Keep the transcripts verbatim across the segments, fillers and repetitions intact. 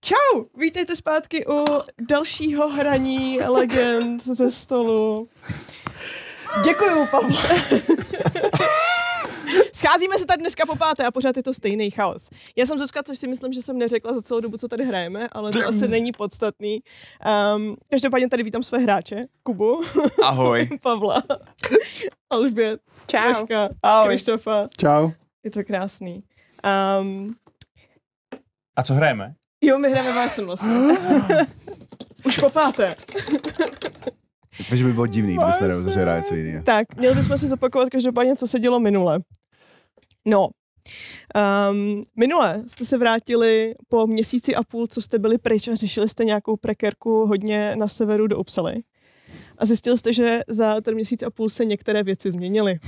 Čau, vítejte zpátky u dalšího hraní legend ze stolu. Děkuju, Pavle. Scházíme se tady dneska po páté a pořád je to stejný chaos. Já jsem Zuzka, což si myslím, že jsem neřekla za celou dobu, co tady hrajeme, ale to asi není podstatný. Um, každopádně tady vítám své hráče. Kubu. Ahoj. Pavla. Alžbět. Čau. Vaška. Ahoj. Krištofa. Čau. Je to krásný. Um, A co hrajeme? jo, my hrajeme Varsum vlastně. Už po páté. Takže by bylo divný, kdybychom nemohli něco jiného. Tak, měli bychom si zopakovat každopádně, co se dělo minule. No, um, minule jste se vrátili po měsíci a půl, co jste byli pryč a řešili jste nějakou prekerku hodně na severu do Uppsaly. A zjistili jste, že za ten měsíc a půl se některé věci změnily.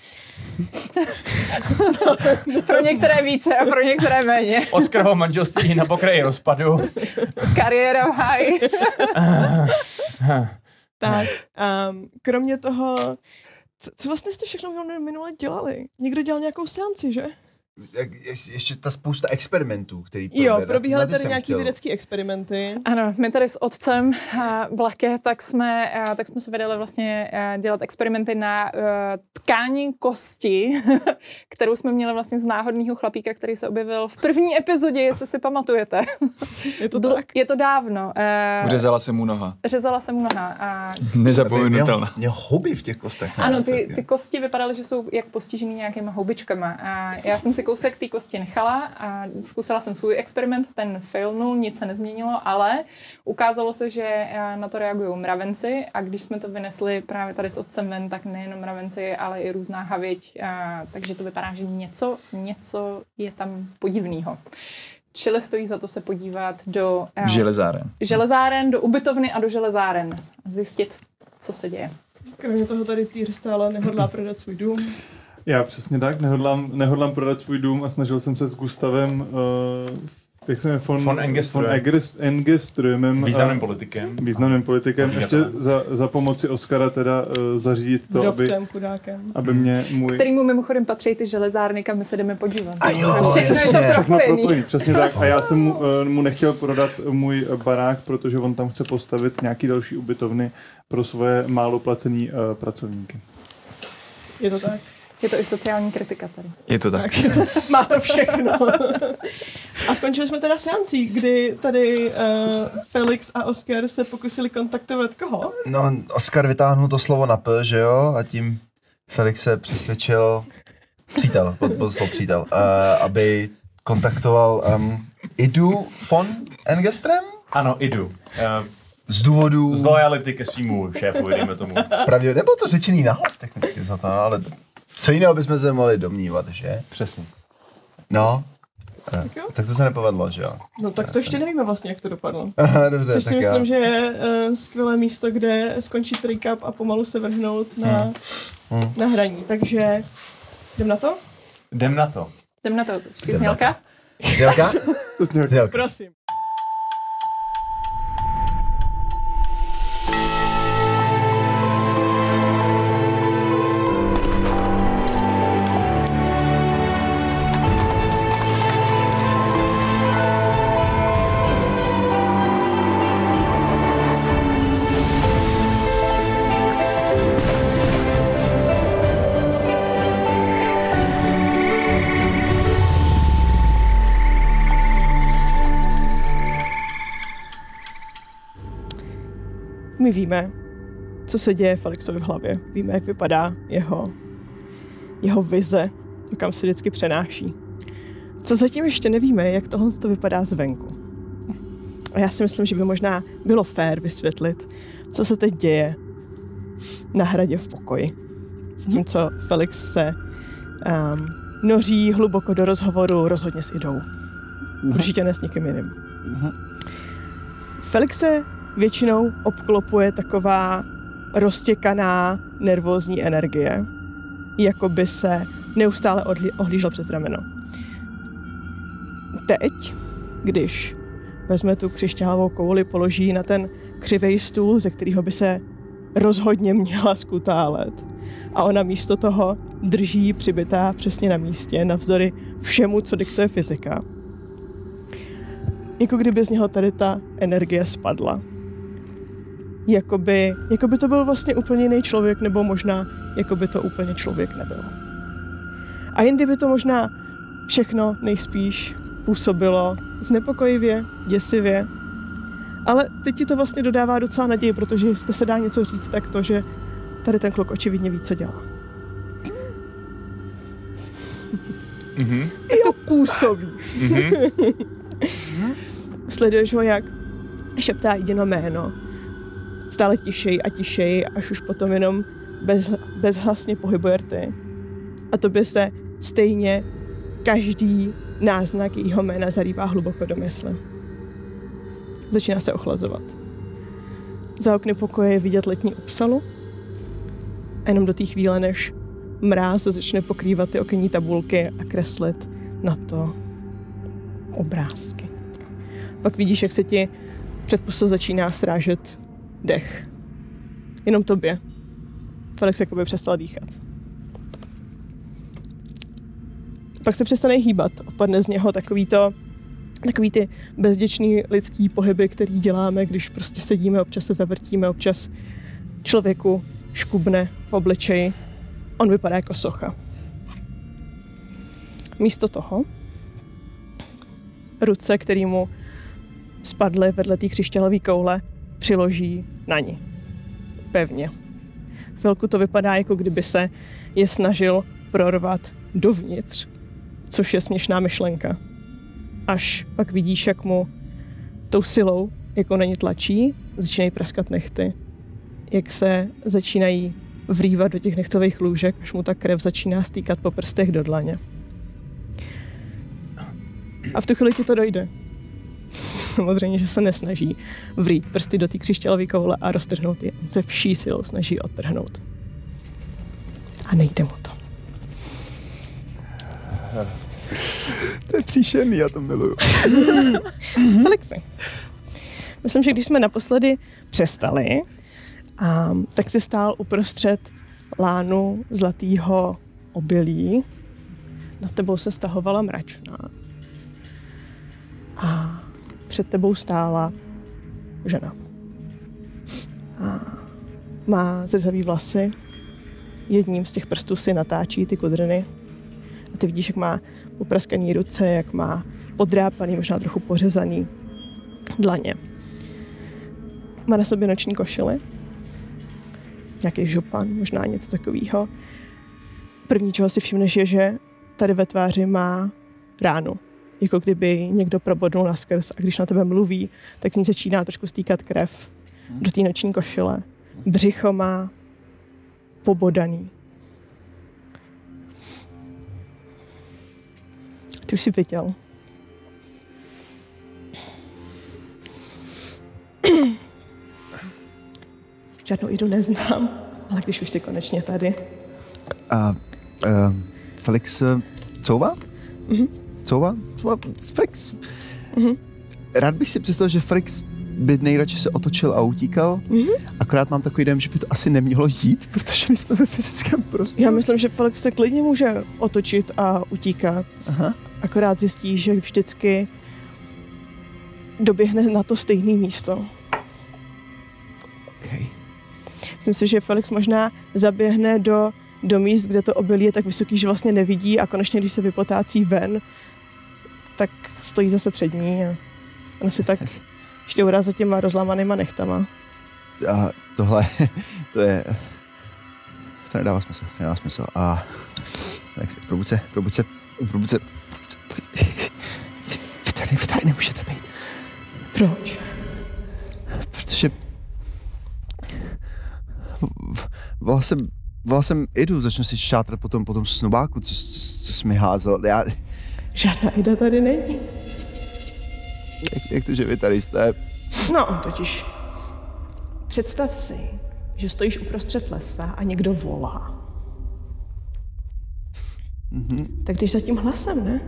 Pro některé více a pro některé méně. Oskarovo manželství na pokraji rozpadu. Kariéra v háji. Tak, um, kromě toho, co, co vlastně jste všechno minule dělali? Někdo dělal nějakou seanci, že? Je, ještě ta spousta experimentů, který Jo, probíhaly tady nějaký chtěl. vědecký experimenty. Ano, my tady s otcem v Lake, tak jsme, tak jsme se vydali vlastně dělat experimenty na tkání kosti, kterou jsme měli vlastně z náhodného chlapíka, který se objevil v první epizodě, jestli si pamatujete. Je to tak? Je to dávno. Řezala se mu noha. Řezala se mu noha. A... Nezapomenutelná. Měl houby v těch kostech. Ano, ty, ty kosti vypadaly, že jsou jak postižený nějakýma houbičkama. A já jsem si kousek té kosti nechala a zkusila jsem svůj experiment, ten failnul, nic se nezměnilo, ale ukázalo se, že na to reagují mravenci a když jsme to vynesli právě tady s otcem ven, tak nejenom mravenci, ale i různá havěť, a, takže to vypadá, že něco, něco je tam podivného. Čili stojí za to se podívat do a, železáren. železáren, do ubytovny a do železáren. Zjistit, co se děje. Kromě toho tady Týr stále nehodlá prodat svůj dům. Já přesně tak, nehodlám, nehodlám prodat svůj dům a snažil jsem se s Gustavem, uh, jak se jmenuje, von, von Engeströmem, významným politikem. Významným politikem, ještě za, za pomoci Oskara teda uh, zařídit to, aby, aby mě můj... Kterýmu mimochodem patří ty železárny, kam my se jdeme podívat. A jo, všechno je to propojený. Přesně tak. A já jsem mu, uh, mu nechtěl prodat můj barák, protože on tam chce postavit nějaký další ubytovny pro svoje málo placený uh, pracovníky. Je to tak? Je to i sociální kritika tady. Je to tak. tak to, má to všechno. A skončili jsme teda seancí, kdy tady uh, Felix a Oskar se pokusili kontaktovat koho? No, Oskar vytáhnul to slovo na P, že jo? A tím Felix se přesvědčil, přítel, poslal přítel, uh, aby kontaktoval um, Idu von Engeström? Ano, Idu. Uh, z důvodu... Z loyalty ke svýmu šéfu, dejme tomu. Pravdě, nebyl to řečený nahlas technicky za to, ale co jiného bychom se mohli domnívat, že? Přesně. No, tak, tak to se nepovedlo, že jo? No tak to ještě nevíme vlastně, jak to dopadlo. Aha, dobře, což tak si myslím, já. že je uh, skvělé místo, kde skončit recap a pomalu se vrhnout na, hmm. Hmm. na hraní. Takže jdem na to? Jdem na to. Jdem na to. Znělka? Znělka? Znělka. Prosím. My víme, co se děje Felixovi v hlavě. Víme, jak vypadá jeho, jeho vize, to kam se vždycky přenáší. Co zatím ještě nevíme, jak tohle to vypadá zvenku. A já si myslím, že by možná bylo fér vysvětlit, co se teď děje na hradě v pokoji. Zatímco Felix se um, noří hluboko do rozhovoru rozhodně s Idou. Určitě ne s nikým jiným. Felix se většinou obklopuje taková roztěkaná nervózní energie, jako by se neustále odlí, ohlížel přes rameno. Teď, když vezme tu křišťálovou kouli, položí na ten křivej stůl, ze kterého by se rozhodně měla skutálet, a ona místo toho drží přibitá přesně na místě, navzdory všemu, co diktuje fyzika. jako kdyby z něho tady ta energie spadla. Jakoby, jakoby to byl vlastně úplně jiný člověk, nebo možná jakoby to úplně člověk nebyl. A jindy by to možná všechno nejspíš působilo znepokojivě, děsivě, ale teď ti to vlastně dodává docela naději, protože jestli se dá něco říct, tak to, že tady ten kluk očividně ví, co dělá. Mhm. Jo, působí. Mhm. Sleduješ ho, jak šeptá jediné jméno. Stále tišej a tišej, až už potom jenom bez, bezhlasně pohybuje rty. A tobě se stejně každý náznak jejího jména zarývá hluboko do mysli. Začíná se ochlazovat. Za okny pokoje je vidět letní Upsalu. A jenom do té chvíle, než mráz začne pokrývat ty okenní tabulky a kreslit na to obrázky. Pak vidíš, jak se ti před pusou začíná srážet dech. Jenom tobě. Felix jakoby přestal dýchat. Pak se přestane hýbat. Opadne z něho takový to, takový ty bezděčný lidský pohyby, který děláme, když prostě sedíme, občas se zavrtíme, občas člověku škubne v obličeji. On vypadá jako socha. Místo toho ruce, který mu spadly vedle té křišťálové koule, přiloží na ní. Pevně. Chvilku to vypadá, jako kdyby se je snažil prorvat dovnitř, což je směšná myšlenka. Až pak vidíš, jak mu tou silou, jako na ní tlačí, začínají praskat nehty. Jak se začínají vrývat do těch nechtových lůžek, až mu ta krev začíná stýkat po prstech do dlaně. A v tu chvíli ti to dojde. Samozřejmě, že se nesnaží vrít prsty do té křišťálové koule a roztrhnout je. On se vší silou snaží odtrhnout. A nejde mu to. To je příšerný, já to miluju. Felixi, myslím, že když jsme naposledy přestali, um, tak si stál uprostřed lánu zlatého obilí. Nad tebou se stahovala mračna. A před tebou stála žena. A má zrzavý vlasy. Jedním z těch prstů si natáčí ty kudrny. A ty vidíš, jak má popraskaný ruce, jak má podrápaný, možná trochu pořezaný dlaně. Má na sobě noční košily. Nějaký župan, možná něco takového. První, čeho si všimneš, je, že tady ve tváři má ránu. Jako kdyby někdo probodnul naskrz a když na tebe mluví, tak z ní začíná trošku stýkat krev do té noční košile. Břicho má pobodaný. Ty už jsi viděl. Žádnou Idu neznám, ale když už jsi konečně tady. A uh, Felix uh, couvá? Mhm. Couvá? Couvá? Felix. Mhm. Rád bych si představil, že Felix by nejradši se otočil a utíkal. Mhm. Akorát mám takový dojem, že by to asi nemělo jít, protože my jsme ve fyzickém prostoru. Já myslím, že Felix se klidně může otočit a utíkat. Aha. Akorát zjistí, že vždycky doběhne na to stejné místo. Okay. Myslím si, že Felix možná zaběhne do, do míst, kde to obilí je tak vysoký, že vlastně nevidí a konečně, když se vypotácí ven, tak stojí zase před ní a on si tak šťourá za těma rozlamanýma nechtama. A tohle, to je... To nedává smysl, to nedává smysl. A... Tak si, probuď se, probuď se, probuď se, probuď se, probuď se. Vy tady, vy tady nemůžete být. Proč? Protože... Volal jsem, volal jsem Idu, začnu si šátrat po tom, po tom snobáku, co, co, co jsi mi házel. Já... Žádná Ida tady není. Jak, jak to, že vy tady jste? No, totiž představ si, že stojíš uprostřed lesa a někdo volá. Mhm. Tak když za tím hlasem, ne?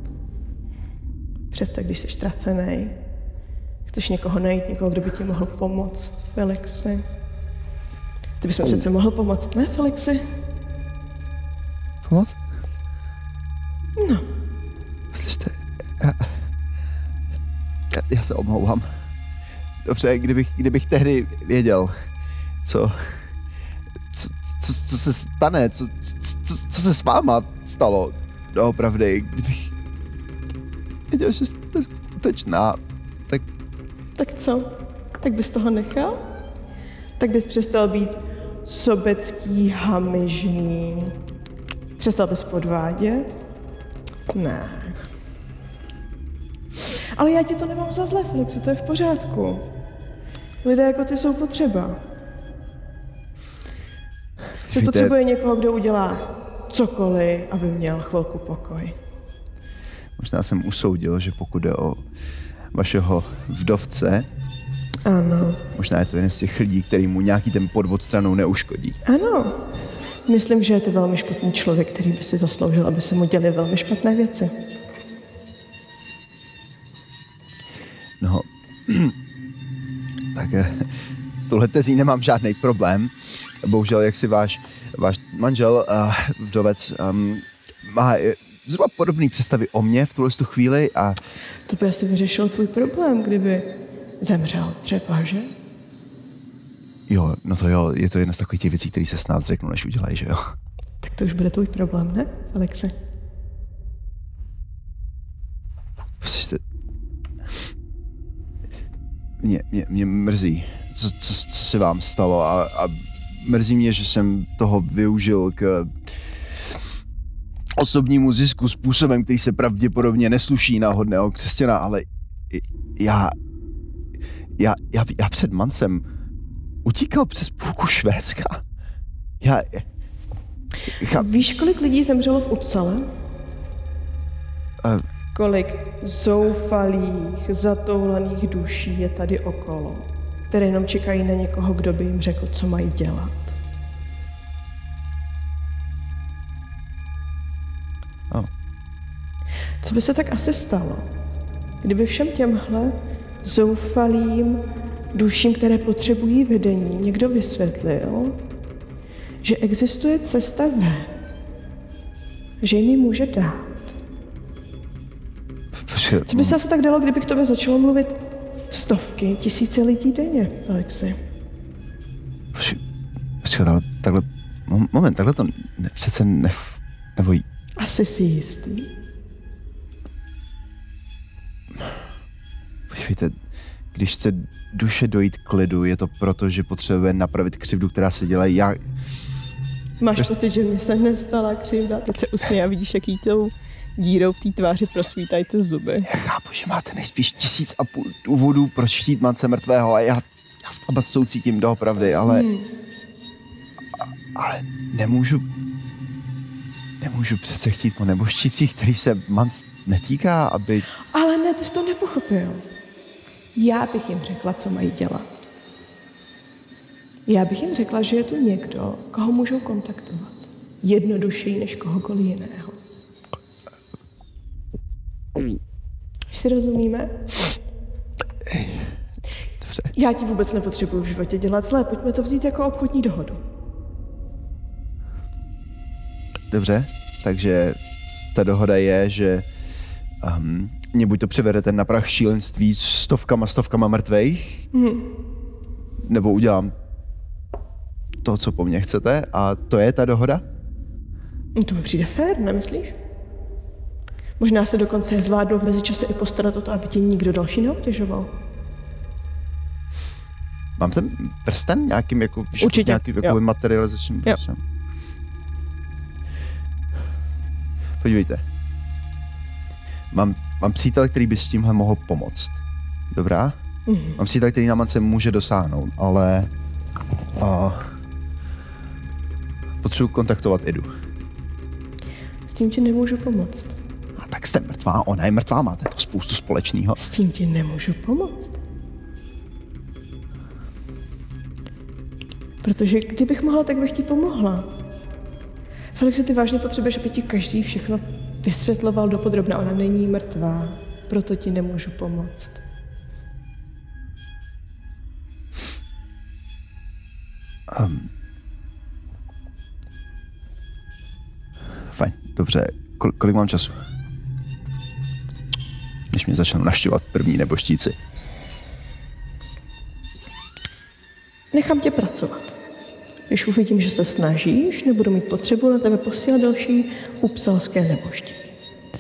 Přece, když jsi ztracený, chceš někoho najít, někoho, kdo by ti mohl pomoct, Felixi. Ty bys mi přece mohl pomoct, ne, Felixi? Pomoc? No. Slyšte, já, já se omlouvám. Dobře, kdybych, kdybych tehdy věděl, co, co, co, co se stane, co, co, co se s váma stalo, doopravdy, kdybych věděl, že jste skutečná, tak... Tak co? Tak bys toho nechal? Tak bys přestal být sobecký, hamižný. Přestal bys podvádět? Ne. Ale já ti to nemám za zlé, Felixi, to je v pořádku. Lidé jako ty jsou potřeba. Ty potřebuje někoho, kdo udělá cokoliv, aby měl chvilku pokoj. Možná jsem usoudil, že pokud jde o vašeho vdovce, ano. možná je to jeden z těch lidí, který mu nějaký ten podvod stranou neuškodí. Ano. Myslím, že je to velmi špatný člověk, který by si zasloužil, aby se mu děly velmi špatné věci. No, tak s touhle tezí nemám žádný problém. Bohužel, jak si váš, váš manžel, uh, vdovec, um, má zhruba podobné představy o mně v tuhle chvíli a... To by asi vyřešilo tvůj problém, kdyby zemřel třeba, že? Jo, no to jo, je to jedna z takových těch věcí, které se s nás řeknou, než udělají, že jo? Tak to už bude tvůj problém, ne, Alexi? Poslyšte, mě, mě, mě mrzí, co, co, co se vám stalo a, a mrzí mě, že jsem toho využil k osobnímu zisku způsobem, který se pravděpodobně nesluší na hodného křesťana, ale já, já, já, já před Mancem utíkal přes půlku Švédska. Já... já Víš, kolik lidí zemřelo v Uppsale? Uh, kolik zoufalých, zatoulaných duší je tady okolo, které jenom čekají na někoho, kdo by jim řekl, co mají dělat. Oh. Co by se tak asi stalo, kdyby všem těmhle zoufalým duším, které potřebují vedení, někdo vysvětlil, že existuje cesta ven, že jim ji může dát. Co by se asi tak dalo, kdyby k tobě začalo mluvit stovky, tisíce lidí denně, Felixi? Počkej, ale takhle, moment, takhle to ne, přece ne, nebo jí. Asi si jistý. Počkejte, když chce duše dojít k klidu, je to proto, že potřebuje napravit křivdu, která se dělá. Já... Máš Proč... pocit, že mi se nestala křivda? Teď se usměje a vidíš, jaký tou dírou v té tváři prosvítají ty zuby. Já chápu, že máte nejspíš tisíc a půl důvodů, proč štít Mance mrtvého a já, já s váma soucítím doopravdy, ale... Hmm. A, ale nemůžu... Nemůžu přece chtít po neboštících, který se Mance netýká, aby... Ale ne, ty jsi to nepochopil. Já bych jim řekla, co mají dělat. Já bych jim řekla, že je tu někdo, koho můžou kontaktovat. Jednodušeji než kohokoliv jiného. Už si rozumíme? Dobře. Já ti vůbec nepotřebuji v životě dělat zlé, pojďme to vzít jako obchodní dohodu. Dobře, takže ta dohoda je, že um, mě buď to převedete na prach šílenství s stovkama, stovkama mrtvejch, hmm. nebo udělám to, co po mně chcete, a to je ta dohoda? To mi přijde fér, nemyslíš? Možná se dokonce zvládnu v mezičase i postarat o to, aby tě nikdo další neobtěžoval. Mám ten prsten nějakým jako, Určitě, nějakým jako materializačním prostě. Podívejte. Mám, mám přítel, který by s tímhle mohl pomoct. Dobrá? Mm-hmm. Mám přítel, který na Mance může dosáhnout, ale... Uh, potřebuji kontaktovat Edu. S tím ti nemůžu pomoct. A tak jste mrtvá, ona je mrtvá, máte to spoustu společného. S tím ti nemůžu pomoct. Protože kdybych mohla, tak bych ti pomohla. Felixi, ty vážně potřebuješ, aby ti každý všechno vysvětloval dopodrobna. Ona není mrtvá, proto ti nemůžu pomoct. Um. Fajn, dobře. Kol- kolik mám času? Než, mě začnou navštěvovat první neboštíci. Nechám tě pracovat. Když uvidím, že se snažíš, nebudu mít potřebu na tebe posílat další upsalské neboštíky.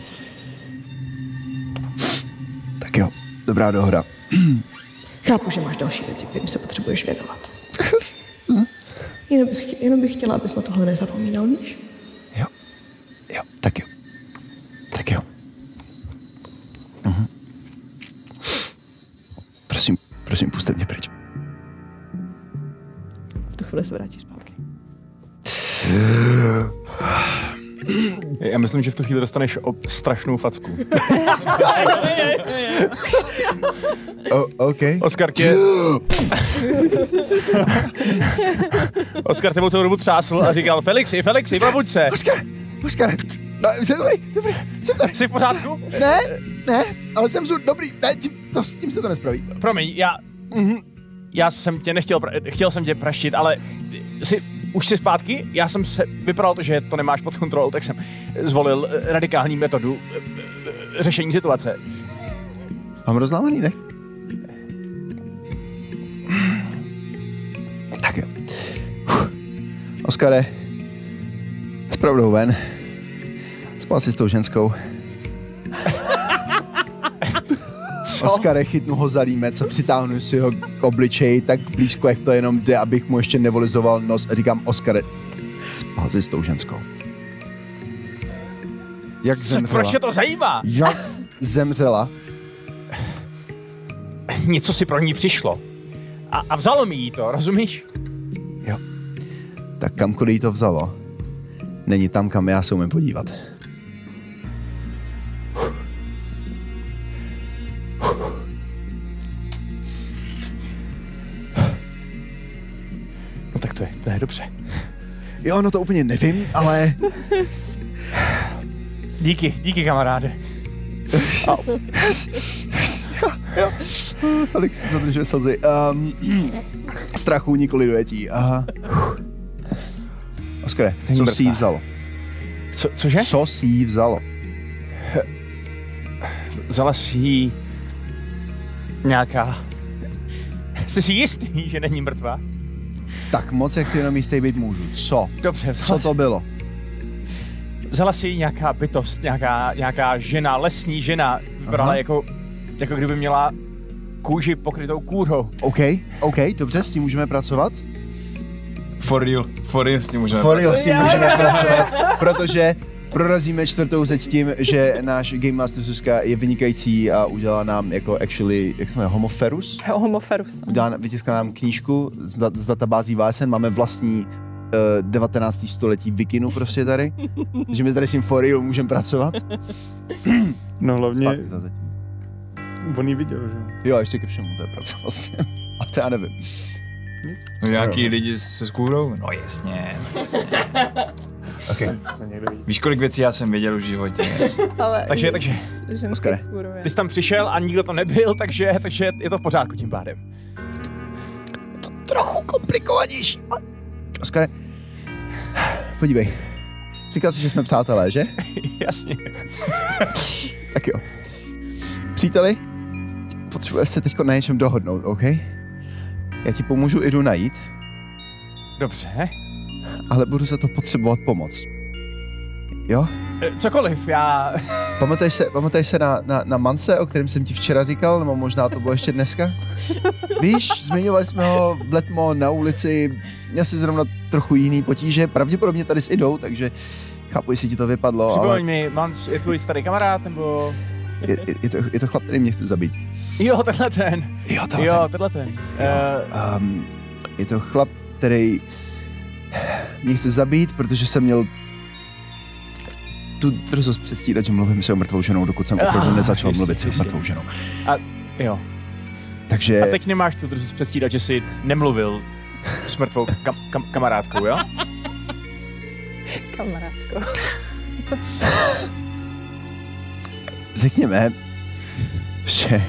Tak jo, dobrá dohoda. Chápu, že máš další věci, kterým se potřebuješ věnovat. Jenom bych, chtěla, jenom bych chtěla, abys na tohle nezapomínal, víš? Jo, jo, tak jo. Tak jo. Mhm. Prosím, prosím, puste mě pryč. V tu chvíli se vrátí zpátky. Já myslím, že v tu chvíli dostaneš ob- strašnou facku. O, OK. Oskar tě... Oskar tebou celou dobu třásl a říkal Felixi, Felixi, probuď se. Oskar, Oskar, no, dobrý, dobrý, jsem tady. Jsi v pořádku? Ne, ne, ale jsem zud, dobrý, ne, tím, to, s tím se to nespraví. Promiň, já... Mhm. Já jsem tě nechtěl, pra- chtěl jsem tě praštit, ale jsi, už jsi zpátky? Já jsem se, vypadalo to, že to nemáš pod kontrolou, tak jsem zvolil radikální metodu řešení situace. Mám rozlámaný, ne? Tak jo. Oskare, s pravdou ven. Spal si s tou ženskou. Co? Oskare, chytnu ho za límec a přitáhnu si ho k obličeji tak blízko, jak to jenom jde, abych mu ještě nevolizoval nos a říkám, Oskare, spal si s tou ženskou. Jak zemřela? Proč tě to zajímá? Jak zemřela? Něco si pro ní přišlo. A, a vzalo mi jí to, rozumíš? Jo. Tak kamkoliv jí to vzalo, není tam, kam já se umím podívat. No tak to je, to je dobře. Jo, no to úplně nevím, ale... Díky, díky kamaráde. Au. jo, jo. Felix zadržuje slzy. Um, strachu nikoli dojetí. Aha. Oskare, Není co mrtvá. si jí vzalo? Co, cože? Co si jí vzalo? Vzala si jí nějaká... Jsi si jistý, že není mrtvá? Tak moc, jak si jenom jistý být můžu. Co? Dobře, vzala, Co to bylo? vzala si jí nějaká bytost, nějaká, nějaká žena, lesní žena. Vypadala jako, jako kdyby měla kůži pokrytou kůrou. OK, OK, dobře, s tím můžeme pracovat. For real, for real s tím můžeme For real, pracovat. s tím můžeme pracovat, protože prorazíme čtvrtou zeď tím, že náš Game Master Zuzka je vynikající a udělá nám jako actually, jak se jmenuje, Homoferus? Homoferus. Udělá, vytiskla nám knížku z, da, z databází Vásen, máme vlastní uh, devatenáctého století vikinu prostě tady, že my tady s tím for real můžeme pracovat. No hlavně, Zpátky za zeď. on jí viděl, že? Jo, ještě ke všemu, to je pravda vlastně. A to já nevím. No nějaký lidi se skůrou? No jasně, no jasně. Okay. Víš, kolik věcí já jsem věděl už v životě? Ale Takže, takže, ženský Oskare. skůruje. ty jsi tam přišel a nikdo to nebyl, takže, takže je to v pořádku tím pádem. Trochu komplikovanější. Oskare, podívej. Říkal jsi, že jsme přátelé, že? Jasně. Tak jo. Příteli, potřebuješ se teďko na něčem dohodnout, OK? Já ti pomůžu Idu najít, Dobře. ale budu za to potřebovat pomoc. Jo? E, Cokoliv, já... Pamatuješ se, pamatuješ se na, na, na Mance, o kterém jsem ti včera říkal, nebo možná to bylo ještě dneska? Víš, zmiňovali jsme ho v letmo na ulici, měl jsi zrovna trochu jiný potíže, pravděpodobně tady s Idou, takže chápu, jestli ti to vypadlo, Připomeň ale mi, Mans je tvůj starý kamarád, nebo... je, je, je, to, je to chlap, který mě chce zabít. Jo, tenhle ten. Jo, to Jo, tenhle ten. Uh, Um, je to chlap, který mě chce zabít, protože jsem měl tu drzost předstírat, že mluvím se o mrtvou ženou, dokud jsem opravdu Ah, nezačal jistě, mluvit se o jistě. mrtvou ženou. jo. Takže A teď nemáš tu drzost předstírat, že jsi nemluvil s mrtvou kam, kam, kamarádkou, jo? Kamarádko. řekněme, že...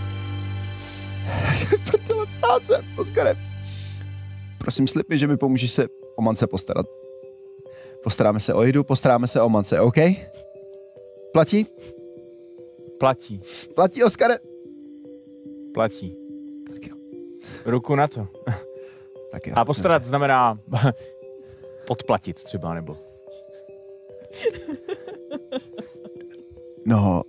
Prdele práce, Oskare. Prosím, slib mi, že mi pomůžeš se o Mance postarat. Postaráme se o Jidu, postaráme se o Mance, OK? Platí? Platí. Platí, Oskare? Platí. Tak jo. Ruku na to. Tak jo. A postarat znamená podplatit třeba, nebo... No.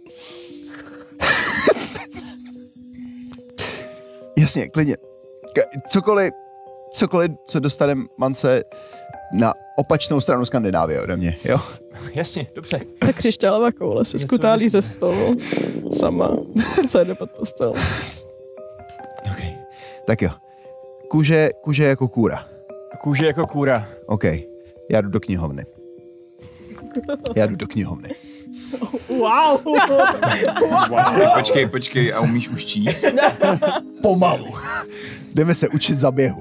Jasně, klidně. K- cokoliv, cokoliv, co dostaneme Mance na opačnou stranu Skandinávie ode mě, jo? Jasně, dobře. Ta křišťálová koule se Něco skutálí ze vymyslíme. stolu. Sama. Se jde pod postel. Okay. Tak jo. Kůže, kůže jako kůra. Kůže jako kůra. OK. Já jdu do knihovny. Já jdu do knihovny. Wow. Počkej, počkej, a umíš už číst? Pomalu. Jdeme se učit za běhu.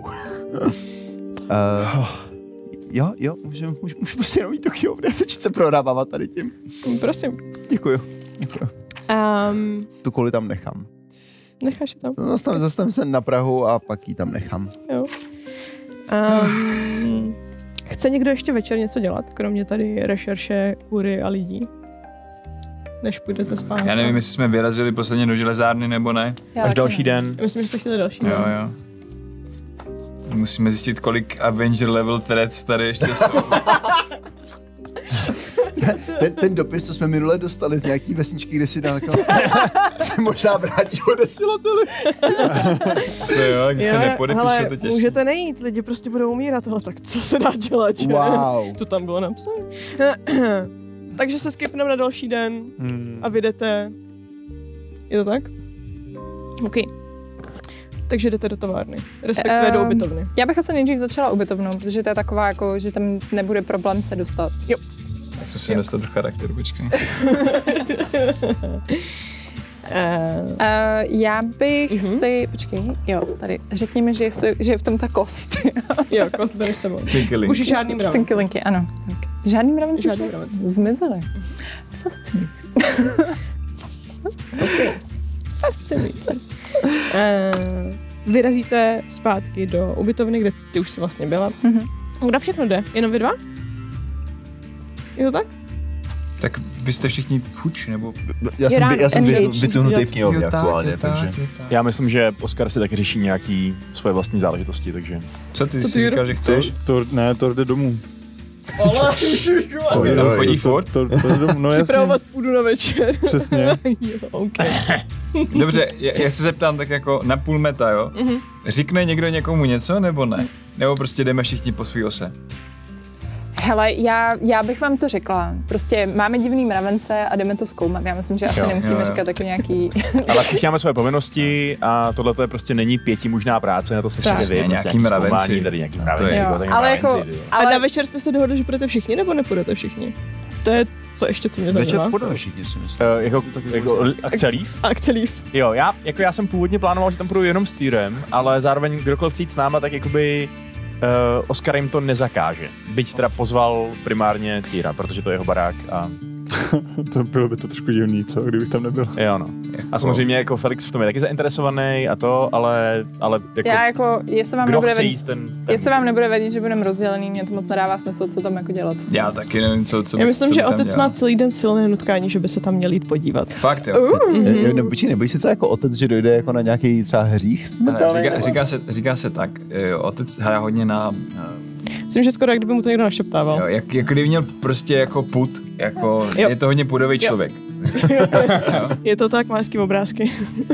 Uh, jo, jo, můžu, můžu, můžu prostě jenom jít do knihovny a začít se prohrávávat tady tím. Prosím. Děkuju. Děkuju. Um, Tu koli tam nechám. necháš je tam? Zastavím, zastavím se na Prahu a pak ji tam nechám. Jo. Um, chce někdo ještě večer něco dělat, kromě tady rešerše kůry a lidí? Než půjdete spát. Já nevím, jestli jsme vyrazili posledně do železárny nebo ne. Já Až taky další ne. den. Myslím, že jste chtěli další. Jo, den. jo. Musíme zjistit, kolik Avenger level threads tady ještě jsou. Ten, ten dopis, co jsme minule dostali z nějaký vesničky, kde si dálka se možná vrátí odesilateli. To jo, když se Jo, nepodepíše, hele, to těžké. můžete nejít, lidi prostě budou umírat, ale tak co se dá dělat, že? Wow. To tam bylo napsané. Takže se skipneme na další den Hmm. a vydete. Je to tak? OK. Takže jdete do továrny, respektive do Ehm, ubytovny. Já bych asi nejdřív začala ubytovnou, protože to je taková, jako, že tam nebude problém se dostat. Jo. Já jsem si dostat do charakteru, počkej. Uh, Uh, já bych Mhm. mm-hmm. si, počkej, jo, tady, řekněme, že, je, že je v tom ta kost. jo, kost bereš sebou. Cinky Už žádný mravenci. Cinkylinky, ano. Tak. Žádný mravenci Žádný už mravenci. zmizely. Fascinující. OK. Fascinující. Uh, vyrazíte zpátky do ubytovny, kde ty už jsi vlastně byla. Mhm. Kdo všechno jde? Jenom vy dva? Je to tak? Tak vy jste všichni fuč, nebo... Já jsem, rád by, já jsem vy, engaged. vytunutý v knihovně Jo, tak, aktuálně, jo, tak, takže... jo, tak. Já myslím, že Oskar si taky řeší nějaký svoje vlastní záležitosti, takže... Co ty Co jsi ty říkal, že chceš? To, ne, to jde domů. Ale To Jo, tam jo, chodí To, furt? to, to, to jde domů, no jasně. připravovat půdu na večer. Přesně. jo, OK. Dobře, já, já se zeptám tak jako na půl meta, jo? Mhm. Říkne někdo někomu něco, nebo ne? Nebo prostě jdeme všichni po svý ose? Hele, já, já bych vám to řekla. Prostě máme divný mravence a jdeme to zkoumat. Já myslím, že asi Jo, nemusíme jo, jo. říkat jako nějaký... Ale všichni máme svoje povinnosti a tohle to je prostě není pětimužná práce, na to jste Tak. všichni vy. Jasně, prostě nějaký mravenci. zkoumání, tady nějaký To mravenci. je- Jo, tady ale mravenci, jako- ty jo. Ale... A Ale na večer jste se dohodli, že půjdete všichni, nebo nepůjdete všichni? To je co ještě, co mě Večer zajímá. podle všichni si myslím. Uh, jako, jako akce Leaf? Akce Leaf. Jo, já, jako já jsem původně plánoval, že tam půjdu jenom s Týrem, ale zároveň kdokoliv chce jít s náma, tak jakoby uh, Oskar jim to nezakáže. Byť teda pozval primárně Týra, protože to je jeho barák a To bylo by to trošku divný, co, kdybych tam nebyl. jo no. A samozřejmě jako Felix v tom je taky zainteresovaný a to, ale, ale jako, já jako, jestli vám kdo nebude chce vadit, jít ten, ten jestli vám nebude vadit, že budeme rozdělený, mě to moc nedává smysl, co tam jako dělat. Já taky nevím, co, co Já by- myslím, co že by tam otec dělal. má celý den silné nutkání, že by se tam měl jít podívat. Fakt jo. Mm-hmm. Nebo, či nebojí se třeba jako otec, že dojde jako na nějaký třeba hřích Ale smrtelný? Říká, říká, se, říká se tak, jo, otec hraje hodně na, Myslím, že skoro jak kdyby mu to někdo našeptával. jo, jak, jak kdyby měl prostě jako put, jako Jo. je to hodně pudový člověk. Je to tak, má hezký obrázky.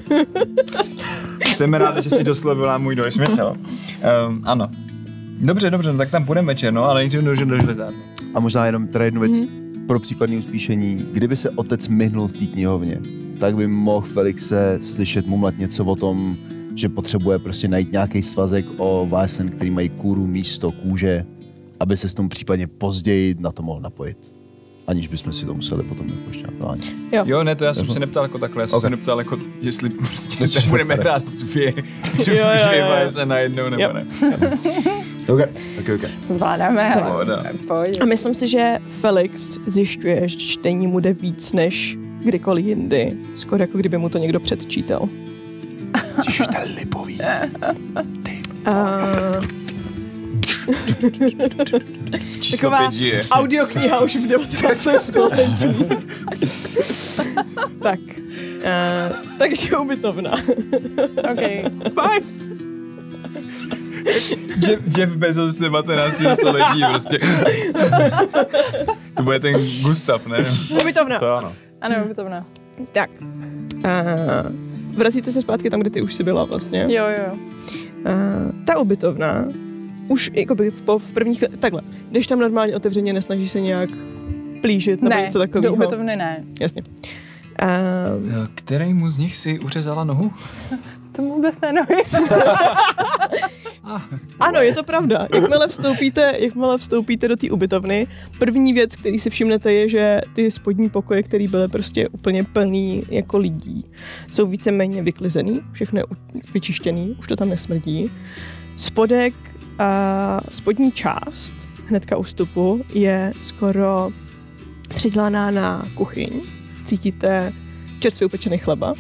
Jsem rád, že si doslovila můj dojsmysl. Um, ano. Dobře, dobře, no tak tam půjdeme večer, no, ale nejdřív do, do železárny. A možná jenom teda jednu věc Mhm. pro případný uspíšení. Kdyby se otec myhnul v té knihovně, tak by mohl Felixe slyšet mumlat něco o tom, že potřebuje prostě najít nějaký svazek o vásen, který mají kůru místo kůže, aby se s tomu případně později na to mohl napojit. Aniž bychom si to museli potom nepošťat. No, ani. Jo, ne, to já jsem Jasno. se neptal jako takhle, já jsem Okay. se neptal jako, jestli prostě Nečím tak budeme se hrát dvě, Jo, jo, jo, jo. se najednou, nebo Jo. ne. Okay. Okay, okay. Zvládáme, ale Pohoda. pojď. A myslím si, že Felix zjišťuje, že čtení mu jde víc než kdykoliv jindy. Skoro jako kdyby mu to někdo předčítal. Ježiš, to je lipový. A... Číslo Taková pět žije. audiokniha už v devatenáctém století. Tak. Uh, takže ubytovna. OK. Bajs. Jeff, Jeff Bezos z devatenáctého století prostě. To bude ten Gustav, ne? Ubytovna. To ano. Ano, ubytovna. Tak. Uh, vracíte se zpátky tam, kde ty už jsi byla vlastně. Jo, jo. Uh, ta ubytovna už jakoby v, v prvních... Takhle. Když tam normálně otevřeně nesnaží se nějak plížit nebo Ne, něco takového. do ubytovny ne. Jasně. Uh, Kterému z nich si uřezala nohu? To vůbec ne, nohy. Ano, je to pravda. Jakmile vstoupíte, jakmile vstoupíte do té ubytovny, první věc, který si všimnete, je, že ty spodní pokoje, které byly prostě úplně plný jako lidí, jsou víceméně vyklizený, všechno je vyčištěný, už to tam nesmrdí. Spodek a spodní část, hnedka u vstupu, je skoro přidělaná na kuchyň. Cítíte čerstvě upečený chleba.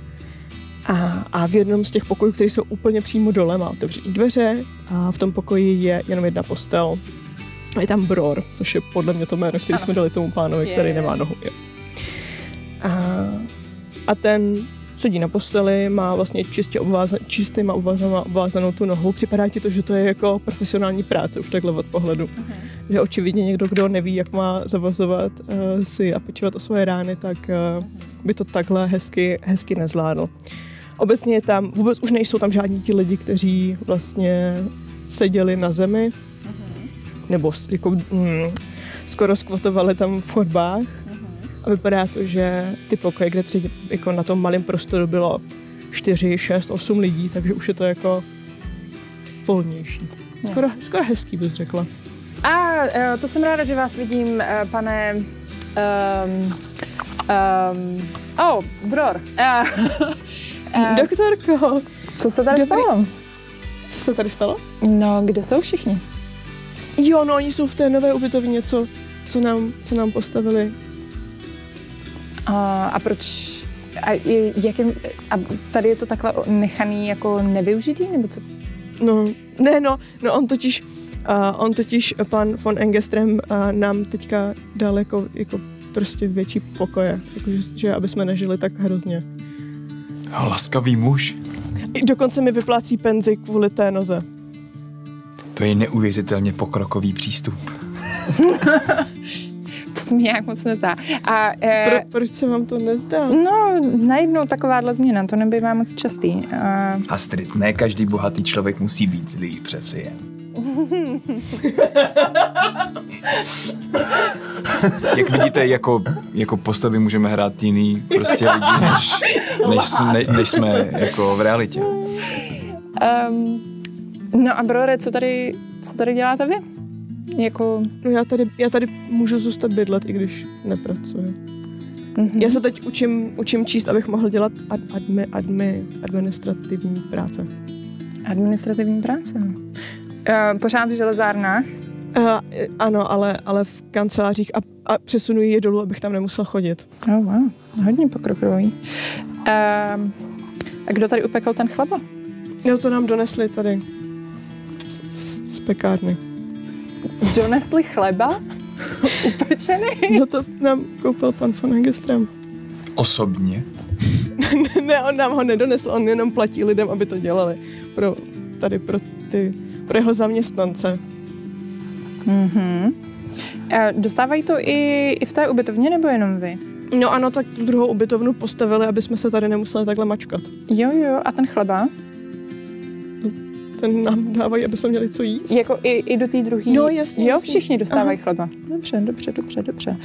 A, a v jednom z těch pokojů, které jsou úplně přímo dole, má otevřené dveře a v tom pokoji je jenom jedna postel. A je tam Bror, což je podle mě to jméno, který jsme dali tomu pánovi, je, který je. nemá nohu. Je. A, a ten sedí na posteli, má vlastně čistě obváza, čistě má obvázanou, obvázanou tu nohu. Připadá ti to, že to je jako profesionální práce, už takhle od pohledu. Uh-huh. Že očividně někdo, kdo neví, jak má zavazovat uh, si a pečovat o svoje rány, tak uh, by to takhle hezky, hezky nezvládl. Obecně je tam, vůbec už nejsou tam žádní ti lidi, kteří vlastně seděli na zemi, uh-huh. nebo jako, mm, skoro skvotovali tam v chodbách. Uh-huh. A vypadá to, že ty pokoje, kde tři, jako na tom malém prostoru bylo čtyři, šest, osm lidí, takže už je to jako volnější. Skoro, skoro hezký, bych řekla. A uh, to jsem ráda, že vás vidím, uh, pane... Um, um, oh, Bror. Uh, uh, Doktorko, co se tady Dobrý. stalo? Co se tady stalo? No, kde jsou všichni? Jo, no oni jsou v té nové ubytovně, co, co, nám, co nám postavili. Uh, a proč... A, je- jakým, a tady je to takhle nechaný jako nevyužitý, nebo co? No, ne, no, no on totiž, uh, on totiž, pan von Engeström uh, nám teďka dal jako, jako prostě větší pokoje, jakože, že aby jsme nežili tak hrozně. Laskavý muž. I dokonce mi vyplácí penzi kvůli té noze. To je neuvěřitelně pokrokový přístup. To se mi nějak moc nezdá. A, e, Pro, proč se vám to nezdá? no, najednou takováhle změna, to nebývá moc častý. A, Astrid, ne každý bohatý člověk musí být zlý, přeci jen. Jak vidíte, jako, jako postavy můžeme hrát jiný prostě lidi, než, než, ne, než jsme jako v realitě. um, no a Brore, co tady, co tady děláte vy? Jako... No já tady, já tady můžu zůstat bydlet, i když nepracuji. Mm-hmm. Já se teď učím, učím číst, abych mohl dělat ad, admi, admi, administrativní práce. Administrativní práce. Uh, pořád v železárnách? Uh, ano, ale, ale v kancelářích a, a přesunuji je dolů, abych tam nemusel chodit. Oh, wow, hodně pokrokový. Uh, a kdo tady upekl ten chleba? No to nám donesli tady z, z, z pekárny. Donesli chleba? Upečený? No to nám koupil pan von Engeström. Osobně? Ne, on nám ho nedonesl, on jenom platí lidem, aby to dělali. Pro, tady pro ty, pro jeho zaměstnance. Mm-hmm. Uh, dostávají to i, i v té ubytovně, nebo jenom vy? No ano, tak tu druhou ubytovnu postavili, aby jsme se tady nemuseli takhle mačkat. Jo, jo, a ten chleba? Ten nám dávají, aby jsme měli co jíst. Jako i, i do té druhé? No, jasně, Jo, jasně. všichni dostávají Aha. chleba. Dobře, dobře, dobře, dobře.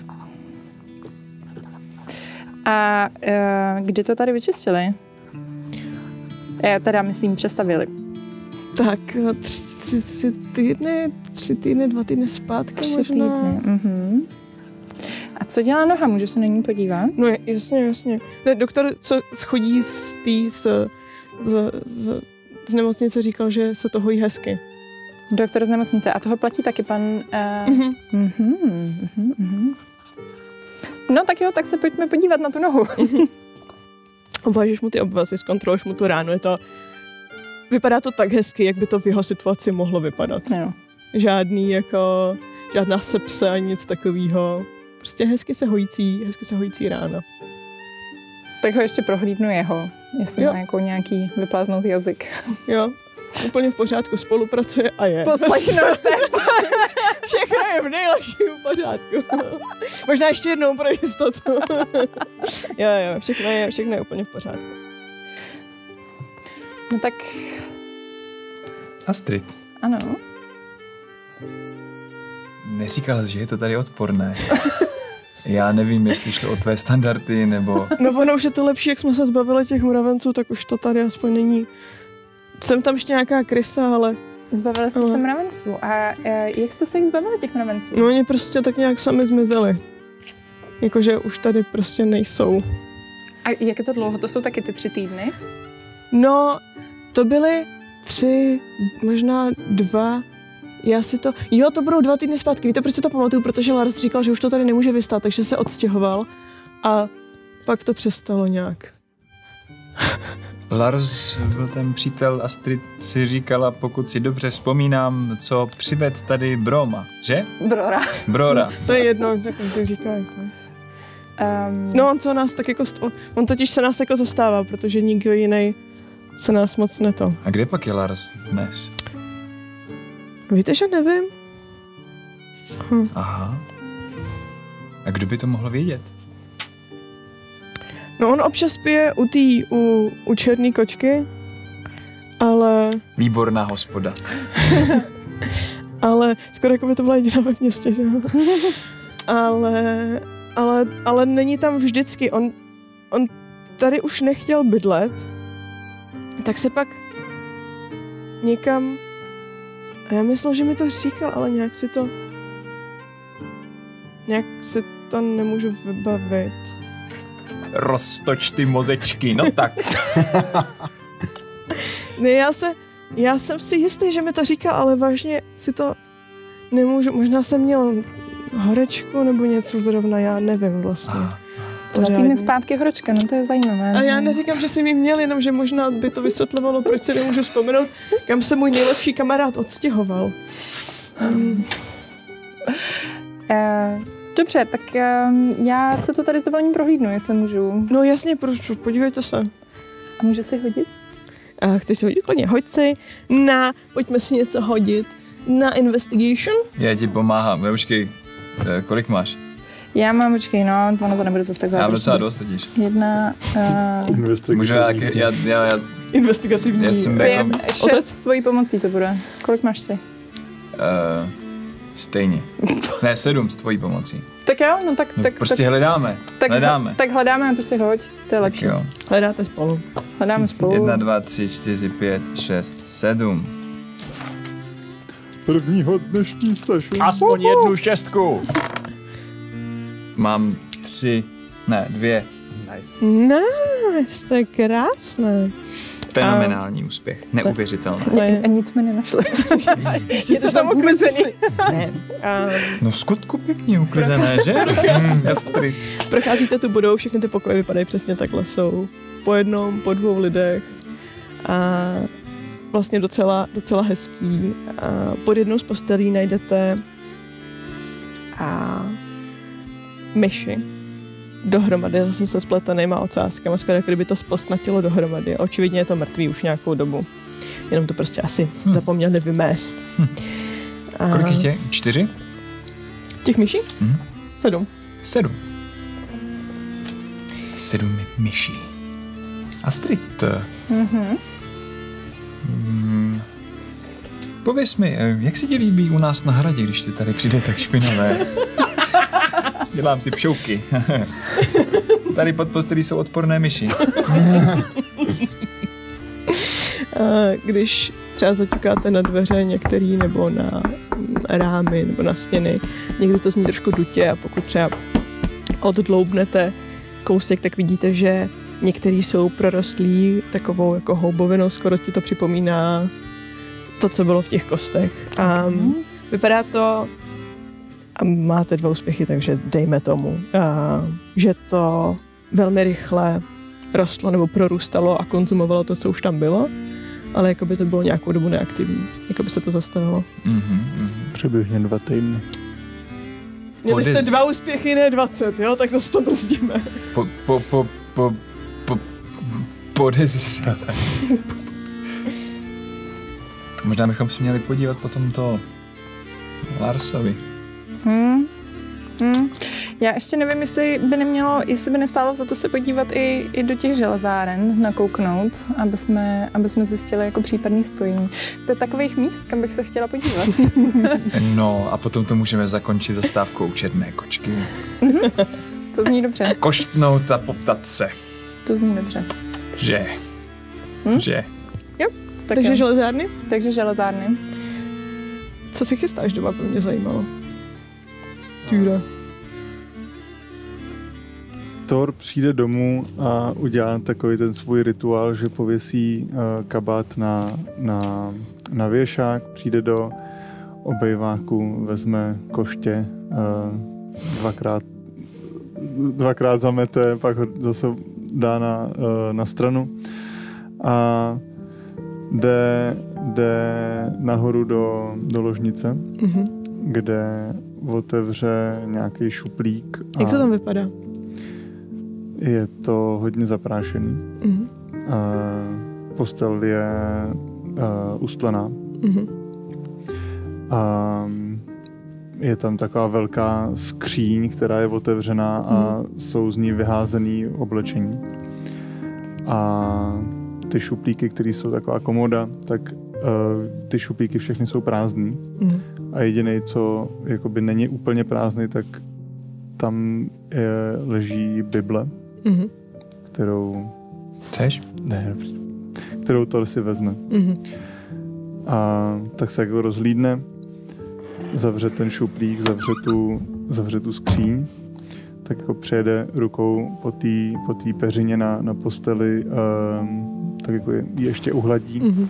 A uh, kdy to tady vyčistili? Já teda myslím přestavili. Tak tři, tři, tři týdny, tři týdny, dva týdny zpátky Tři možná. týdny. Mhm. A co dělá noha? Můžu se na ní podívat? No jasně, jasně. Ten doktor, co chodí z té z, z, z, z nemocnice, říkal, že se to hojí hezky. Doktor z nemocnice. A toho platí taky pan... Uh... Mhm. Mhm, mhm, mhm. No tak jo, tak se pojďme podívat na tu nohu. Obvážeš mu ty obvazy, zkontroluješ mu tu ránu, je to... Vypadá to tak hezky, jak by to v jeho situaci mohlo vypadat. Jo. Žádný jako... Žádná sepse, nic takového. Prostě hezky se hojící, hezky se hojící rána. Tak ho ještě prohlídnu jeho, jestli Jo. má jako nějaký vypláznout jazyk. Jo, úplně v pořádku, spolupracuje a je. Poslechnu Všechno je v nejlepším pořádku. Možná ještě jednou pro jistotu. Jo, jo, všechno je, všechno je úplně v pořádku. No tak Astrid, ano. neříkala jsi, že je to tady odporné. Já nevím, jestli šlo o tvé standardy, nebo... No ono už je to lepší, jak jsme se zbavili těch mravenců, tak už to tady aspoň není. Jsem tam ještě nějaká krysa, ale Zbavili jste Ale- se mravenců. A e, jak jste se jich zbavili, těch mravenců? no oni prostě tak nějak sami zmizeli. Jakože už tady prostě nejsou. A jak je to dlouho? To jsou taky ty tři týdny? No, to byly tři, možná dva, já si to, jo, to budou dva týdny zpátky, víte, proč si to pamatuju, protože Lars říkal, že už to tady nemůže vystát, takže se odstěhoval a pak to přestalo nějak. Lars byl ten přítel, Astrid si říkala, pokud si dobře vzpomínám, co přived tady Broma, že? Brora. Brora. To je jedno, tak jak říká. jak to. Um, No on co nás tak jako, st- on, on totiž se nás jako zastává, protože nikdo jiný se nás moc neto. A kde pak je Lars dnes? Víte, že nevím? Hm. Aha. A kdo by to mohl vědět? No on občas pije u tý, u, u černý kočky, ale, Výborná hospoda. ale skoro jako by to byla jediná ve městě, že jo? ale, ale, ale není tam vždycky, on, on tady už nechtěl bydlet, tak se pak někam, a já myslel, že mi to říkal, ale nějak si to, nějak si to nemůžu vybavit. Roztoč ty mozečky, no tak. Ne, já se, já jsem si jistý, že mi to říkal, ale vážně si to nemůžu, možná jsem měl horečku nebo něco zrovna, já nevím vlastně. Aha. dva týdny zpátky horečka, no to je zajímavé. A já neříkám, že jsem ji měl, jenom že možná by to vysvětlovalo, proč si nemůžu vzpomenout, kam se můj nejlepší kamarád odstěhoval. Uh, dobře, tak uh, já se to tady s dovolením prohlídnu, jestli můžu. No jasně, proč, podívejte se. A můžu si hodit? A chceš si hodit klidně, hoď si na, pojďme si něco hodit, na investigation. Já ti pomáhám, ne, počkej, eh, kolik máš? Já mám, počkej, no, ono to nebude zase tak Já mám docela zázračné. dost totiž. Jedna, uh, Investigativní. Můžu já, já, já, já, Investigativní. já jsem pět, jako, šest s tvojí pomocí to bude. Kolik máš ty? uh, stejně. Ne, sedm s tvojí pomocí. Tak jo, no tak, No, tak, prostě tak, hledáme, tak, hledáme. tak hledáme a to si hoď, to je Tak lepší. jo. Hledáte spolu. Hledáme spolu. Jedna, dva, tři, čtyři, pět, šest, sedm. Prvního dnešní session. Aspoň jednu šestku. Mám tři, ne, dvě. Nice. Nice, to je krásné. Fenomenální úspěch, neuvěřitelné. To je- A nic jsme nenašli. Jste tam uklizený. Ne. A No v skutku pěkně uklizené, že? Hmm, Astrid. procházíte tu budou, všechny ty pokoje vypadají přesně takhle, jsou po jednom, po dvou lidech a vlastně docela, docela hezký. A pod jednou z postelí najdete a myši dohromady, zase se spletenýma ocáskama, skoro jako kdyby to spostnatilo dohromady. A očividně je to mrtvý už nějakou dobu. Jenom to prostě asi Hm. zapomněli vymést. A Kolik jich je? Čtyři? těch myší? Mhm. Sedm. Sedm. Sedm myší. Astrid. Mhm. Hmm. Pověz mi, eh, jak se ti líbí u nás na hradě, když ti tady přijde tak špinavé? Dělám si pšouky. Tady pod postelí jsou odporné myši. A když třeba zaťukáte na dveře některý nebo na mm, rámy nebo na stěny, někdy to zní trošku dutě a pokud třeba oddloubnete kousek, tak vidíte, že některý jsou prorostlí takovou jako houbovinou, skoro ti to připomíná to, co bylo v těch kostech. A mm, vypadá to, a máte dva úspěchy, takže dejme tomu, a, že to velmi rychle rostlo nebo prorůstalo a konzumovalo to, co už tam bylo, ale jako by to bylo nějakou dobu neaktivní, jako by se to zastavilo. Mhm, mhm. Přibližně dva týdny. Měli jste Podez- dva úspěchy, ne dvacet, jo, tak zase to brzdíme. Po, po, po, po, Podezřelé. Možná bychom se měli podívat po tomto Larsovi. Hmm. Hmm. Já ještě nevím, jestli by nemělo, jestli by nestálo za to se podívat i, i do těch železáren, nakouknout, aby jsme, aby jsme zjistili jako případný spojení. To je takových míst, kam bych se chtěla podívat. No a potom to můžeme zakončit zastávkou černé kočky. To zní dobře. Koštnout a poptat se. To zní dobře. Že. Hm? Že. Jo, Tak takže jo. železárny. Takže železárny. Co si chystáš doma, by mě zajímalo. Týra. Thor přijde domů a udělá takový ten svůj rituál, že pověsí uh, kabát na, na, na věšák, přijde do obejváku, vezme koště, uh, dvakrát, dvakrát zamete, pak ho zase dá na, uh, na stranu a jde, jde nahoru do, do ložnice, Mhm. kde otevře nějaký šuplík. Jak a to tam vypadá? Je to hodně zaprášený. Mhm. A postel je uh, ustlená. Mhm. A je tam taková velká skříň, která je otevřená a jsou z ní vyházený oblečení. A ty šuplíky, které jsou taková komoda, tak uh, ty šuplíky všechny jsou prázdný. Mhm. A jediný, co jakoby není úplně prázdný, tak tam je, leží Bible, Mhm. kterou... Chceš? Ne, dobře. Kterou Thor si vezme. Mhm. A tak se jako rozhlídne, zavře ten šuplík, zavře tu, zavře tu skříň, tak jako přejede rukou po té po té peřině na, na posteli, um, tak jako ji ještě uhladí Mhm.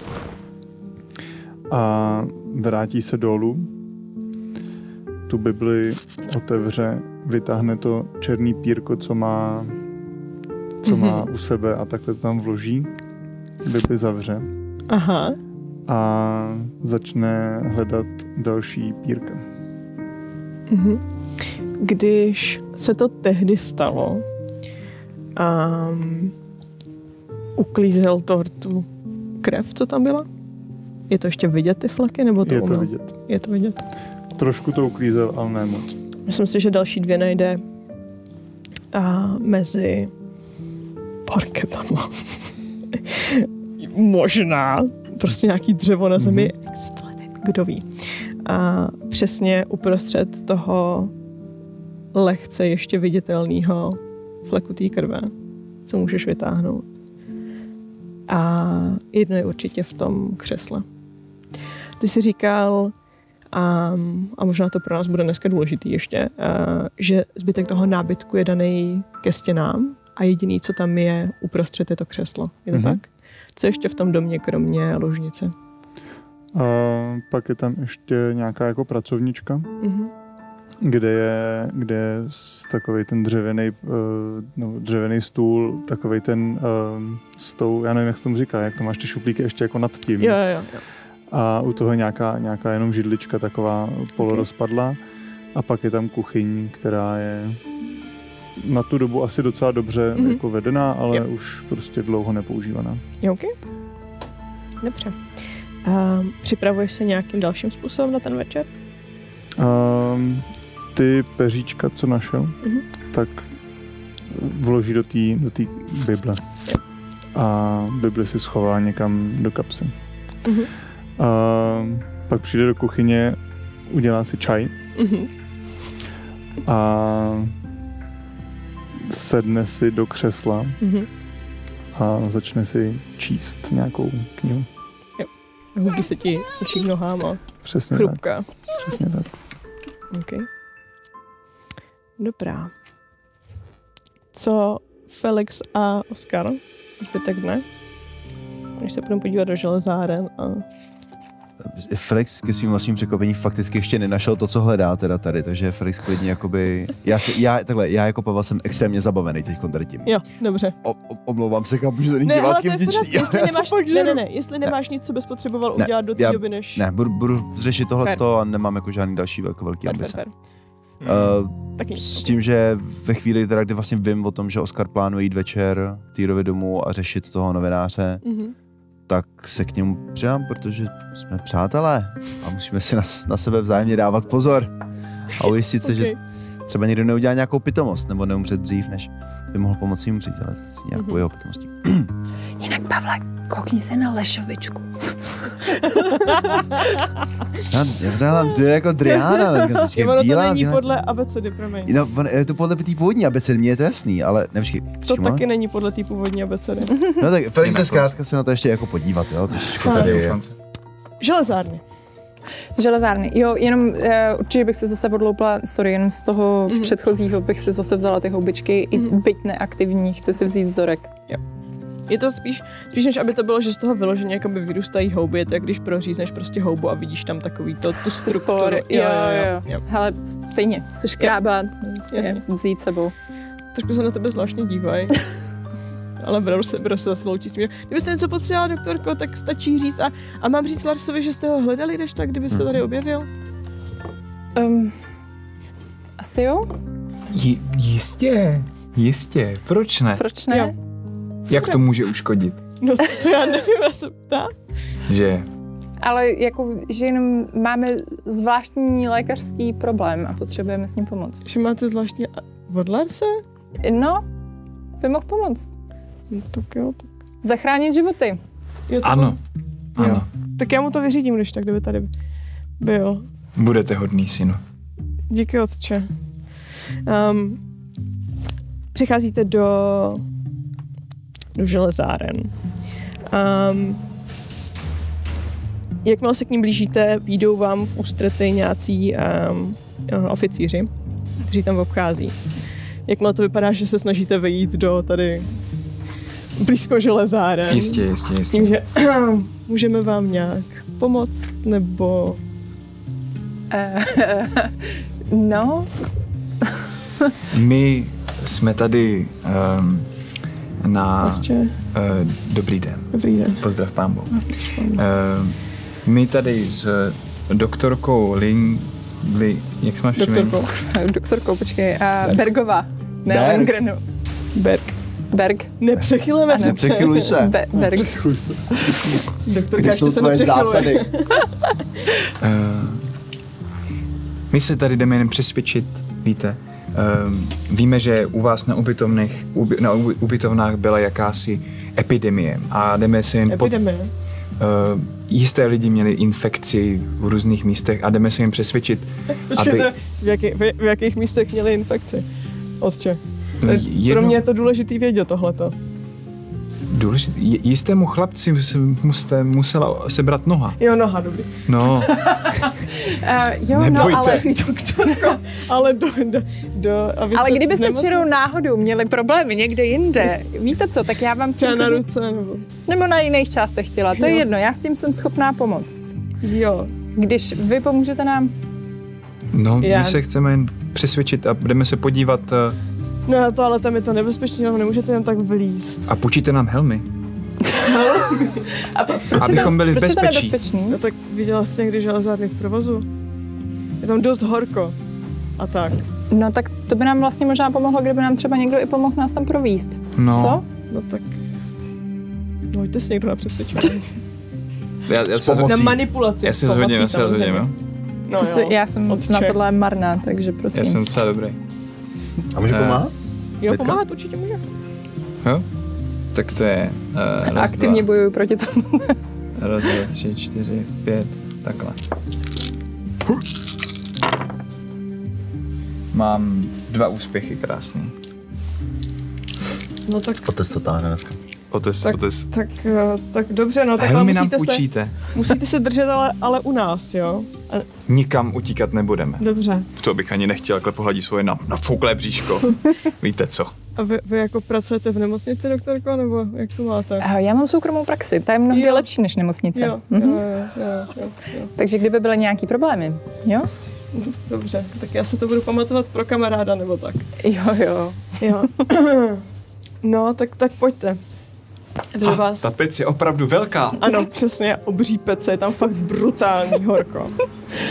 a vrátí se dolů. Tu Bibli otevře, vytáhne to černý pírko, co má, co má u sebe a takhle to tam vloží. Bibli zavře Aha. a začne hledat další pírka. Mhm. Když se to tehdy stalo, um, uklízel Thor tu krev, co tam byla? Je to ještě vidět, ty flaky, nebo to Je to umyl? vidět. Je to vidět. Trošku to uklízel, ale ne moc. Myslím si, že další dvě najde a mezi parketama. Možná. Prostě nějaký dřevo na zemi. Mm-hmm. Jak se tohle teď, kdo ví. A přesně uprostřed toho lehce ještě viditelného fleku té krve, co můžeš vytáhnout. A jedno je určitě v tom křesle. Ty jsi říkal, a, a možná to pro nás bude dneska důležitý ještě, a, že zbytek toho nábytku je daný ke stěnám a jediný, co tam je uprostřed, je to křeslo. Je to mm-hmm. tak? Co ještě v tom domě, kromě ložnice? A pak je tam ještě nějaká jako pracovnička, Mm-hmm. kde je, kde je takovej ten dřevěný, uh, no, dřevěný stůl, takovej ten uh, s tou, já nevím, jak se tomu říká, jak to máš ty šuplíky ještě jako nad tím. Jo, jo, jo. A u toho nějaká, nějaká jenom židlička taková polorozpadlá. Okay. A pak je tam kuchyň, která je na tu dobu asi docela dobře mm-hmm. jako vedená, ale jo. už prostě dlouho nepoužívaná. Jo, okay. Dobře. A připravuješ se nějakým dalším způsobem na ten večer? Um, ty peříčka, co našel, mm-hmm. tak vloží do té do té Bible. Jo. A Bibli si schová někam do kapsy. Mm-hmm. A pak přijde do kuchyně, udělá si čaj mm-hmm. a sedne si do křesla mm-hmm. a začne si číst nějakou knihu. Jo. Hudí se ti stočí k nohám. Přesně chrupka. tak. Přesně tak. Okay. Dobrá. Co Felix a Oskar? Zbytek dne? Když se budeme podívat do železáren a... Felix ke svým vlastním překvapení fakticky ještě nenašel to, co hledá teda tady, takže Felix klidně jakoby... Já, si, já, takhle, já jako Pavel jsem extrémně zabavený teď tady tím. Jo, dobře. O, o, omlouvám se, chápu, že to není diváckým vděčný. Jestli nemáš, ne, ne, ne, jestli nemáš ne. nic, co bys potřeboval ne, udělat do té doby, než... Ne, budu, budu řešit tohleto a nemám jako žádný další velko velký ambice. Fair, fair. Uh, Taky. s tím, že ve chvíli, teda, kdy vlastně vím o tom, že Oskar plánuje jít večer Týrovi domů a řešit toho novináře, Mm-hmm. tak se k němu přidám, protože jsme přátelé a musíme si na, na sebe vzájemně dávat pozor a ujistit se, Okay. že třeba někdo neudělá nějakou pitomost nebo neumřet dřív, než by mohl pomoct svým příteli s nějakou Mhm. jeho pitomostí. Jinak, Pavle, koukni se na Lešovičku. Já, já přáhlám, ty jako Driana, ale říkám si, Jo, ono to bílá, není bílá. podle abecedy, promiň. No, on- je to podle té původní abecedy, mně je to jasný, ale nevšky, To počkej, mám? taky není podle té původní abecedy. No tak Felix Jinak se zkrátka se na to ještě jako podívat, jo, trošičku tady je. Železárny. Železárny. Jo, jenom uh, určitě bych se zase odloupla, sorry, jenom z toho Mhm. mm-hmm. předchozího bych si zase vzala ty houbičky, mm-hmm. i byť neaktivní, chci si vzít vzorek. Je to spíš, spíš než aby to bylo, že z toho vyloženě jakoby vyrůstají houby, je to jak když prořízneš prostě houbu a vidíš tam takový to, tu strukturu. Spory. Jo, jo, jo. Hele, stejně, se škrábat, Jasně. vlastně vzít sebou. Trošku se na tebe zvláštně dívají. Ale beru se, beru se zase loučí směr. Kdybyste něco potřebovala, doktorko, tak stačí říct. A, a mám říct Larsovi, že jste ho hledali, když tak, kdyby se tady objevil? Um, asi jo? J- jistě, jistě, proč ne? Proč ne? Jo. Jak to může uškodit? No to já nevím, já se ptám. Že Ale jako, že jenom máme zvláštní lékařský problém a potřebujeme s ním pomoct. Že máte zvláštně od Larse? No, by mohl pomoct. No, tak jo. Tak, Zachránit životy. jo, to ano, Jo. ano, tak já mu to vyřídím, když tak, kdyby tady byl. budete hodný, synu. Díky, otče. Um, přicházíte do, do železáren. Um, jakmile se k ním blížíte, výjdou vám v ústrety nějací um, oficíři, kteří tam obchází. Jakmile to vypadá, že se snažíte vejít do tady blízko železáren. Jistě, jistě, S jistě. tím, že můžeme vám nějak pomoct, nebo... Uh, no, My jsme tady um, na... Ještě, Uh, dobrý den, dobrý den. pozdrav pán Bůh. Uh, my tady s doktorkou Ling... Li, jak se máš Doktorko. doktorkou, počkej, uh, Bergová. Ne, Berg. Lingrenu. Berg. Berg. Nepřechyleme Ano. přece. Nepřechyluj se. Be- Berg. Doktorka Kde ještě jsou se tvoje nepřechyluje. zásady? Uh, my se tady jdeme jen přesvědčit, víte. Uh, víme, že u vás na ubytovnách, uby, na uby- ubytovnách byla jakási epidemie a jdeme se jen pod, Epidemie. uh, jisté lidi měli infekci v různých místech a jdeme se jen přesvědčit, Počkejte, aby... v, jaký, v, v jakých místech měli infekci? Otče. Jedno- Pro mě je to důležitý vědět tohleto. Důležitý, j- jistému chlapci se musste, musela sebrat noha. Jo, noha, dobrý. No, Uh, jo, Nebojte. no, ale, Doktorko, ale do, do, do aby ale jste kdybyste nemocní- čirou náhodou měli problémy někde jinde, víte co, tak já vám s tím třeba na klidně- ruce, nebo... nebo na jiných částech těla, to je Jo. jedno, já s tím jsem schopná pomoct. Jo. Když vy pomůžete nám, no Já- my se chceme jen přesvědčit a jdeme se podívat uh, No to ale tam je to nebezpečné, no, nemůžete jen tak vlízt. a půjčíte nám helmy, a proč je abychom to, byli v proč je to bezpečí. nebezpečný? No tak viděla jste někdy železárny v provozu? Je tam dost horko. A tak. No tak to by nám vlastně možná pomohlo, kdyby nám třeba někdo i pomohl nás tam províst. No, Co? No tak... Pojďte si někdo na přesvědčení. já, já, se, pomocí. Na manipulaci. já se s pomocí zhodím, já se samozřejmě. zhodím, jo. No To si, jo. já jsem Otče. na tohle marná, takže prosím. Já jsem docela dobrý. A můžu Eh, pomáhat? Jo, Petka? pomáhat určitě může. Jo? Tak to je uh, raz, Aktivně dva, bojuju proti tomu. raz, dva, tři, čtyři, pět, takhle. Mám dva úspěchy, krásný. No tak, Otec to táhne dneska. Otes, Tak- otes. tak, eh, tak dobře, no tak ale Helmy nám musíte se, půjčíte. musíte se držet ale, ale u nás, jo? A, Nikam utíkat nebudeme. dobře. To bych ani nechtěl, takhle pohladí svoje na, nafouklé bříško. Víte co? A vy, vy jako pracujete v nemocnici, doktorko, nebo jak to máte? A já mám soukromou praxi, ta je mnohdy Jo. lepší než nemocnice. Jo, jo, Mhm. jo, jo, jo, jo. Takže kdyby byly nějaký problémy, jo? Dobře, tak já se to budu pamatovat pro kamaráda, nebo tak. Jo, jo. Jo. No, tak, tak pojďte. Jdu Ah, vás... ta pec je opravdu velká. Ano, přesně, obří pece, je tam fakt brutální horko.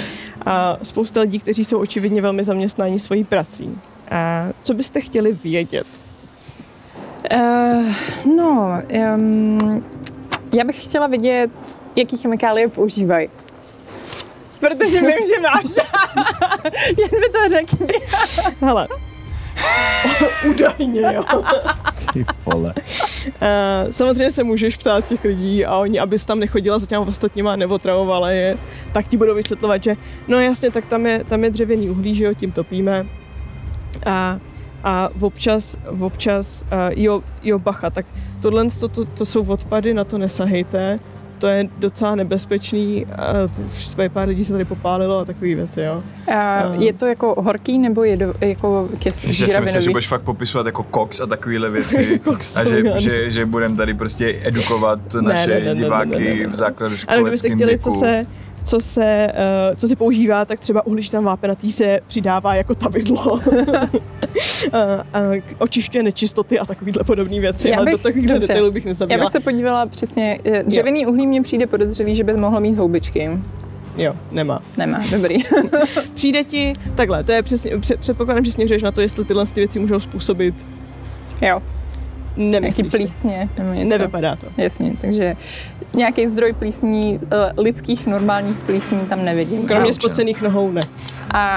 a spousta lidí, kteří jsou očividně velmi zaměstnáni svojí prací. A co byste chtěli vědět? Uh, no, um, já bych chtěla vědět, jaký chemikálie používají. Protože vím, že máš. Jen mi to řekni. Hele. Údajně, jo. Ty vole. Uh, samozřejmě se můžeš ptát těch lidí a oni, abys tam nechodila za těma ostatníma nebo travovala je, tak ti budou vysvětlovat, že no jasně, tak tam je, tam je dřevěný uhlí, že jo, tím topíme. A, a občas, občas, uh, jo, jo, bacha, tak tohle to, to, to jsou odpady, na to nesahejte. To je docela nebezpečný, uh, už pár lidí se tady popálilo a takový věci, jo. Uh, je to jako horký nebo je do, jako kyslý, že si myslím, že budeš fakt popisovat jako koks a takovýhle věci a že, že, že budeme tady prostě edukovat naše ne, ne, ne, diváky ne, ne, ne, ne. v základu školeckém věku. Co se, co, se, uh, co se používá, tak třeba uhličitán vápenatý se přidává jako tavidlo. uh, uh, očišťuje nečistoty a takovýhle podobné věci, já ale bych, do takovýchhle detailů bych nezabývala. Já bych se podívala přesně, dřevěný uhlí mě přijde podezřelý, že by mohlo mít houbičky. Jo, nemá. Nemá, dobrý. Přijde ti, takhle, to je přesně, předpokládám, že směřuješ na to, jestli tyhle ty věci můžou způsobit. Jo. Nemyslíš nějaký plísně nebo něco. Nevypadá to. Jasně, takže nějaký zdroj plísní, uh, lidských normálních plísní tam nevidím. Kromě spocených nohou ne. A,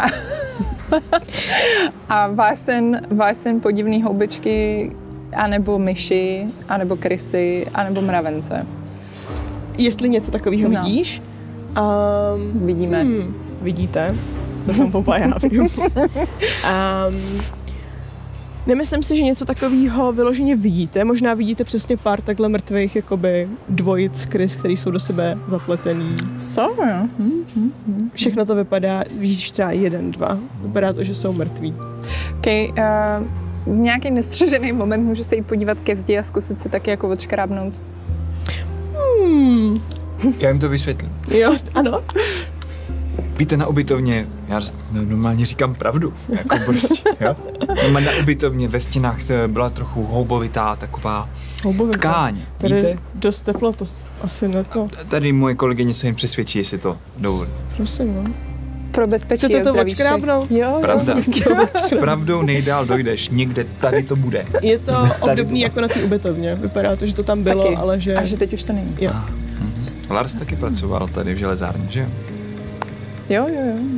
a vásen, vásen podivný houbičky, anebo myši, anebo krysy, anebo mravence. Jestli něco takového no. vidíš? Um, Vidíme. Hmm, vidíte? Jste tam popajávky. um, Nemyslím si, že něco takového vyloženě vidíte. Možná vidíte přesně pár takhle mrtvých jakoby dvojic krys, který jsou do sebe zapletený. Jsou, jo. Hmm, hmm, hmm. Všechno to vypadá, vidíš třeba jeden, dva. Vypadá to, že jsou mrtví. OK, uh, v nějaký nestřežený moment můžu se jít podívat ke zdi a zkusit si taky jako odškrábnout. Hmm. Já jim to vysvětlím. Jo, ano. Víte, na ubytovně, já normálně říkám pravdu, jako prostě, jo? Normálně na ubytovně ve stěnách byla trochu houbovitá taková houbovitá. Tkáň, tady víte? Dost teplo, to asi ne to. Tady moje kolegyně se jen přesvědčí, jestli to dovolí. Prosím, no. Pro bezpečí je zdraví všech. Jo, pravda. S pravdou nejdál dojdeš, někde tady to bude. Je to obdobný jako na té ubytovně, vypadá to, že to tam bylo, taky. ale že... A že teď už to není. Jo. Ah, mm-hmm. Lars taky pracoval tady v železárně, že jo? Jo, jo, jo.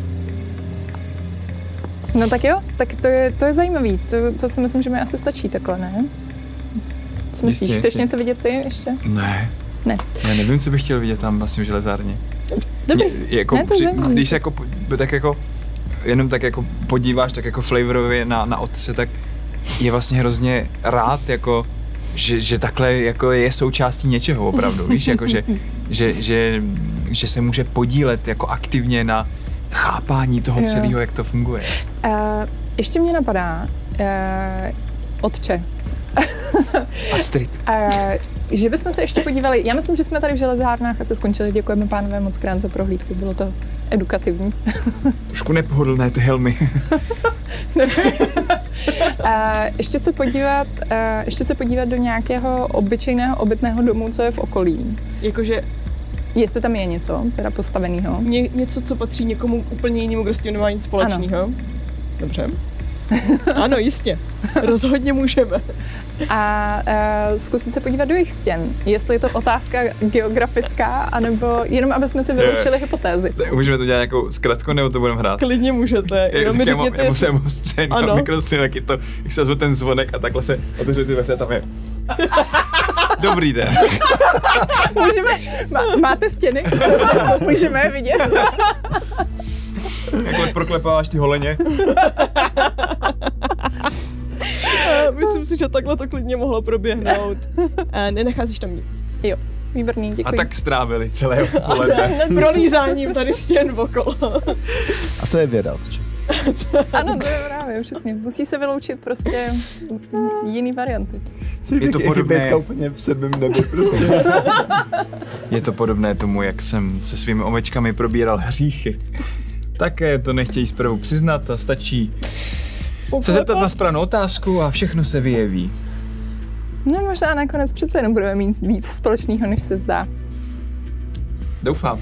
No tak jo, tak to je, to je zajímavý. To, to si myslím, že mi asi stačí takhle, ne? Co myslíš? Chceš jistě. Něco vidět ty ještě? Ne. Ne. Já nevím, co bych chtěl vidět tam vlastně v železárně. Dobrý. Mě, jako ne, to při, když se jako, tak jako, jenom tak jako podíváš tak jako flavorově na, na otce, tak je vlastně hrozně rád, jako, že, že takhle jako je součástí něčeho opravdu, víš, jako, že, že, že, že se může podílet jako aktivně na chápání toho celého, jak to funguje. Uh, ještě mě napadá, uh, otče. Astrid. Uh, že bychom se ještě podívali, já myslím, že jsme tady v železárnách a se skončili, děkujeme pánové moc krát za prohlídku, bylo to edukativní. Trošku nepohodlné ty helmy. uh, ještě se podívat, uh, ještě se podívat do nějakého obyčejného obytného domu, co je v okolí. Jakože jestli tam je něco, teda postavenýho. Ně, něco, co patří někomu úplně jinému, kdo s tím nemá nic společného. Dobře. Ano, jistě. Rozhodně můžeme. A uh, zkusit se podívat do jejich stěn. Jestli je to otázka geografická, anebo jenom, aby jsme si vyloučili hypotézy. Můžeme to dělat nějakou zkratku, nebo to budeme hrát? Klidně můžete. Jenom mi řekněte, já musím scénu a mikroscénu, jak, to, jak se ozve ten zvonek a takhle se otevře ty dveře a tam je. Dobrý den. Můžeme, má, máte stěny? Můžeme je vidět. Jakhle proklepáváš ty holeně. Myslím si, že takhle to klidně mohlo proběhnout. Nenacházíš tam nic. Jo, výborný, děkuji. A tak strávili celé odpoledne. Prolízáním tady stěn okolo. A to je věda, otče. Ano, to je právě, přesně. Musí se vyloučit prostě jiný varianty. Je to podobné... úplně v sedmém nebi, prostě. Je to podobné tomu, jak jsem se svými omečkami probíral hříchy. Také to nechtějí zprvu přiznat a stačí se zeptat na správnou otázku a všechno se vyjeví. No možná nakonec přece jenom budeme mít víc společného, než se zdá. Doufám.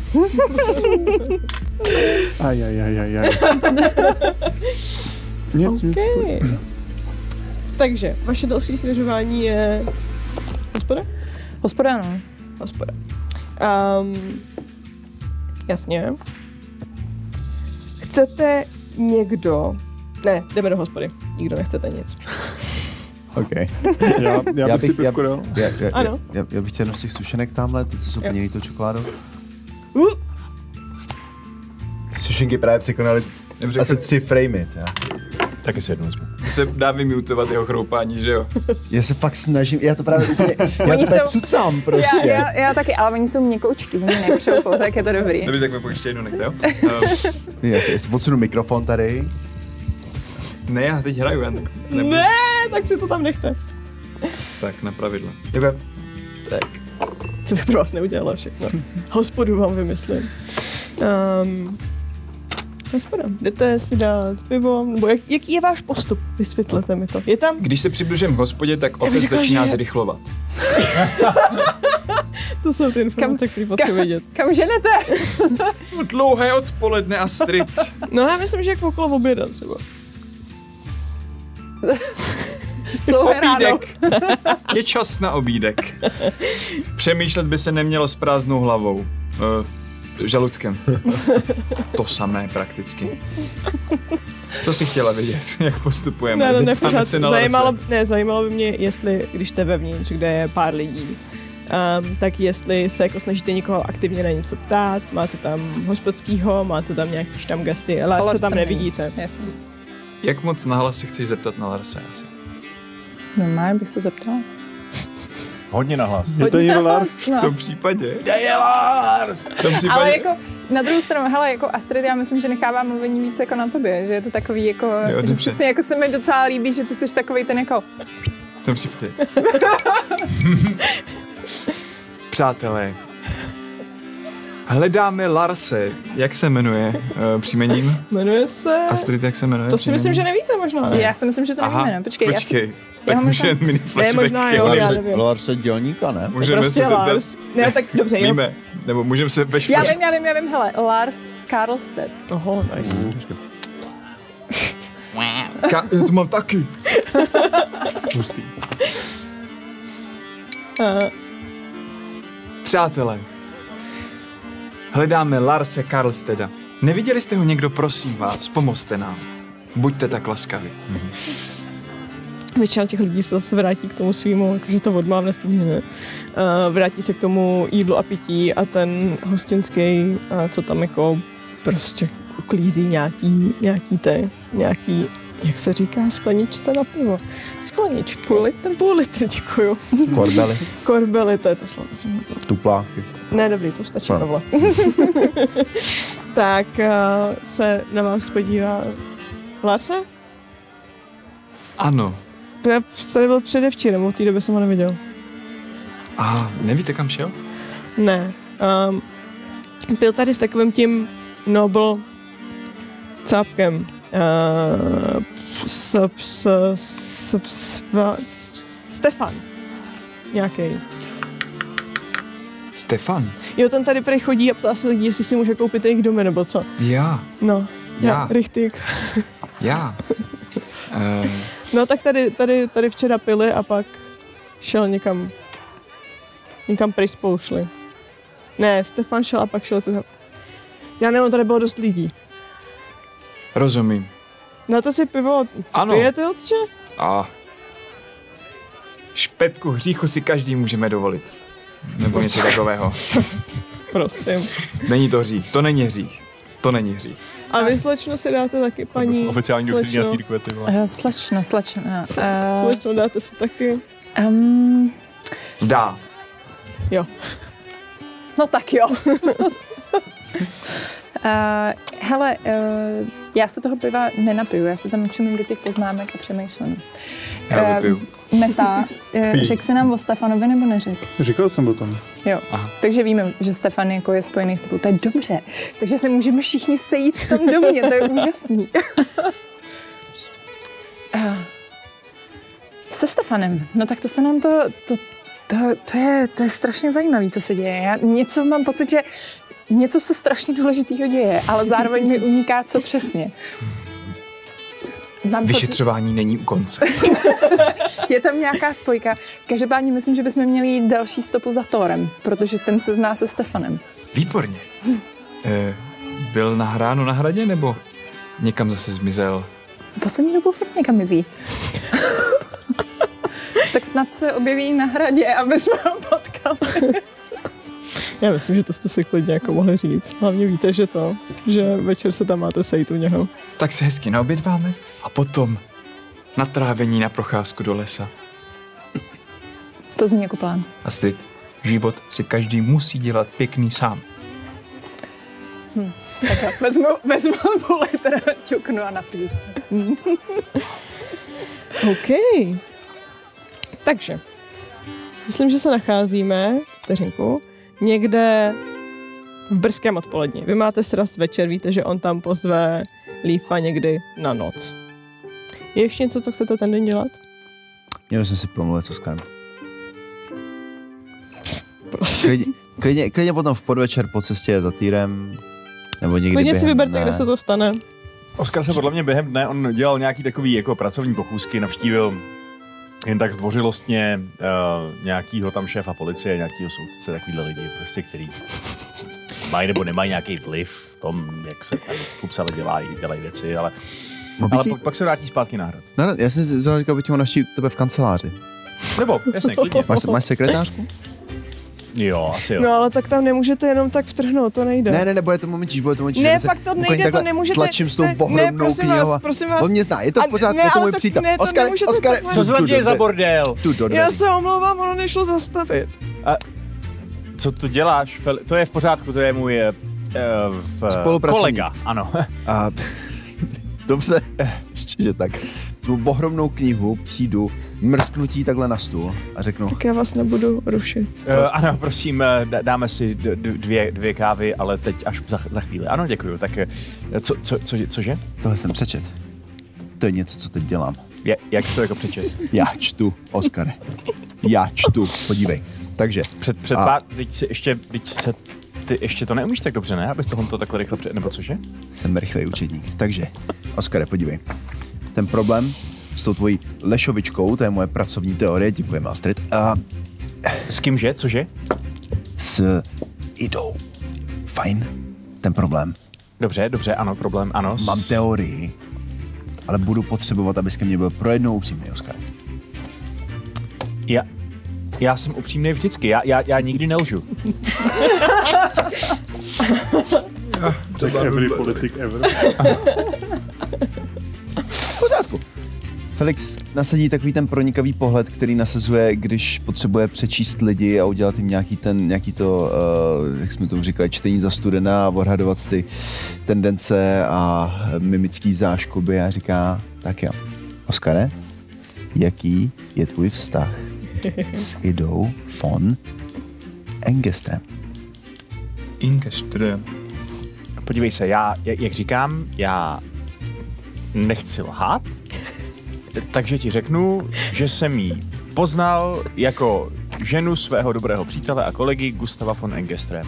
Aj, aj, aj, aj, aj. Nic, nic. Okay. Takže, vaše další směřování je... Hospoda? Hospoda, no. Hospoda. Um, jasně. Chcete někdo... Ne, jdeme do hospody. Nikdo nechcete nic. OK. Já, já, Já bych bych- si pivko dal. Já, já, Ano. já, já bych chtěl jenom z těch sušenek tamhle, ty, co jsou Jo. plněný tou čokoládou. Uh, Ty sušenky právě překonaly Dobře, asi tři framey, co? Taky si jednu vezmu. se dá vymutovat jeho chroupání, že jo? Já se fakt snažím, já to právě úplně, já Oni to právě jsou- cucám prostě. Já, já, já taky, ale oni jsou měkoučky, oni nekřoupou, tak je to dobrý. Dobře, tak mi ještě jednu nechte, jo? Uh, Já si, já si odsunu mikrofon tady. ne, já teď hraju, já ne, nebudu. ne, tak si to tam nechte. Tak, na pravidla. Děkuji. Co bych pro vás neudělala všechno. Hospodu vám vymyslím. Um, hospoda, jdete si dát pivo, nebo jak, jaký je váš postup? Vysvětlete mi to. Je tam... Když se přibližím k hospodě, tak bych otec řekla, začíná že- zrychlovat. To jsou ty informace, které potřebuji vědět. Kam ženete? Dlouhé odpoledne, Astrid. No já myslím, že jako okolo oběda třeba. Dlouhé ráno. Obídek. Je čas na obídek. Přemýšlet by se nemělo s prázdnou hlavou. Uh, žaludkem. To samé prakticky. Co jsi chtěla vědět? Jak postupujeme? Ne, ne, ne, Zeptáme pořád. se na Zajímalo, Larse. ne, zajímalo by mě, jestli, když jste vevnitř, kde je pár lidí, um, tak jestli se jako snažíte někoho aktivně na něco ptát, máte tam hospodskýho, máte tam nějaký štamgasty, ale Ale se tam tam není. nevidíte. Jasně. Jak moc nahlas se chceš zeptat na Larse? Asi? Normálně bych se zeptala. Hodně nahlas. Je to někdo Lars? V No. tom případě? Kde je Lars? V tom případě? Ale jako na druhou stranu, hele, jako Astrid, já myslím, že nechává mluvení víc jako na tobě, že je to takový jako, Jo, že dobře. přesně jako se mi docela líbí, že ty jsi takový ten jako, V tom případě. Přátelé, hledáme Larse. Jak se jmenuje uh, příjmením? Jmenuje se... Astrid, jak se jmenuje? To si myslím, že příjmením? nevíte možná, ne? já si myslím, že to Aha, nevíme, no. Počkej, já si, počkej. já Tak ho možná- můžeme mini Ne, flashback. možná jo, já nevím. Larse dělníka, ne? Můžeme prostě se zeptat. Lars. Ne, tak dobře, jo. Víme. Nebo můžeme se ve já šflash... vím, já vím, já vím, hele, Lars Karlstedt. Oho, nice. Ka- já to mám taky. Hustý. Uh, Přátelé, hledáme Larse Karlsteda. Neviděli jste ho někdo, prosím vás, pomozte nám. Buďte tak laskaví. většina těch lidí se zase vrátí k tomu svýmu, jakože to odmávne stejně, ne. Uh, vrátí se k tomu jídlu a pití a ten hostinský, uh, co tam jako prostě uklízí nějaký, nějaký té, nějaký, jak se říká, skleničce na pivo. Skleničky. Půl litr? Půl litr, děkuju. Korbely, Korbely, to je to slovo, co jsem hledala. tupláky. Ne, dobrý, to stačí, No. Pavle. Tak uh, se na vás podívá Larse? Ano. Já tady byl předevčírem, od té doby jsem ho neviděl. A nevíte, kam šel? Ne. Um, byl tady s takovým tím Nobel cápkem. Uh, s, s, s, s, s, Stefan. Nějaký. Stefan? Jo, ten tady prej chodí a ptá se lidí, jestli si může koupit jejich domy, nebo co. Já. No. Já. Richtig. Já. Uh, No tak tady, tady, tady včera pili a pak šel někam, někam pryč spolu šli. Ne, Stefan šel a pak šel, já nevím, tady bylo dost lidí. rozumím. No to si pivo Ano. pijete, otče? A špetku hříchu si každý můžeme dovolit. Nebo něco takového. Prosím. Není to hřích. To není hřích. To není hřích. A vy, slečno, si dáte taky, paní. Oficiální doktrína slečno. církve, ty vole. Uh, slečna, slečna. Uh, Slečno, dáte si taky. um, Dá. Jo. no tak jo. uh, hele, uh, já se toho piva nenapiju, já se tam čumím do těch poznámek a přemýšlím. Já vypiju. Uh, Meta, uh, řekl jsi nám o Stefanovi nebo neřekl? Říkal jsem o tom. Jo, Aha. takže víme, že Stefan jako je spojený s tebou, to je dobře. Takže se můžeme všichni sejít v tom domě, to je úžasný. uh, se Stefanem, no tak to se nám to, to, to, to, je, to je strašně zajímavé, co se děje. Já něco mám pocit, že něco se strašně důležitého děje, ale zároveň mi uniká, co přesně. Mám Vyšetřování pocit... není u konce. Je tam nějaká spojka. Každopádně myslím, že bychom měli jít další stopu za Thorem, protože ten se zná se Stefanem. Výborně. eh, byl nahráno na hradě, nebo někam zase zmizel? Poslední dobou furt někam mizí. Tak snad se objeví na hradě, aby jsme ho potkali. Já myslím, že to jste si klidně jako mohli říct. Hlavně víte, že to, že večer se tam máte sejít u něho. Tak se hezky naobědváme a potom na trávení na procházku do lesa. To zní jako plán. Astrid, život si každý musí dělat pěkný sám. Hm. Tak vezmu, vezmu půl litr, ťuknu a napiju se. OK. Takže, myslím, že se nacházíme, vteřinku, někde v brzkém odpolední. Vy máte sraz večer, víte, že on tam pozve Leafa někdy na noc. Je ještě něco, co chcete ten den dělat? Měl jsem si promluvit s Oskarem. Prosím. Klidně, klidně, klidně potom v podvečer po cestě za týrem, nebo někdy Klidně během si vyberte, dne. kde se to stane. Oskar se podle mě během dne, on dělal nějaký takový jako pracovní pochůzky, navštívil jen tak zdvořilostně uh, nějakýho tam šéfa policie, nějakýho soudce, takovýhle lidi, prostě, který mají nebo nemají nějaký vliv v tom, jak se tam Fupsale dělají, dělají věci, ale, ale pak, pak se vrátí zpátky na hrad. No, já jsem si říkal, aby tě ho navštívit tebe v kanceláři. Nebo, jasně, klidně. Máš, máš sekretářku? Jo, asi jo. No ale tak tam nemůžete jenom tak vtrhnout, to nejde. Ne, ne, ne, bude to momentíž, bude to momentíž. Ne, že se fakt to úplně nejde, to takhle nemůžete. Tlačím s tou ne, bohromnou ne, prosím knihou. vás, prosím vás. On mě zná, je to v pořádku, ne, je to ale můj to- přítel. ne, to Oskar, nemůžete Oskar, takhle. Co se tam děje za bordel? Tu do Já se omlouvám, ono nešlo zastavit. Co tu děláš? Fel- To je v pořádku, to je můj uh, v, Spolupracovník. kolega, ano. A, dobře, ještě že tak. Tu bohromnou knihu přijdu, mrsknutí takhle na stůl a řeknu, Tak já vás nebudu rušit. Uh, ano, prosím, uh, d- dáme si d- d- dvě, dvě kávy, ale teď až za, za chvíli. Ano, děkuju. Tak uh, co, co, co, cože? tohle jsem přečet. To je něco, co teď dělám. Je, jak to jako přečet? Já čtu, Oskare. Já čtu, podívej. Takže, Před, před A- pár, teď se ještě, teď se, ty ještě to neumíš tak dobře, ne? Abys tohle to takhle rychle před, nebo cože? jsem rychlej učedník. Takže, Oskare, podívej. Ten problém s tou tvojí lešovičkou, to je moje pracovní teorie, děkujeme, Astrid, a S kýmže, cože? s Idou. Fajn, ten problém. Dobře, dobře, ano, problém, ano. s- Mám teorii, ale budu potřebovat, abys ke mně byl pro jednou upřímný, Oskar. Já, já jsem upřímný vždycky, já, já, já nikdy nelžu. Tak every politik ever. V pořádku. Felix nasadí takový ten pronikavý pohled, který nasazuje, když potřebuje přečíst lidi a udělat jim nějaký ten, nějaký to, uh, jak jsme tomu říkali, čtení za studena a odhadovat ty tendence a mimický záškoby a říká, tak jo, Oskare, jaký je tvůj vztah s Idou von Engestrem? Ingeström. Podívej se, já, jak, jak říkám, já nechci lhát, takže ti řeknu, že jsem ji poznal jako ženu svého dobrého přítele a kolegy Gustava von Engeström.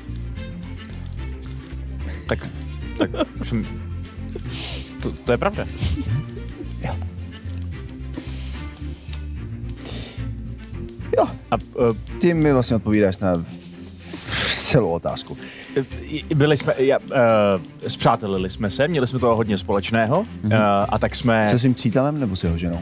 Tak, tak jsem... To, to je pravda. Jo, A uh, ty mi vlastně odpovídáš na celou otázku. byli jsme, ja, uh, zpřátelili jsme se, měli jsme toho hodně společného uh, a tak jsme... Se svým přítelem nebo s jeho ženou?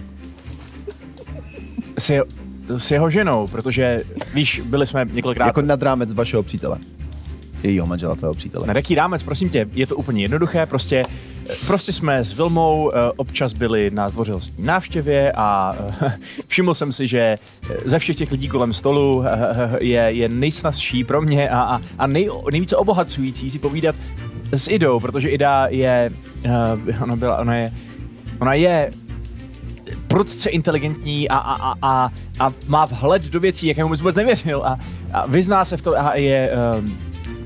S jeho, s jeho ženou, protože, víš, byli jsme několikrát... Jako nad rámec vašeho přítele. Jejího manžela, tvého přítele. Na jaký rámec, prosím tě, je to úplně jednoduché, prostě, prostě jsme s Vilmou uh, občas byli na zdvořilostní návštěvě a uh, všiml jsem si, že ze všech těch lidí kolem stolu uh, je, je nejsnazší pro mě a, a, a nej, nejvíce obohacující si povídat s Idou, protože Ida je, uh, ona byla, ona je, ona je prudce inteligentní a, a, a, a, a má vhled do věcí, jakému bys vůbec nevěřil a, a vyzná se v tom a je... Um,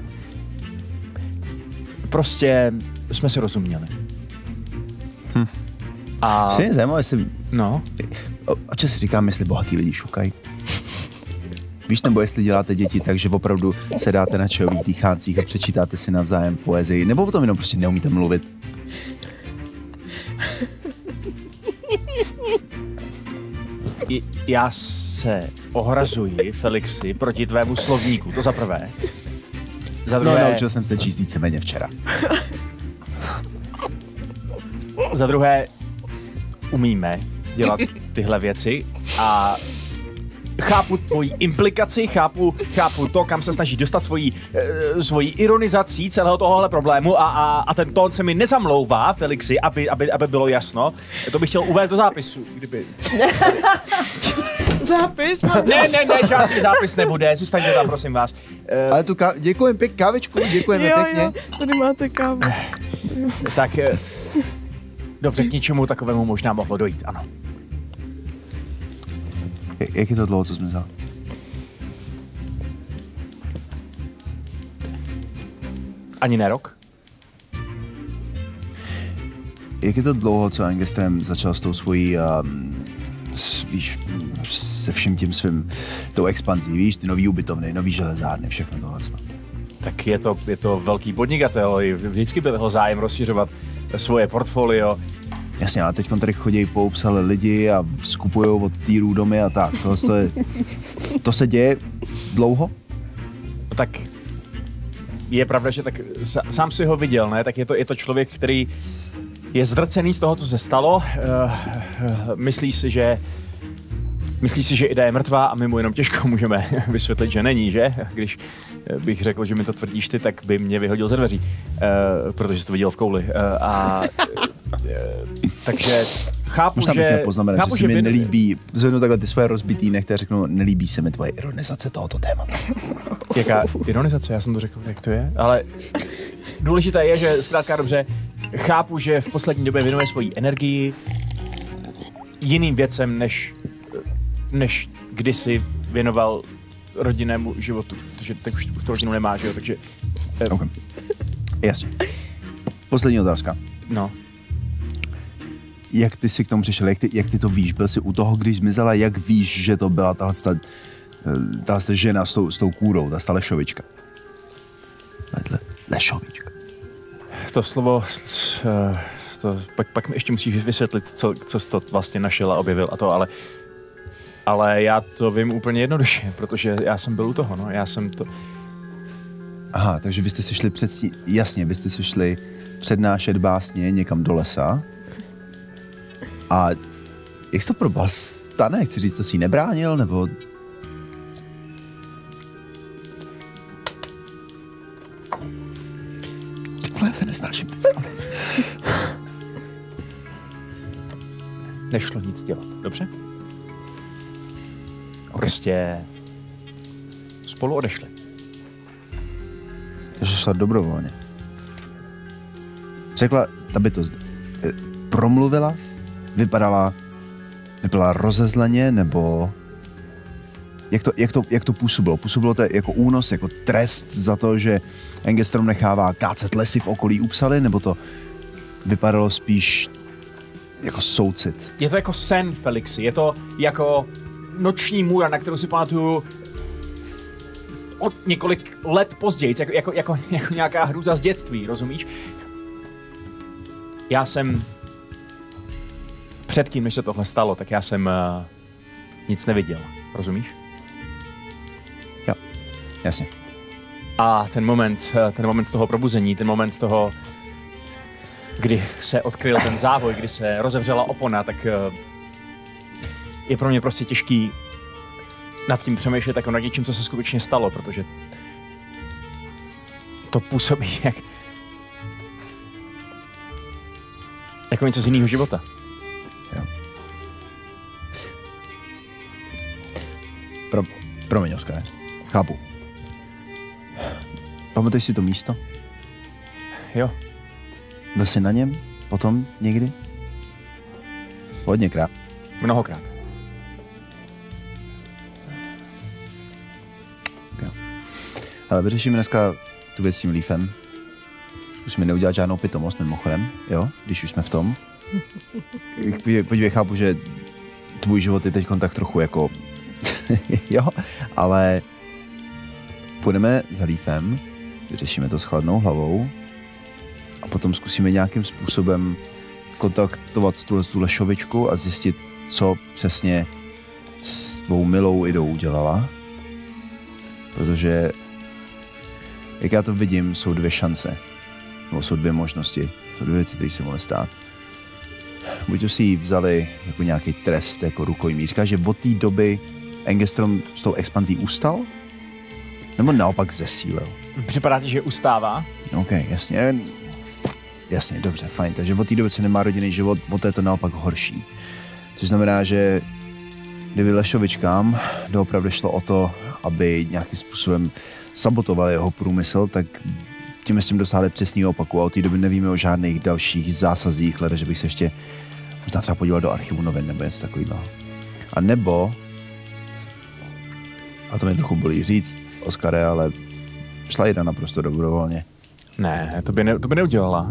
prostě jsme si rozuměli. Hm. A... Jsi zajímavé, jestli... No. O, o čem si říkám, jestli bohatý lidi šukají? Víš, nebo jestli děláte děti tak, že opravdu se dáte na čajových dýcháncích a přečítáte si navzájem poezii, nebo o tom jenom prostě neumíte mluvit. I, já se ohrazuji, Felixi, proti tvému slovníku, to za prvé. Za druhé... No, naučil jsem se číst víceméně včera. Za druhé, umíme dělat tyhle věci a chápu tvoji implikaci, chápu, chápu to, kam se snažíš dostat svojí, e, svojí ironizací celého tohohle problému a, a, a ten tón se mi nezamlouvá, Felixi, aby, aby, aby bylo jasno. To bych chtěl uvést do zápisu, kdyby... Zápis? Mám Ne, ne, ne, žádný zápis nebude, zůstaňte tam, prosím vás. E, Ale tu ká... děkujeme pěk, kávičku, děkujeme jo, pěkně. jo, tady máte kávu. tak, e, dobře, k něčemu takovému možná mohlo dojít, ano. Jak je to dlouho, co zmizel? Ani ne rok? Jak je to dlouho, co Angestrem začal s tou svojí, um, s, víš, se vším tím svým, tou expanzí, víš, ty nový ubytovny, nový železárny, všechno tohle. Tak je to, je to velký podnikatel, vždycky byl jeho zájem rozšiřovat svoje portfolio. Jasně, ale teď tady chodí poupsali lidi a skupujou od týrů domy a tak. To, to, je, to se děje dlouho? Tak je pravda, že tak sám si ho viděl, ne? Tak je to, je to člověk, který je zdrcený z toho, co se stalo. Uh, uh, myslí si, že Myslí si, že Ida je mrtvá a my mu jenom těžko můžeme vysvětlit, že není, že? Když bych řekl, že mi to tvrdíš ty, tak by mě vyhodil ze dveří, uh, protože jsi to viděl v kouli. Uh, a uh, takže chápu, Možná že... bych měl poznamenat, chápu, že se mi vy... nelíbí, zvednu takhle ty svoje rozbitý nechte a řeknu, nelíbí se mi tvoje ironizace tohoto tématu. Jaká ironizace? Já jsem to řekl, jak to je. Ale důležité je, že zkrátka dobře, chápu, že v poslední době věnuje svoji energii jiným věcem, než, než kdysi věnoval rodinnému životu, protože teď už tu rodinu nemá, že jo, takže... Eh, okay. Jasně. Poslední otázka. No. Jak ty si k tomu přišel, jak ty, jak ty to víš? Byl jsi u toho, když zmizela, jak víš, že to byla tahle ta, tahle ta žena s tou, s tou kůrou, ta lešovička? Le, lešovička. To slovo, to, pak, pak mi ještě musíš vysvětlit, co, co jsi to vlastně našel a objevil a to, ale ale já to vím úplně jednoduše, protože já jsem byl u toho, no, já jsem to... Aha, takže vy jste si šli před, jasně, vy jste si šli přednášet básně někam do lesa a jak jsi to pro vás stane? Chci říct, to si nebránil, nebo... Tyhle se nesnáším teď. Nešlo nic dělat, dobře? Prostě spolu odešli. Takže šla dobrovolně. Řekla, ta bytost promluvila, vypadala, vypadala rozezleně, nebo jak to, jak, to, jak to působilo? Působilo to jako únos, jako trest za to, že Engestrom nechává kácet lesy v okolí Uppsaly, nebo to vypadalo spíš jako soucit? Je to jako sen, Felixi, je to jako noční můra, na kterou si pamatuju od několik let později, jako, jako, jako, jako nějaká hrůza z dětství, rozumíš? Já jsem předtím, než se tohle stalo, tak já jsem uh, nic neviděl, rozumíš? Jo, jasně. A ten moment, ten moment toho probuzení, ten moment toho, kdy se odkryl ten závoj, kdy se rozevřela opona, tak uh, je pro mě prostě těžký nad tím přemýšlet jako nad něčím, co se skutečně stalo, protože to působí jak jako něco z jiného života. Jo. Pro, promiň, Oskare. Chápu. Pamatuješ si to místo? Jo. Byl jsi na něm? Potom někdy? Hodněkrát. Mnohokrát. Ale vyřešíme dneska tu věc s tím Leafem. Musíme neudělat žádnou pitomost mimochodem, jo, když už jsme v tom. Podívej, chápu, že tvůj život je teď tak trochu jako Jo, ale půjdeme za Leafem, vyřešíme to s chladnou hlavou a potom zkusíme nějakým způsobem kontaktovat tuhle tu lešovičku a zjistit, co přesně s tvou milou Idou udělala. Protože, jak já to vidím, jsou dvě šance. Nebo jsou dvě možnosti. Jsou dvě věci, které se mohly stát. Buď si ji vzali jako nějaký trest, jako rukojmí. Říkáš, že od té doby Engestrom s tou expanzí ustal? Nebo naopak zesílil? Připadá ti, že ustává? OK, jasně. Jasně, dobře, fajn. Takže od té doby, co nemá rodinný život, od to je to naopak horší. Což znamená, že kdyby Lešovičkám doopravdy šlo o to, aby nějakým způsobem sabotovali jeho průmysl, tak tím s tím dosáhli přesného opaku a od té doby nevíme o žádných dalších zásazích, hleda, že bych se ještě možná třeba podíval do archivu novin nebo něco takového. A nebo, a to mě trochu bolí říct, Oskare, ale šla Ida naprosto dobrovolně. Ne, to by, ne, to by neudělala.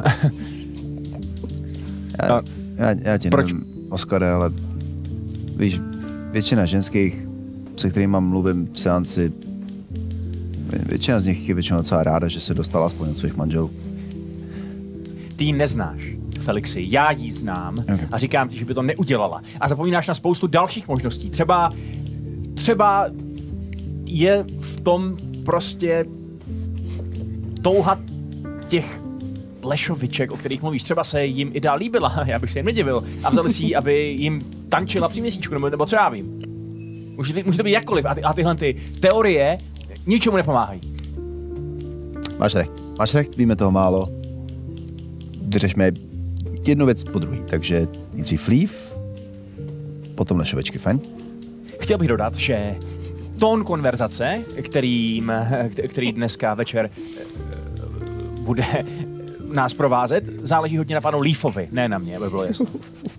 já, já, já tě Proč? nevím, Oskare, ale víš, většina ženských, se kterými mluvím v seanci, většina z nich je většinou docela ráda, že se dostala aspoň od svých manželů. Ty ji neznáš, Felixi, já ji znám Okay. a říkám ti, že by to neudělala. A zapomínáš na spoustu dalších možností. Třeba, třeba je v tom prostě touha těch Lešoviček, o kterých mluvíš. Třeba se jim Ida líbila, já bych se jim nedivil. A vzali si ji, aby jim tančila při měsíčku, nebo, nebo co já vím. Může, být, může to být jakkoliv. A, ty, a tyhle ty teorie ničemu nepomáhají. Máš recht, máš recht, víme toho málo. Vyřešme jednu věc po druhý, takže nejdřív Leaf, potom Lešovičky, fajn? Chtěl bych dodat, že tón konverzace, kterým, který dneska večer bude nás provázet, záleží hodně na panu Leafovi, ne na mě, aby bylo jasno.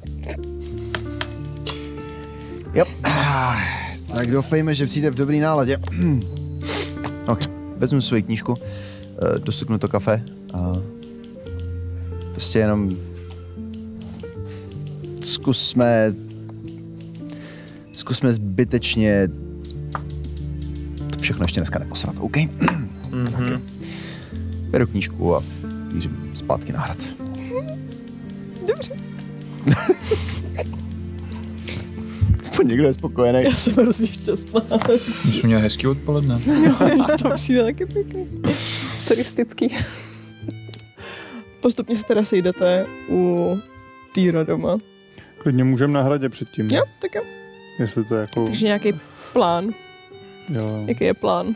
Jo. Tak doufejme, že přijde v dobrý náladě. Ok, vezmu svoji knížku, dostupnu to kafe a prostě jenom zkusme zkusme zbytečně to všechno ještě dneska neposrat, OK? Mm-hmm. Okay. Beru knížku a mířím zpátky na hrad. Dobře. Aspoň někdo je spokojený. Já jsem hrozně šťastná. My jsme měli hezký odpoledne. To přijde taky pěkný. Turistický. Postupně se teda sejdete u Týra doma. Klidně můžeme na hradě předtím. Jo, tak jo. Jestli to jako... Takže nějaký plán. Jo. Jaký je plán?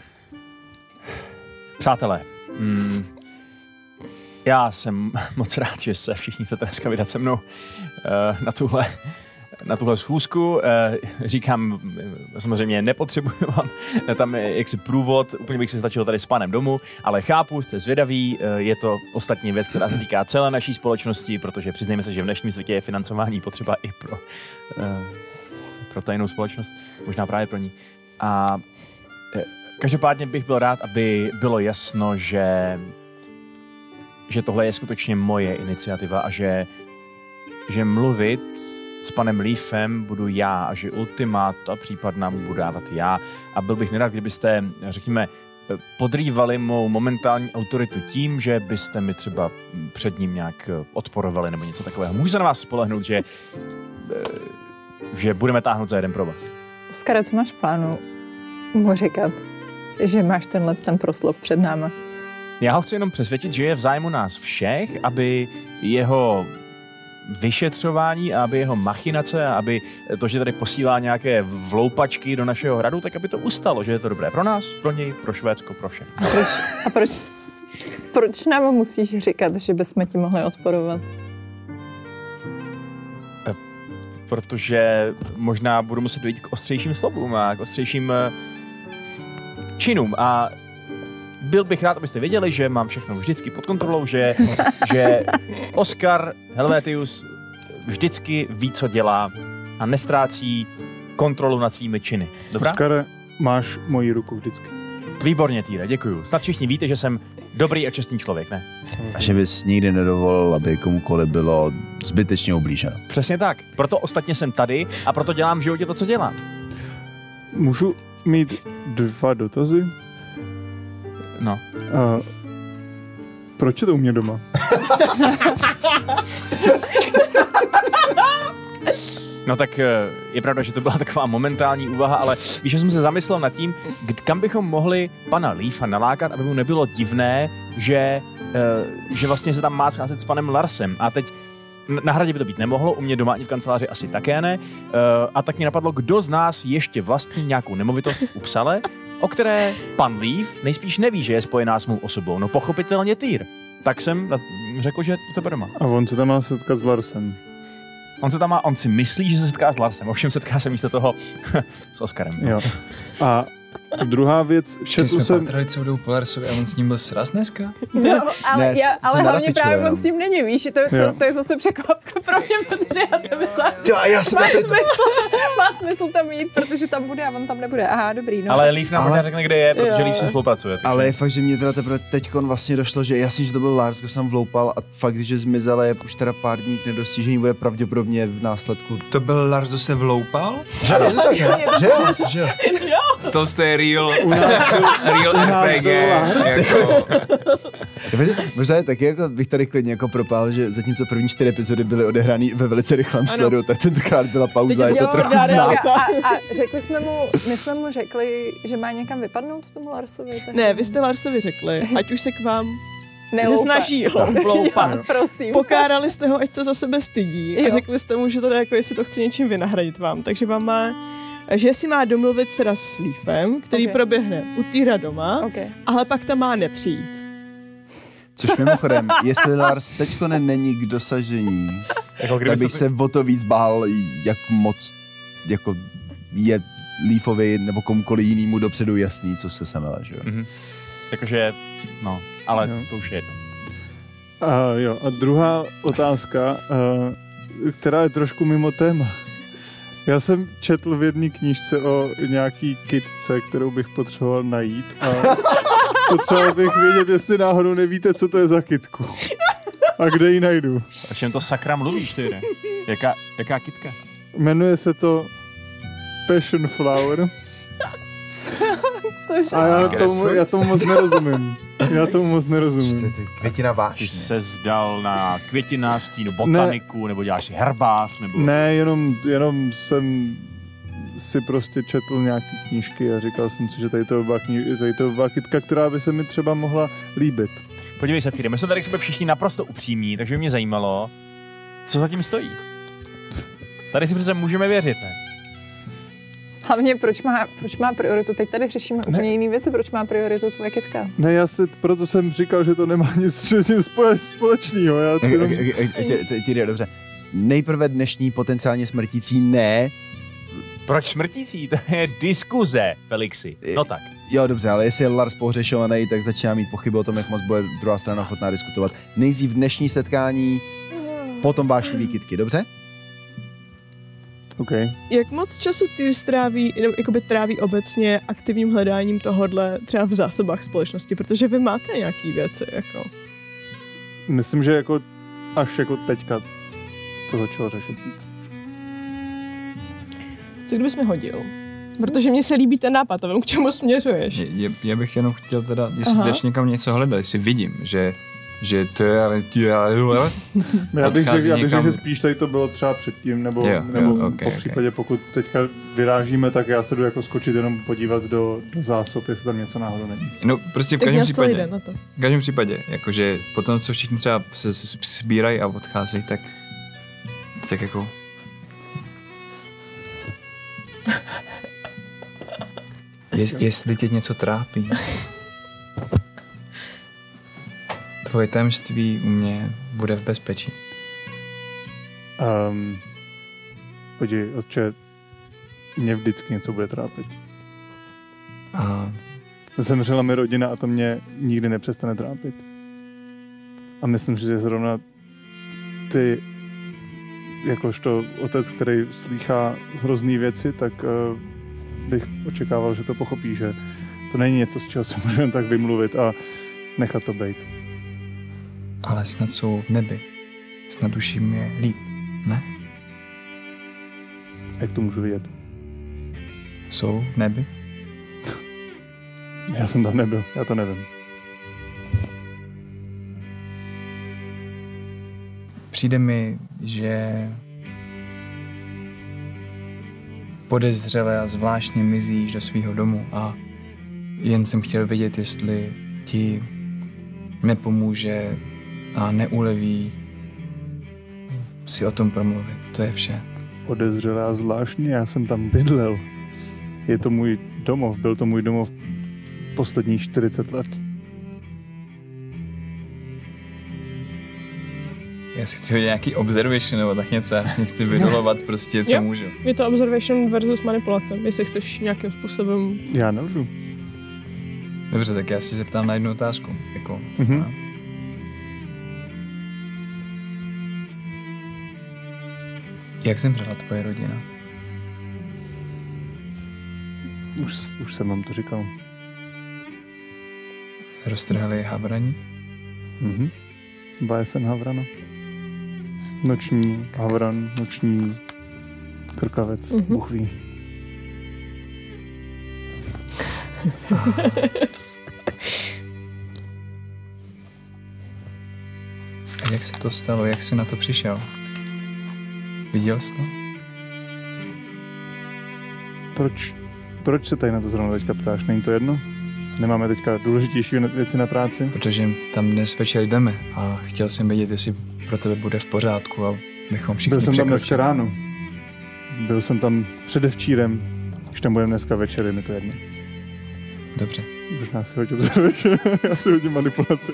Přátelé, mm, já jsem moc rád, že se všichni chcete dneska vydat se mnou uh, na tuhle na tuhle schůzku. Říkám, samozřejmě nepotřebuji vám tam jaksi průvod, úplně bych si stačil tady s panem domů, ale chápu, jste zvědaví, je to ostatní věc, která se týká celé naší společnosti, protože přiznejme se, že v dnešním světě je financování potřeba i pro, pro tajnou společnost, možná právě pro ní. A každopádně bych byl rád, aby bylo jasno, že, že tohle je skutečně moje iniciativa a že, že mluvit s panem Leafem budu já a že ultimáta případná mu budu dávat já. A byl bych nerad, kdybyste, řekněme, podrývali mou momentální autoritu tím, že byste mi třeba před ním nějak odporovali nebo něco takového. Můžu se na vás spolehnout, že, že budeme táhnout za jeden pro vás. Oskare, co máš v plánu mu říkat, že máš tenhle ten proslov před náma? Já ho chci jenom přesvědčit, že je v zájmu nás všech, aby jeho vyšetřování a aby jeho machinace a aby to, že tady posílá nějaké vloupačky do našeho hradu, tak aby to ustalo, že je to dobré pro nás, pro něj, pro Švédsko, pro všechny. A proč, a proč, proč nám musíš říkat, že bychom ti mohli odporovat? Protože možná budu muset dojít k ostřejším slovům a k ostřejším činům a byl bych rád, abyste věděli, že mám všechno vždycky pod kontrolou, že, že Oskar Helvétius vždycky ví, co dělá a nestrácí kontrolu nad svými činy. Dobrá? Oskare, máš moji ruku vždycky. Výborně, Týre, děkuju. Snad všichni víte, že jsem dobrý a čestný člověk, ne? A že bys nikdy nedovolil, aby komukoliv bylo zbytečně ublíženo. Přesně tak. Proto ostatně jsem tady a proto dělám v životě to, co dělám. Můžu mít dva dotazy? No. A proč je to u mě doma? No tak je pravda, že to byla taková momentální úvaha, ale víš, že jsem se zamyslel nad tím, kam bychom mohli pana Leafa nalákat, aby mu nebylo divné, že, že vlastně se tam má scházet s panem Larsem. A teď na hradě by to být nemohlo, u mě doma ani v kanceláři asi také ne. A tak mě napadlo, kdo z nás ještě vlastní nějakou nemovitost v Uppsale, o které pan Leaf nejspíš neví, že je spojená s mou osobou. No pochopitelně Tyr. Tak jsem řekl, že to bude doma. A on se tam má setkat s Larsem. On se tam má, on si myslí, že se setká s Larsem, ovšem setká se místo toho s Oskarem. Jo. A druhá věc, četl jsem... Pak tradice budou po Larsovi a on s ním byl sraz dneska? No, ale, Ne, já, ale jsem hlavně právě jenom. on s tím není, víš, to, to, to je zase překvapka pro mě, protože já jsem myslela, Jo, já jsem má na to... smysl, má smysl tam jít, protože tam bude a on tam nebude. Aha, dobrý, no. Ale Leaf nám Ale- možná řekne, kde je, protože Jo. Leaf se spolupracuje. takže- Ale je fakt, že mě teda teprve teďkon vlastně došlo, že jasně, že to byl Lars, kdo jsem vloupal a fakt, že zmizel je už teda pár dní k nedostižení, bude pravděpodobně v následku. To byl Lars, kdo se vloupal? Že jo, že tak, ne? Že jo, že jo. To je real, nás real nás R P G. byl Jako. Možná je taky, jako bych tady klidně jako propál, že zatímco první čtyři epizody byly odehraný ve velice rychlém sledu, tak tentokrát byla pauza, je to Jo, trochu dá, dá, znát. a, a řekli jsme mu, my jsme mu řekli, že má někam vypadnout tomu Larsovi. Tak Ne, vy jste Larsovi řekli, ať už se k vám Neloupat. nesnaží hloupat. Jo, prosím. Pokárali jste ho, ať se za sebe stydí a Jo. řekli jste mu, že to jako jestli to chce něčím vynahradit vám, takže vám má, že si má domluvit teda s Leafem, který Ok. proběhne u Týra doma, Okay. ale pak tam má nepřijít. Což mimochodem, jestli Lars teďko ne, není k dosažení, Jako tak bych to... se o to víc bál, jak moc jako je Leafovi nebo komukoliv jinému dopředu jasný, co se semele, že jo. Mhm. Jakože, no, ale Jo. to už je jedno. A jo, a druhá otázka, uh, která je trošku mimo téma. Já jsem četl v jedné knížce o nějaký kitce, kterou bych potřeboval najít a potřeboval bych vědět, jestli náhodou nevíte, co to je za kitku. A kde ji najdu. O čem to sakra mluvíš, ty? ne? Jaká, jaká kytka? Jmenuje se to Passion Flower Cože? a já tomu, já tomu moc nerozumím. Já tomu moc nerozumím. Květina Ty vášně. se zdal na květinářství, nebo botaniku, ne. nebo děláš si herbář, nebo... Ne, jenom, jenom jsem si prostě četl nějaký knížky a říkal jsem si, že tady to byla, kni- tady to byla kytka, která by se mi třeba mohla líbit. Podívej se, Týry, my jsme tady k sobě všichni naprosto upřímní, takže by mě zajímalo, co za tím stojí. Tady si přece můžeme věřit, ne? Hlavně, proč má, proč má prioritu? Teď tady řešíme ne. úplně jiné věci. Proč má prioritu tvoje kytka? Ne, já si, proto jsem říkal, že to nemá nic s tím spole, společného. Já to jenom... Tyry, dobře. Nejprve dnešní potenciálně smrtící ne. Proč smrtící? To je diskuze, Felixi. No tak. Jo, dobře, ale jestli je Lars pohřešovaný, tak začíná mít pochyby o tom, jak moc bude druhá strana ochotná diskutovat. Nejdřív dnešní setkání, potom vášnivý kytky, dobře? Okay. Jak moc času Tyr stráví, nebo jakoby tráví obecně aktivním hledáním tohodle třeba v zásobách společnosti, protože vy máte nějaký věci, jako. Myslím, že jako až jako teďka to začalo řešit víc. Co kdybys mi hodil? Protože mně se líbí ten nápad, a vím, k čemu směřuješ. Je, je, já bych jenom chtěl teda, jestli Aha. jdeš někam něco hledat, jestli vidím, že, že to je, ale ty, ale Já bych řekl, Odchází já bych řekl, někam- že spíš tady to bylo třeba předtím, nebo, Jo, jo, nebo ok, po ok. případě, pokud teďka vyrážíme, tak já se jdu jako skočit jenom podívat do, do zásob, jestli tam něco náhodou není. no prostě v Tak každém na co jde případě, na to? v každém případě, jakože potom, co všichni třeba se s- sbírají a odcházejí, tak tak jako Je, jestli tě něco trápí. Tvoje tajemství u mě bude v bezpečí. Um, podívej, otče, mě vždycky něco bude trápit. A Zemřela mi rodina a to mě nikdy nepřestane trápit. A myslím, že zrovna ty, jakožto otec, který slýchá hrozný věci, tak uh, bych očekával, že to pochopí, že to není něco, z čeho se můžeme tak vymluvit a nechat to být. ale snad jsou v nebi. Snad už jim je líp, ne? Jak to můžu vidět? jsou v nebi? Já jsem tam nebyl, já to nevím. Přijde mi, že podezřele a zvláštně mizíš do svého domu a jen jsem chtěl vědět, jestli ti nepomůže a neuleví si o tom promluvit. To je vše. Podezřelé a zvláštní, já jsem tam bydlel. Je to můj domov, byl to můj domov posledních čtyřicet let. Já si chci hodit nějaký observation nebo tak něco, já si nechci vydolovat prostě, co Jo. můžu. Je to observation versus manipulace, jestli chceš nějakým způsobem... Já nelžu. Dobře, tak já si zeptám na jednu otázku. Jako, Mhm. no. Jak zemřela tvoje rodina? Už, už jsem vám to říkal. Roztrhali havraní? Mhm. Bájesen havrana. Noční havran, noční krkavec, Mhm. Bůh ví. A jak se to stalo? Jak jsi na to přišel? Viděl jsi to? Proč, proč se tady na to zrovna teďka ptáš? Není to jedno? Nemáme teďka důležitější věci na práci? Protože tam dnes večer jdeme a chtěl jsem vědět, jestli pro tebe bude v pořádku a bychom všichni Byl jsem tam dneska překročili. ráno. Byl jsem tam předevčírem. Když tam budeme dneska večer, je mi to jedno. Dobře. Možná si hodím observation, já si hodím manipulaci.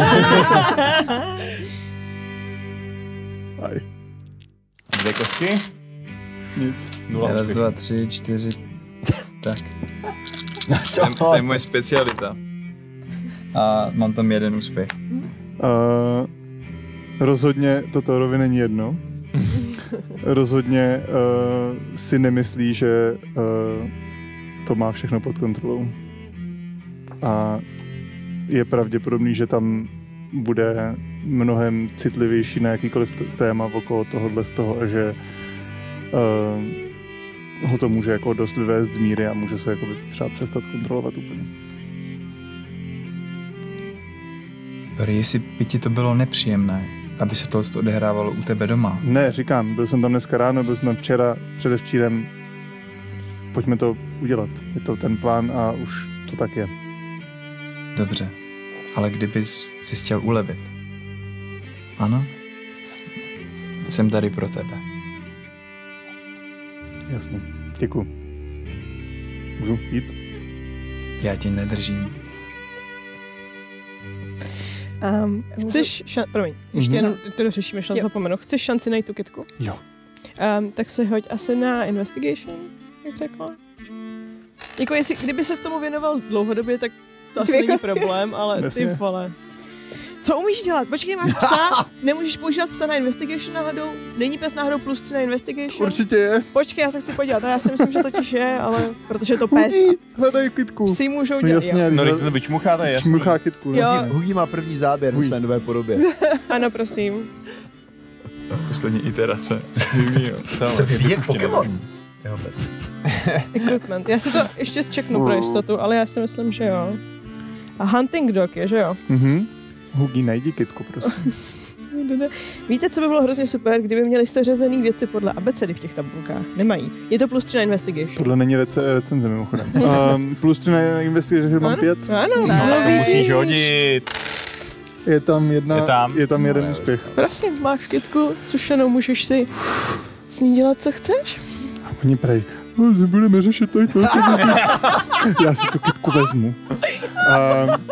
Aj, Dvě kostky? nic. Nula Raz, úspěchů. dva, tři, čtyři. Tak. To, je- to je moje specialita. A mám tam jeden úspěch. Uh, rozhodně to Thorovi není jedno. Rozhodně uh, si nemyslí, že uh, to má všechno pod kontrolou. A je pravděpodobný, že tam bude mnohem citlivější na jakýkoliv t- téma okolo tohohle z toho a že uh, ho to může jako dost vyvést z míry a může se jako třeba přestat kontrolovat úplně. Dory, jestli by ti to bylo nepříjemné, aby se tohle odehrávalo u tebe doma. Ne, říkám, byl jsem tam dneska ráno, byl jsem tam včera, předevčírem. Pojďme to udělat. Je to ten plán a už to tak je. Dobře, ale kdybys si chtěl ulevit. Ano? Jsem tady pro tebe. Jasně. Děkuju. Můžu jít? Já tě nedržím. Um, chceš šan... Promiň, ještě Mhm. jenom to dořešíme, než na to Jo. zapomenu. Chceš šanci najít tu kytku? Jo. Um, tak se hoď asi na investigation, jak řekla. Jako jestli, kdyby se tomu věnoval dlouhodobě, tak to asi Dvě není kostky. problém, ale ty Jasně. vole. Co umíš dělat? Počkej, máš psa? Nemůžeš používat psa na investigation náhodou? Není pes náhodou plus tři na investigation? Určitě je. Počkej, já se chci podívat. A já si myslím, že totiž je, ale protože je to pes. Hudí, hledaj kytku. Psi můžou No dělat. jasně, Jo. No, když to vyčmucháte, jasný. čmuchá kytku. No. Jo. Hugi má první záběr na Hugi. své nové podobě. Ano, prosím. Poslední iterace. To- Se vyvíjí jak Určitě Pokémon. nevím. Jeho pes. Equipment. Já si to ještě zčeknu pro jistotu, ale já si myslím, že jo. A hunting dog je, že jo? Mhm. Hugi, najdi kytku, prosím. Víte, co by bylo hrozně super, kdyby měli seřazený věci podle abecedy v těch tabulkách? Nemají. Je to plus tři na investigation. Tohle není rece, recenze mimochodem. Um, plus tři na investigaci, mám Ano. pět. Ano, No, tak to musíš hodit. Je tam jedna, Je tam? je tam jeden No, úspěch. Prosím, máš kytku, což jenom můžeš si s ní dělat, co chceš. A oni prej, no, budeme řešit to, to, to. Já si tu kytku vezmu. Um,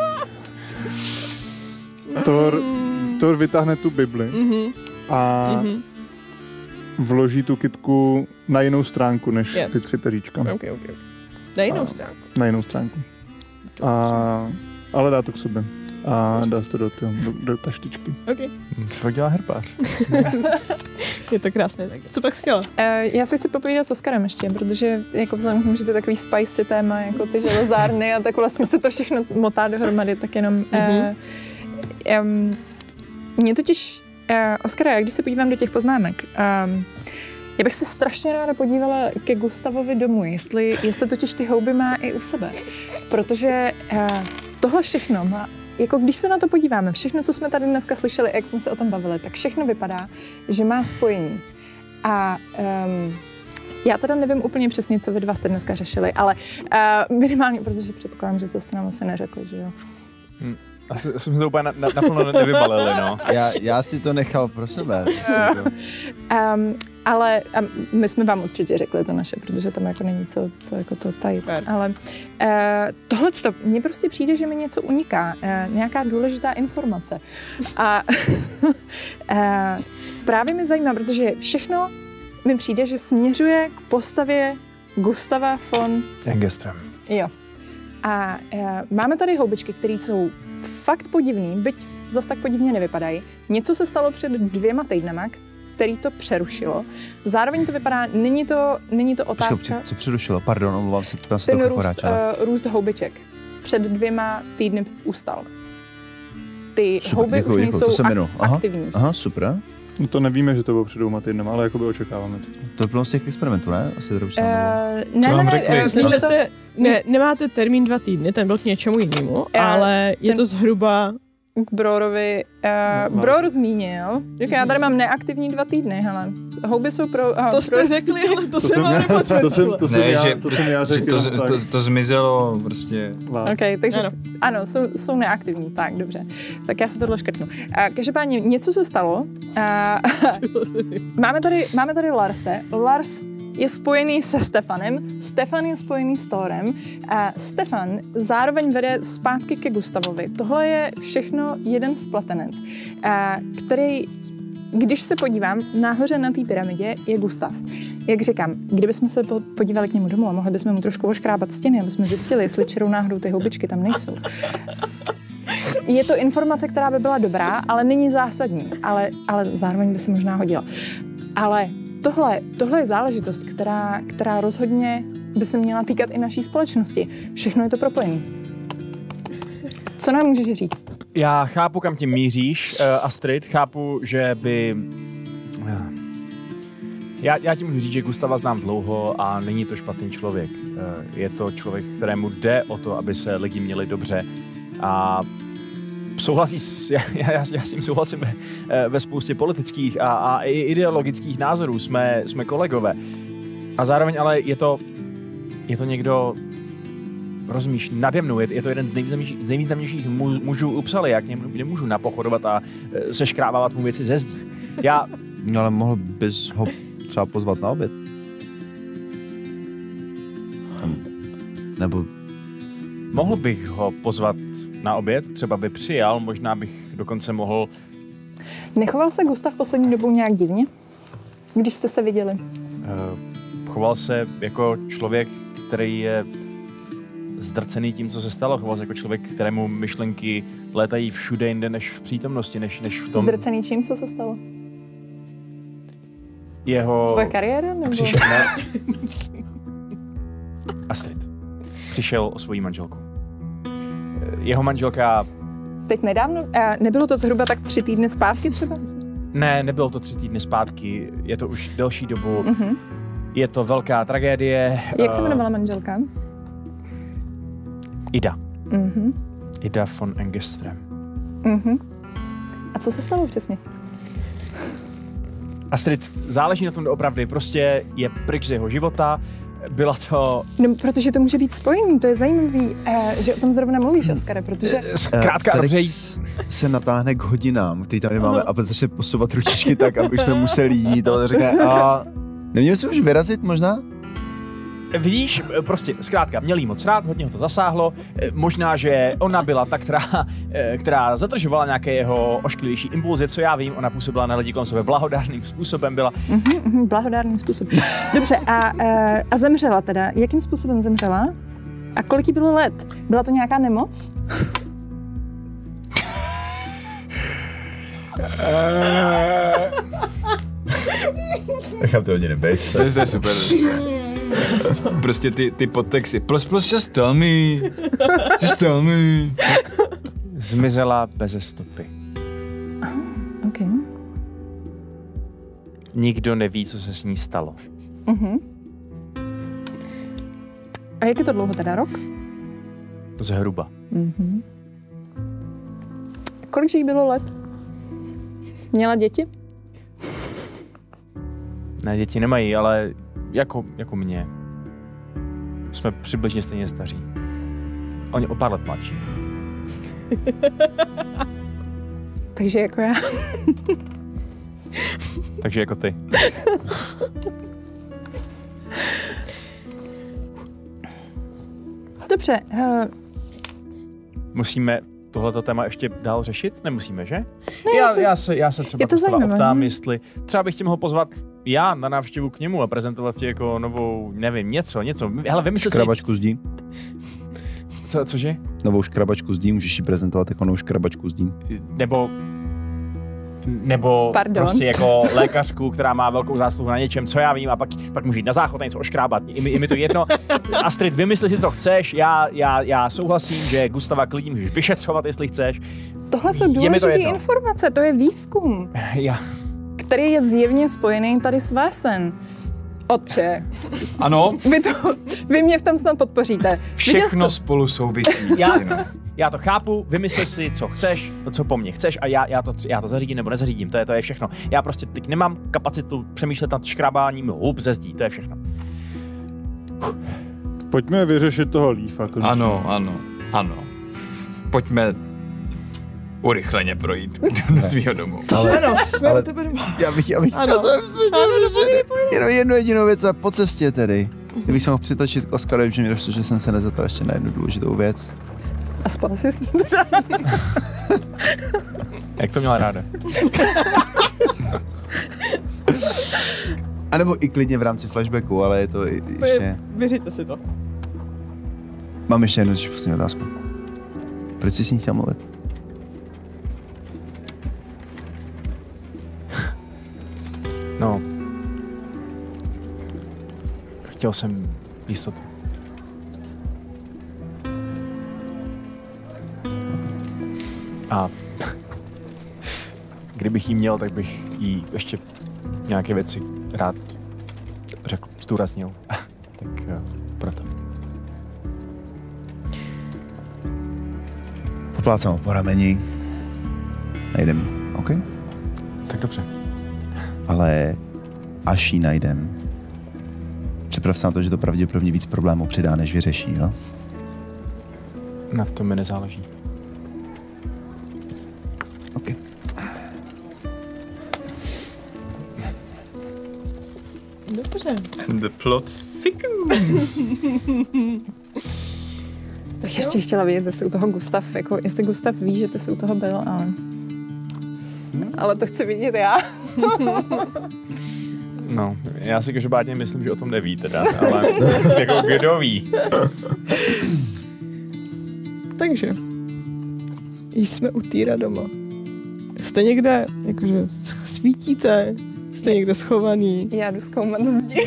Thor, Thor vytáhne tu Bibli Mhm, a mhm. vloží tu kytku na jinou stránku, než Yes. ty tři peříčka. Ok, ok, ok. Na jinou A- stránku. Na jinou stránku. A, ale dá to k sobě. A dá to do, do, do, do taštičky. Ok, Co dělá herpář? je to krásné. Tak. Co pak jsi chtěla? Uh, já se chci popovídat s Oskarem ještě, protože jako vzhledem k tomu, že to je takový spicy téma, jako ty železárny a tak vlastně se to všechno motá dohromady, tak jenom... Uh, um, mě totiž, uh, Oskare, když se podívám do těch poznámek, um, Já bych se strašně ráda podívala ke Gustavovi domů, jestli, jestli totiž ty houby má i u sebe. Protože uh, tohle všechno má, jako když se na to podíváme, všechno, co jsme tady dneska slyšeli, jak jsme se o tom bavili, tak všechno vypadá, že má spojení. A um, já teda nevím úplně přesně, co vy dva jste dneska řešili, ale uh, minimálně, protože předpokládám, že to jste nám asi neřekli, že jo? Hmm. Asi jsme to úplně na, na, naplno nevybalili, no. Já, já si to nechal pro sebe. um, ale um, my jsme vám určitě řekli to naše, protože tam jako není co, co jako to tajit. Ale uh, tohleto, mně prostě přijde, že mi něco uniká, uh, nějaká důležitá informace. A uh, právě mě zajímá, protože všechno mi přijde, že směřuje k postavě Gustava von Engeström. Jo. A uh, máme tady houbičky, které jsou fakt podivný, byť zas tak podivně nevypadají. Něco se stalo před dvěma týdnama, který to přerušilo. Zároveň to vypadá, není to, není to otázka... Počkej, co přerušilo? Pardon, omlouvám se, tam se ten trochu růst, poráčala. uh, růst houbiček před dvěma týdny ustal. Ty Super, houby děkuji, už děkuji, nejsou to se jmenuji. ak- Aha, aktivní. aha, super. No to nevíme, že to bylo před dvěma týdnama, ale jakoby očekáváme to. To bylo z těch experimentů, ne? Asi to dobře. Uh, Uh, ne, ne, vám ne, řekli? uh, Myslím, vím, že že to... jste, ne, nemáte termín dva týdny, ten byl k něčemu jinému, Já- ale je ten- to zhruba... K Brorovi. Uh, No, Bror zmínil, že já tady mám neaktivní dva týdny, hele. Houby jsou pro... Uh, To jste pro... řekli, ale to, To jsem jsem, vám já, to jsem, nepotvrdila. to jsem, Ne, já, že, to jsem já že řekl. to, jenom to, tak. to zmizelo prostě. Vás. OK, takže ano, Ano. ano jsou, jsou neaktivní, tak dobře. Tak já se tohle škrtnu. Uh, každopádně něco se stalo. Uh, máme, tady, máme tady Larse. Lars je spojený se Stefanem, Stefan je spojený s Thorem a Stefan zároveň vede zpátky ke Gustavovi. Tohle je všechno jeden spletenec, a který, když se podívám, nahoře na té pyramidě je Gustav. Jak říkám, kdybychom se podívali k němu domů a mohli bychom mu trošku oškrábat stěny, aby jsme zjistili, jestli čirou náhodou ty houbičky tam nejsou. Je to informace, která by byla dobrá, ale není zásadní, ale, ale zároveň by se možná hodila. Ale tohle, tohle je záležitost, která, která rozhodně by se měla týkat i naší společnosti. Všechno je to propojené. Co nám můžeš říct? Já chápu, kam tím míříš, uh, Astrid, chápu, že by... Já, já ti můžu říct, že Gustava znám dlouho a není to špatný člověk. Uh, je to člověk, kterému jde o to, aby se lidi měli dobře a souhlasí s, já, já, já s tím souhlasím ve, ve spoustě politických a, a i ideologických názorů, jsme, jsme kolegové. A zároveň ale je to, je to někdo, rozumíš, nade mnou, je, je to jeden z nejvýznamnějších, z nejvýznamnějších mužů u Psaly, já k němu nemůžu napochodovat a seškrávávat mu věci ze zdí. Já... No ale mohl bys ho třeba pozvat na oběd? Nebo... Mohl bych ho pozvat na oběd, třeba by přijal, možná bych dokonce mohl... Nechoval se Gustav poslední dobou nějak divně, když jste se viděli? Uh, choval se jako člověk, který je zdrcený tím, co se stalo. Choval se jako člověk, kterému myšlenky létají všude jinde než v přítomnosti, než, než v tom... Zdrcený čím, co se stalo? Jeho... Tvoje kariéra? Nebo... Přišel... Ne. Astrid. Přišel o svoji manželku. Jeho manželka... Teď nedávno? A nebylo to zhruba tak tři týdny zpátky třeba? Ne, nebylo to tři týdny zpátky, je to už delší dobu. Uh-huh. Je to velká tragédie. Jak se jmenovala manželka? Ida. Uh-huh. Ida von Engeström. Uh-huh. A co se stalo přesně? Astrid, záleží na tom doopravdy, prostě je pryč z jeho života. Byla to... No, protože to může být spojený, to je zajímavý, eh, že o tom zrovna mluvíš, Oskare, protože... Zkrátka a dobře... se natáhne k hodinám, který tam nemáme, a začne posouvat ručičky tak, aby jsme museli jít, a řekne, a neměl jsi už vyrazit možná? Vidíš, prostě zkrátka, měl jí moc rád, hodně ho to zasáhlo, možná, že ona byla ta, která, která zadržovala nějaké jeho ošklivější impulzy, co já vím, ona působila na lidi kolem sebe blahodárným způsobem, byla... Mm-hmm, blahodárným způsobem. Dobře, a, a zemřela teda, jakým způsobem zemřela? A kolik jí bylo let? Byla to nějaká nemoc? Nechám to hodně nebejt. To je super. Prostě ty, ty podtexty. Plus, plus, just tell me. Just tell me. Zmizela beze stopy. OK. nikdo neví, co se s ní stalo. Uh-huh. A jak je to dlouho teda, rok? Zhruba. Uh-huh. Kolik jí bylo let? Měla děti? Ne, děti nemají, ale jako, jako mě. Jsme přibližně stejně staří. Oni o pár let mladší. Takže jako já. Takže jako ty. Dobře. Uh... Musíme tohleto téma ještě dál řešit? Nemusíme, že? Ne, já, to... já, se, já se třeba to zajímavé, optám, ne? jestli třeba bych tě mohl pozvat já na návštěvu k němu a prezentovat ti jako novou, nevím, něco, něco. Hele, vymysli si... Škrabačku zdí. Co, cože? Novou škrabačku zdí, můžeš ji prezentovat jako novou škrabačku zdí. Nebo... Nebo Pardon. prostě jako lékařku, která má velkou zásluhu na něčem, co já vím, a pak, pak můžu jít na záchod a něco oškrábat. I mi, i mi to jedno. Astrid, vymysli si, co chceš. Já, já, já souhlasím, že Gustava klidně můžeš vyšetřovat, jestli chceš. Tohle jsou Je mi to důležité jedno. informace, to je výzkum, Já. který je zjevně spojený tady s Vésen. Otče, Ano, vy, to, vy mě v tom snad podpoříte. Viděl všechno jste- spolu souvisí. Já, synu. já to chápu, vymysli si, co chceš, co po mně chceš a já, já, to, já to zařídím nebo nezařídím, to je, to je všechno. Já prostě teď nemám kapacitu přemýšlet nad škrábáním hub ze zdí, to je všechno. Pojďme vyřešit toho lífa. konečně. Ano, ano, ano. Pojďme urychleně projít do tvýho domu. Ale, Ano, jsme ale- u tebe doma. já bych, já bych Ano. chtěl jsem strašně jenom jednu jedinou věc a po cestě tedy. Kdybych se mohl přitočit k Oskarovi, že mi došlo, že jsem se nezaptal ještě na jednu důležitou věc. A spal jsi s ním teda? Jak to měla ráda? A nebo i klidně v rámci flashbacku, ale je to i- ještě... Vyřiďte si to. Mám ještě jednu poslední otázku. Proč jsi s ní chtěl mluvit? No. Chtěl jsem jistotu. A kdybych jí měl, tak bych jí ještě nějaké věci rád řekl, zdůraznil. Tak jo, proto. Poplácám ho po rameni. Najdem ji, OK? Tak dobře. Ale až ji najdem, připrav se na to, že to pravděpodobně víc problémů přidá, než vyřeší, jo? Na to mi nezáleží. OK. Dobře. And the plot thickens. Tak ještě chtěla vědět, jestli u toho Gustav, jako jestli Gustav ví, že ty jsi u toho byl, ale... Ale to chci vidět já. No, já si každopádně myslím, že o tom neví teda, ale jako kdo ví. Takže. Jsme u Týra doma. Jste někde, jakože sch- svítíte, jste někde schovaný. Já jdu zkoumat zdi.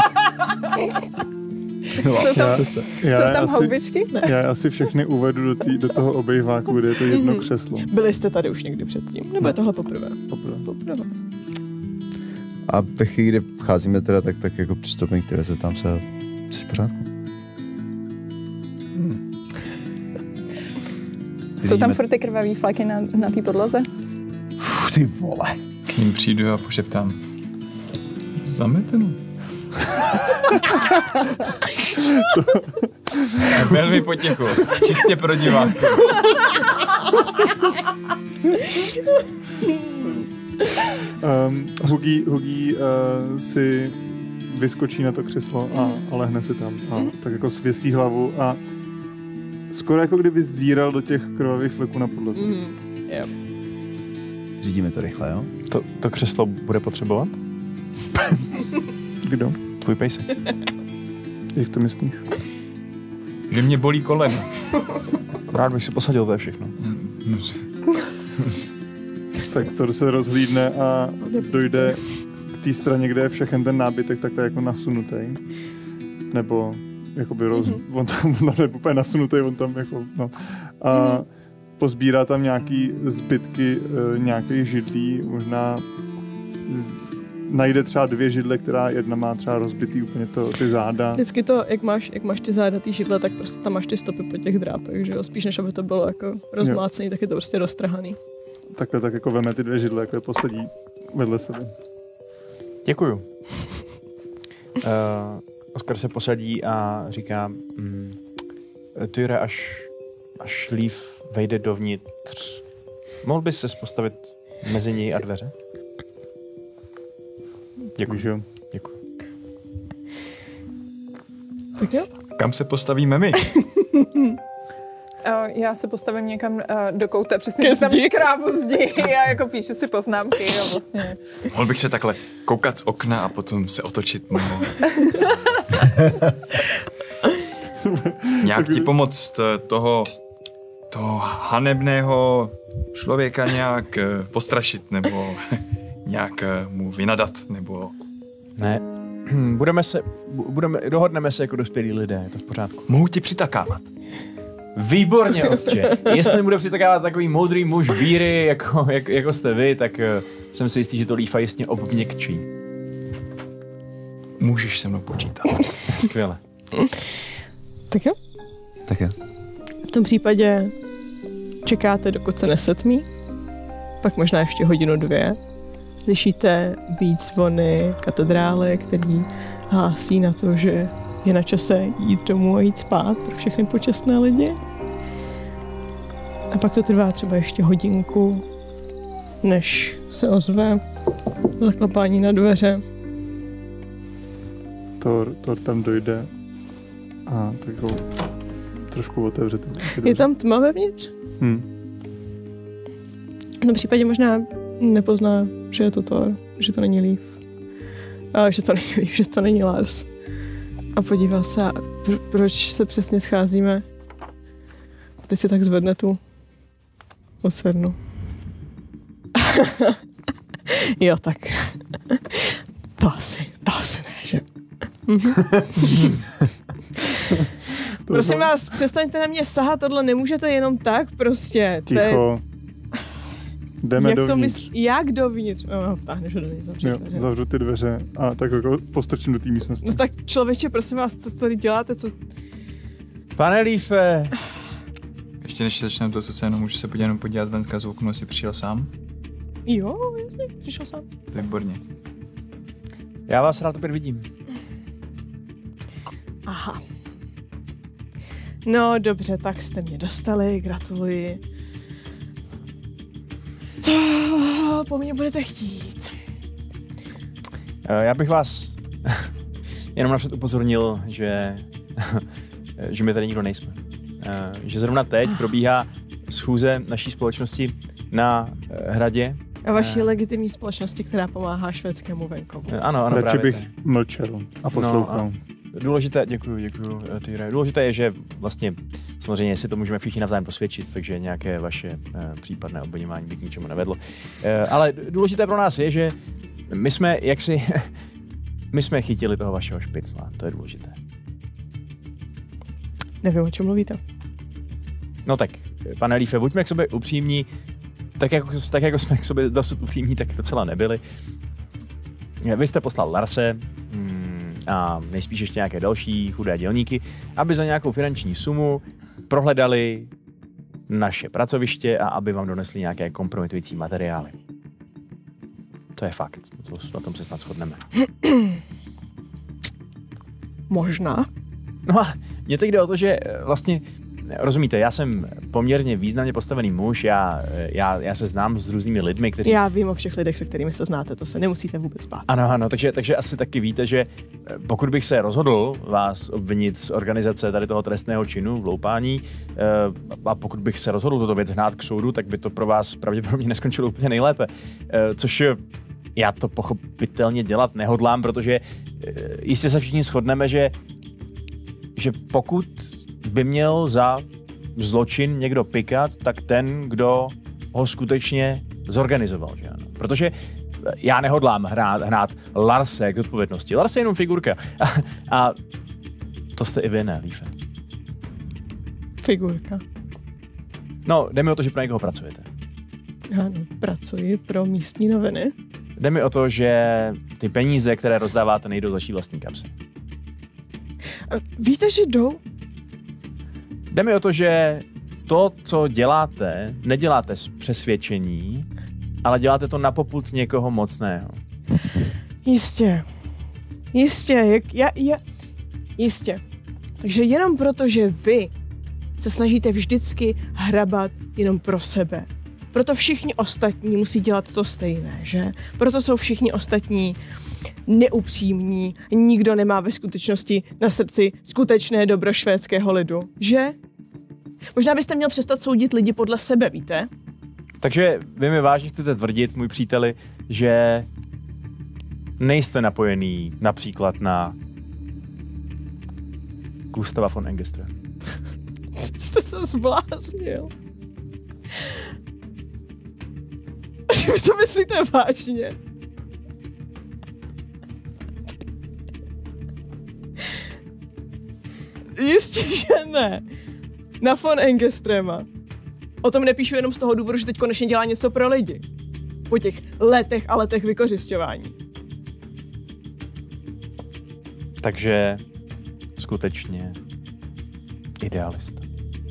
No, Jsou tam, Já jsou tam asi- houbičky? Ne. Já asi všechny uvedu do, tý, do toho obejváku, kde je to jedno křeslo. Byli jste tady už někdy předtím? Nebo je tohle poprvé? Poprvé. Poprvé. A ve chvíli, kdy vcházíme teda, tak, tak jako přistoupím k Tereze, tam se... Jsi v pořádku? Jsou tam furt ty krvavý flaky na, na té podlaze? Uf, ty vole. K ním přijdu a pošeptám. Zameteno. Velmi potěchu. Čistě pro diváky. Um, Hugi, Hugi uh, si vyskočí na to křeslo a, a lehne si tam. A tak jako svěsí hlavu a skoro jako kdyby zíral do těch krvavých fleků na podlaze. Mm. Yep. Řídíme to rychle, jo? To, to křeslo bude potřebovat? Kdo? Tvůj pejsek. Jak to myslíš? Že mě bolí koleno. Rád bych si posadil, to je všechno. Tak to se rozhlídne a dojde k té straně, kde je všechen ten nábytek takhle jako nasunutý. Nebo jakoby roz... Mm-hmm. on tam on je úplně nasunutý, on tam jako, no. A mm-hmm. pozbírá tam nějaký zbytky e, nějakých židlí, možná z, najde třeba dvě židle, která jedna má třeba rozbitý úplně to, ty záda. Vždycky to, jak máš, jak máš ty záda, ty židle, tak prostě tam máš ty stopy po těch drápech, že jo? Spíš než aby to bylo jako rozmlácený, tak je to prostě roztrhaný. Takhle tak jako veme ty dvě židle, jako je posadí vedle sebe. Děkuju. uh, Oskar se posadí a říká, mm, Tyre, až, až Líf vejde dovnitř, mohl bys se postavit mezi něj a dveře? Děkuji. Děkuji. Děkuji. Tak jo. Kam se postavíme my? Uh, já se postavím někam uh, do kouta, přesně si tam škrábu zdi a jako píšu si poznámky a vlastně. Mohl bych se takhle koukat z okna a potom se otočit nebo... Nějak ti pomoct toho, toho hanebného člověka nějak postrašit nebo nějak mu vynadat nebo... Ne, budeme se, budeme, dohodneme se jako dospělí lidé, je to v pořádku. Mohu ti přitakávat. Výborně, otče. Jestli bude přitakávat takový moudrý muž víry, jako, jak, jako jste vy, tak uh, jsem si jistý, že to Lífa jistě obměkčí. Můžeš se mnou počítat. Skvěle. Tak jo. Tak jo. V tom případě čekáte, dokud se nesetmí, pak možná ještě hodinu dvě. Slyšíte být zvony katedrály, který hlásí na to, že je na čase jít domů a jít spát pro všechny počestné lidi. A pak to trvá třeba ještě hodinku, než se ozve zaklapání na dveře. Thor, Thor tam dojde a takovou trošku otevře. Ty dveře. Je tam tma vevnitř? Hmm. V tom případě možná nepozná, že je to Thor, že to není Líf. A že to není Líf, že to není Lars. A podívá se, a pr- proč se přesně scházíme. A teď si tak zvedne tu osernu. Jo, tak. To asi, to asi ne, že? Prosím vás, přestaňte na mě sahat, tohle nemůžete jenom tak, prostě. Ticho. To je, Jdeme jak dovnitř. To mysl, jak dovnitř? No, vtáhneš ho dovnitř, zavřeš Jo, dveře. zavřu ty dveře a tak jako postrčím do té místnosti. No tak člověče, prosím vás, co tady děláte, co... Pane Lífe, Ještě než začneme to, co se jenom můžu se podívat, podívat zvenka z okna, jestli přišel sám. Jo, jasně, přišel sám. Výborně. já vás rád opět vidím. Aha. No dobře, tak jste mě dostali, gratuluji. Co po mně budete chtít? Uh, já bych vás jenom napřed upozornil, že, že my tady nikdo nejsme. Uh, že zrovna teď probíhá schůze naší společnosti na uh, hradě. A vaší Uh, legitimní společnosti, která pomáhá švédskému venkovu. uh, ano, ano, Radši právě bych tak. mlčel a poslouchal. No a důležité, děkuju, děkuju, Tyre. Důležité je, že vlastně samozřejmě si to můžeme všichni navzájem posvědčit, takže nějaké vaše uh, případné obviňování by k ničemu nevedlo. Uh, ale důležité pro nás je, že my jsme jaksi my jsme chytili toho vašeho špicla, to je důležité. Nevím, o čem mluvíte. No tak, pane Lífe, buďme k sobě upřímní, tak jako, tak jako jsme k sobě dosud upřímní, tak docela nebyli. Vy jste poslal Larse hmm, a nejspíš ještě nějaké další chudé dělníky, aby za nějakou finanční sumu prohledali naše pracoviště a aby vám donesli nějaké kompromitující materiály. To je fakt, na tom se snad shodneme. Možná. No a mně teď jde o to, že vlastně, rozumíte, já jsem poměrně významně postavený muž, já, já, já se znám s různými lidmi, kteří... Já vím o všech lidech, se kterými se znáte, to se nemusíte vůbec bát. Ano, ano, takže, takže asi taky víte, že pokud bych se rozhodl vás obvinit z organizace tady toho trestného činu, vloupání, a pokud bych se rozhodl tuto věc hnát k soudu, tak by to pro vás pravděpodobně neskončilo úplně nejlépe. Což já to pochopitelně dělat nehodlám, protože jistě se všichni shodneme, že, že pokud by měl za zločin někdo pikat, tak ten, kdo ho skutečně zorganizoval, že ano. Protože já nehodlám hrát, hnát Larse k odpovědnosti. Lars je jenom figurka. A, a to jste i vy, ne, Lífe? Figurka. No, jde mi o to, že pro někoho pracujete. Ano, pracuji pro místní noviny. Jde mi o to, že ty peníze, které rozdáváte, nejdou do vaší vlastní kapsy. Víte, že jdou? Jde mi o to, že to, co děláte, neděláte z přesvědčení, ale děláte to na popud někoho mocného. Jistě. Jistě. Jak, já, já, jistě. Takže jenom proto, že vy se snažíte vždycky hrabat jenom pro sebe. Proto všichni ostatní musí dělat to stejné, že? Proto jsou všichni ostatní neupřímní. Nikdo nemá ve skutečnosti na srdci skutečné dobro švédského lidu, že? Možná byste měl přestat soudit lidi podle sebe, víte? Takže vy mi vážně chcete tvrdit, můj příteli, že nejste napojený například na Gustava von Engestra. Jste se zbláznil. Vy to myslíte vážně? Jistě, že ne. Na von Engestrema. O tom nepíšu jenom z toho důvodu, že teď konečně dělá něco pro lidi. Po těch letech a letech vykořisťování. Takže skutečně idealista.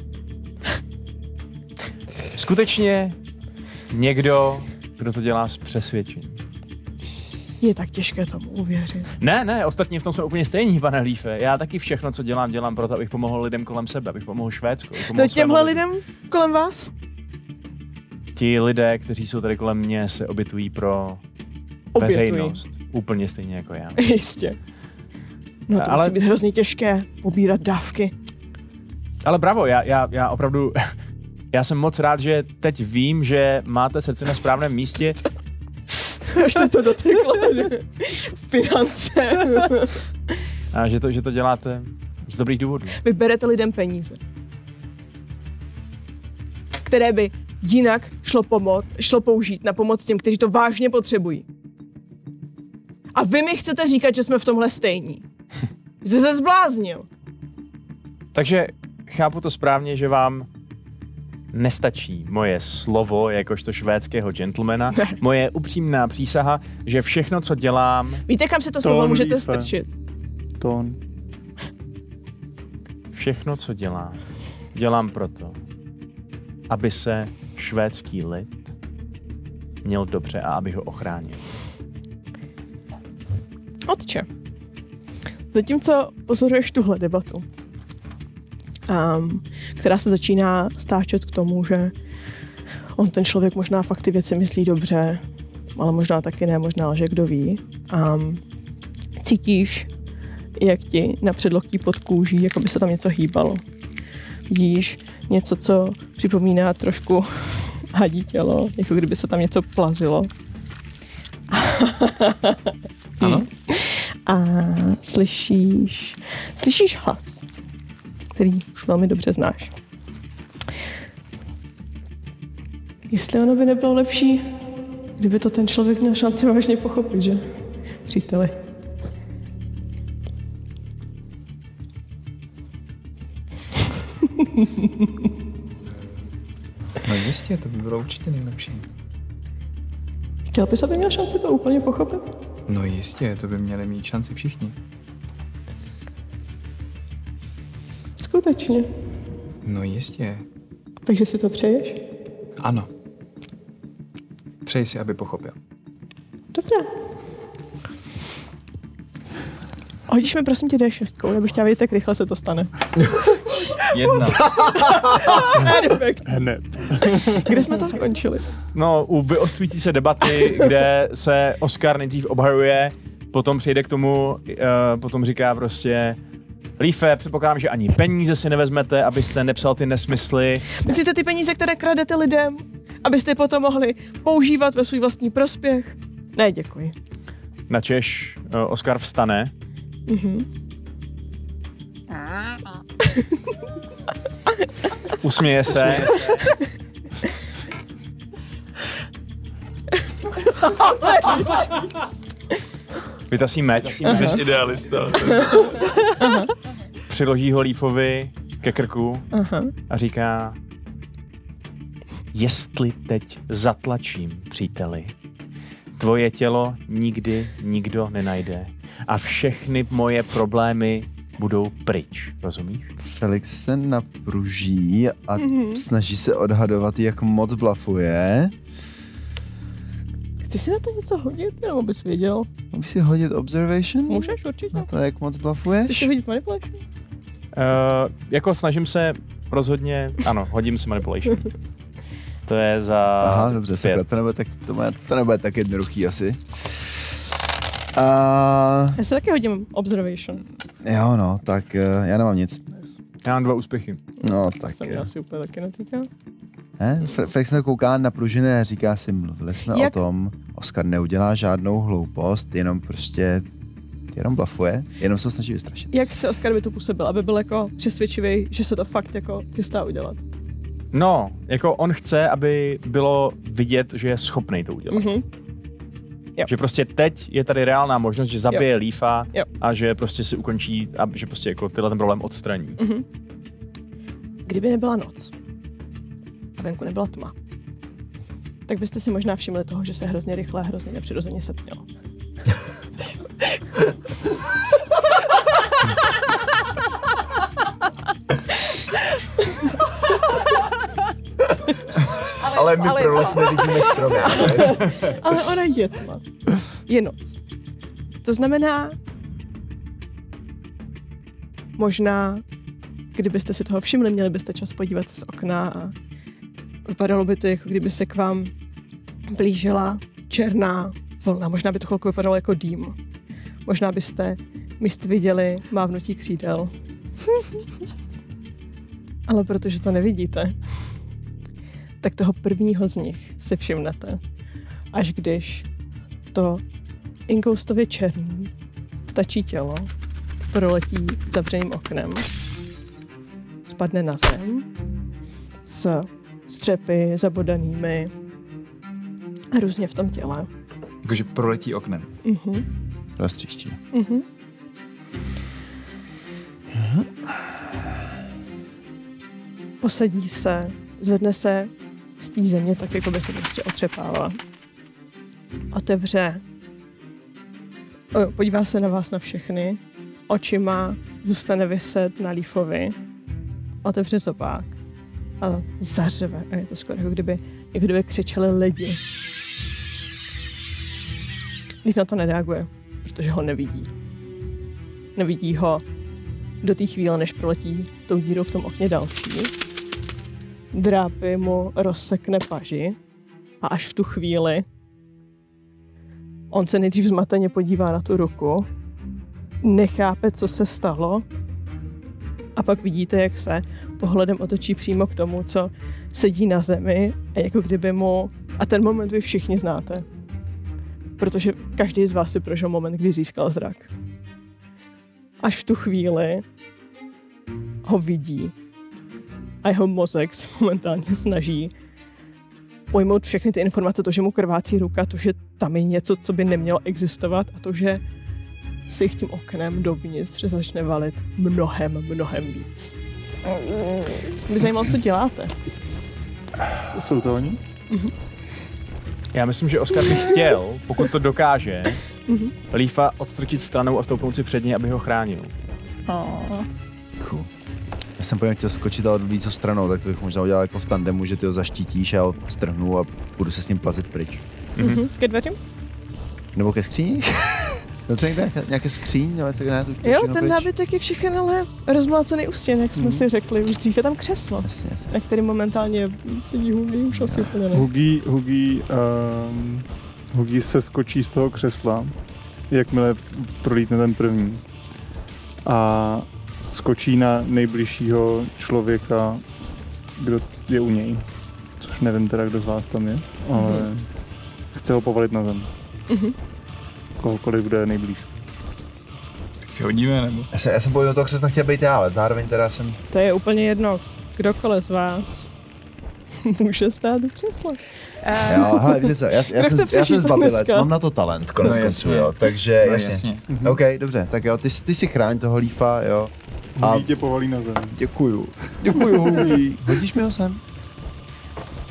Skutečně někdo, kdo to dělá z přesvědčení. Je tak těžké tomu uvěřit. Ne, ne, ostatně v tom jsme úplně stejní, pane Lífe. Já taky všechno, co dělám, dělám proto, abych pomohl lidem kolem sebe, abych pomohl Švédsku. To těmhle lidem kolem vás? Ti lidé, kteří jsou tady kolem mě, se obětují pro Obětují. veřejnost. Úplně stejně jako já. Jistě. No to Ale- musí být hrozně těžké, pobírat dávky. Ale bravo, já, já, já opravdu, já jsem moc rád, že teď vím, že máte srdce na správném místě. Až te to doteklo. Finance. A že to, že to děláte z dobrých důvodů. Vy berete lidem peníze, které by jinak šlo, pomo- šlo použít na pomoc těm, kteří to vážně potřebují. A vy mi chcete říkat, že jsme v tomhle stejní. Jste se zbláznil. Takže chápu to správně, že vám nestačí moje slovo jakožto švédského gentlemana, moje upřímná přísaha, že všechno, co dělám, Víte, kam se to slovo můžete Lífe. strčit? Tón. všechno, co dělám, dělám proto, aby se švédský lid měl dobře a aby ho ochránil. Otče, zatímco pozoruješ tuhle debatu, um, která se začíná stáčet k tomu, že on, ten člověk, možná fakt ty věci myslí dobře, ale možná taky ne, možná, že kdo ví. Um, cítíš, jak ti na předloktí pod kůží, jako by se tam něco hýbalo. Vidíš něco, co připomíná trošku hadí tělo, jako kdyby se tam něco plazilo. Ano? A slyšíš, slyšíš hlas, který už velmi dobře znáš. Jestli ono by nebylo lepší, kdyby to ten člověk měl šanci vážně pochopit, že? Příteli. No jistě, to by bylo určitě nejlepší. Chtěl bys, aby měl šanci to úplně pochopit? No jistě, to by měli mít šanci všichni. Skutečně. No jistě. Takže si to přeješ? Ano. Přeji si, aby pochopil. Dobře. Hodíš mi prosím tě D šest, já bych chtěla vědět, jak rychle se to stane. Jedna. Perfekt. Hned. Kde jsme to skončili? No, u vyostřující se debaty, kde se Oscar nejdřív obhajuje, potom přijde k tomu, uh, potom říká prostě Lífe, předpokládám, že ani peníze si nevezmete, abyste nepsal ty nesmysly. Myslíte ty peníze, které kradete lidem, abyste je potom mohli používat ve svůj vlastní prospěch? Ne, děkuji. Načež uh, Oscar vstane. Mhm. Usměje se. Vytasí meč. Jsi idealista. Přiloží ho Lífovi ke krku Aha. a říká: jestli teď zatlačím, příteli, Tvoje tělo nikdy nikdo nenajde. A všechny moje problémy budou pryč, rozumíš? Felix se napruží a Mhm. snaží se odhadovat, jak moc blafuje. Chceš si na to něco hodit, nebo bys věděl? Můžeš si hodit observation? Můžeš určitě. Na to, jak moc blafuješ? Chceš si hodit manipulation? Uh, jako snažím se rozhodně, ano, hodím si manipulation. To je za Aha, dobře, pět. sakra, to nebude tak, to, bude, to nebude tak jednoduchý asi. A Já si taky hodím observation. jo, no, tak uh, já nemám nic. Já mám dva úspěchy. No, tak Se mě jo. asi úplně taky netýká. Ne? Fe- Felix na kouká na pružiny a říká si, mluvili jsme Jak- o tom, Oskar neudělá žádnou hloupost, jenom prostě, jenom blafuje, jenom se snaží vystrašit. Jak chce Oskar, by to působil, aby byl jako přesvědčivý, že se to fakt jako chystá udělat? No, jako on chce, aby bylo vidět, že je schopný to udělat. Mhm. Jo. Že prostě teď je tady reálná možnost, že zabije Leafa Jo. a že prostě si ukončí a že prostě jako tyhle ten problém odstraní. Mhm. Kdyby nebyla noc a venku nebyla tma, tak byste si možná všimli toho, že se hrozně rychle a hrozně nepřirozeně setmělo. Ale my pro les nevidíme stromy. Ale ona je tma. Je noc. To znamená, možná, kdybyste si toho všimli, měli byste čas podívat se z okna a vypadalo by to, jako kdyby se k vám blížila černá vlna. Možná by to chvilku vypadalo jako dým. Možná byste míst viděli mávnutí křídel. Ale protože to nevidíte, tak toho prvního z nich si všimnete, až když to inkoustově černý ptačí tělo proletí zavřeným oknem, spadne na zem s střepy zabodanými a různě v tom těle. Jakože proletí oknem. Mhm, Roztříští. mhm. Posadí se, zvedne se z té země tak, jako by se prostě otřepává. Otevře, o, podívá se na vás na všechny, očima zůstane vyset na Leafovi, otevře zobák a zařve. A je to skoro, jako kdyby, jako kdyby křičeli lidi. Leaf na to nereaguje, protože ho nevidí. Nevidí ho do té chvíle, než proletí tou dírou v tom okně další. Drápy mu rozsekne paži a až v tu chvíli on se nejdřív zmateně podívá na tu ruku, nechápe, co se stalo a pak vidíte, jak se pohledem otočí přímo k tomu, co sedí na zemi a jako kdyby mu... A ten moment vy všichni znáte, protože každý z vás si prožil moment, kdy získal zrak. Až v tu chvíli ho vidí a jeho mozek se momentálně snaží pojmout všechny ty informace, to, že mu krvácí ruka, to, že tam je něco, co by nemělo existovat a to, že se jich tím oknem dovnitř začne valit mnohem, mnohem víc. Mě zajímalo, co děláte. Jsou to oni? Já myslím, že Oskar by chtěl, pokud to dokáže, Mhm. Leafa odstrčit stranou a stoupnout si před něj, aby ho chránil. Oh. Cool. Já jsem po něm chtěl skočit, ale víc co stranou, tak to bych možná udělal jako v tandemu, že ty ho zaštítíš, já ho strhnu a budu se s ním plazit pryč. Mhm. Ke dveřím? Nebo ke skříni? No co někde, nějaké skříň, ale co ne, to už to Jo, všechno ten pryč. nábytek je všechny ale rozmlácený u stěn, jak jsme Mhm. si řekli. Už dřív je tam křeslo, Jasně, jasně. na kterém momentálně sedí Hugi, už asi úplně ne. Hugi, Hugi, um, Hugi se skočí z toho křesla, jakmile prolítne ten první. A skočí na nejbližšího člověka, kdo je u něj. Což nevím teda, kdo z vás tam je, ale Mhm. chce ho povalit na zem. Mhm. Kohokoliv, kdo je nejblíž. Tak si hodíme, nebo? Já jsem, já jsem do toho křesla chtěl být já, ale zároveň teda jsem... To je úplně jedno, kdokoliv z vás může stát u křesla. Uh, Jo, hele, víte co, já, já, Jak jsem, to já přežít jsem zbabilec, dneska? mám na to talent, konec No konců, jasně. jo, takže No, jasně. jasně. OK, dobře, tak jo, ty, ty si chráň toho Leafa, jo. A Hugi tě povalí na zem. děkuju, děkuju, Hugi. Hodíš mi ho sem?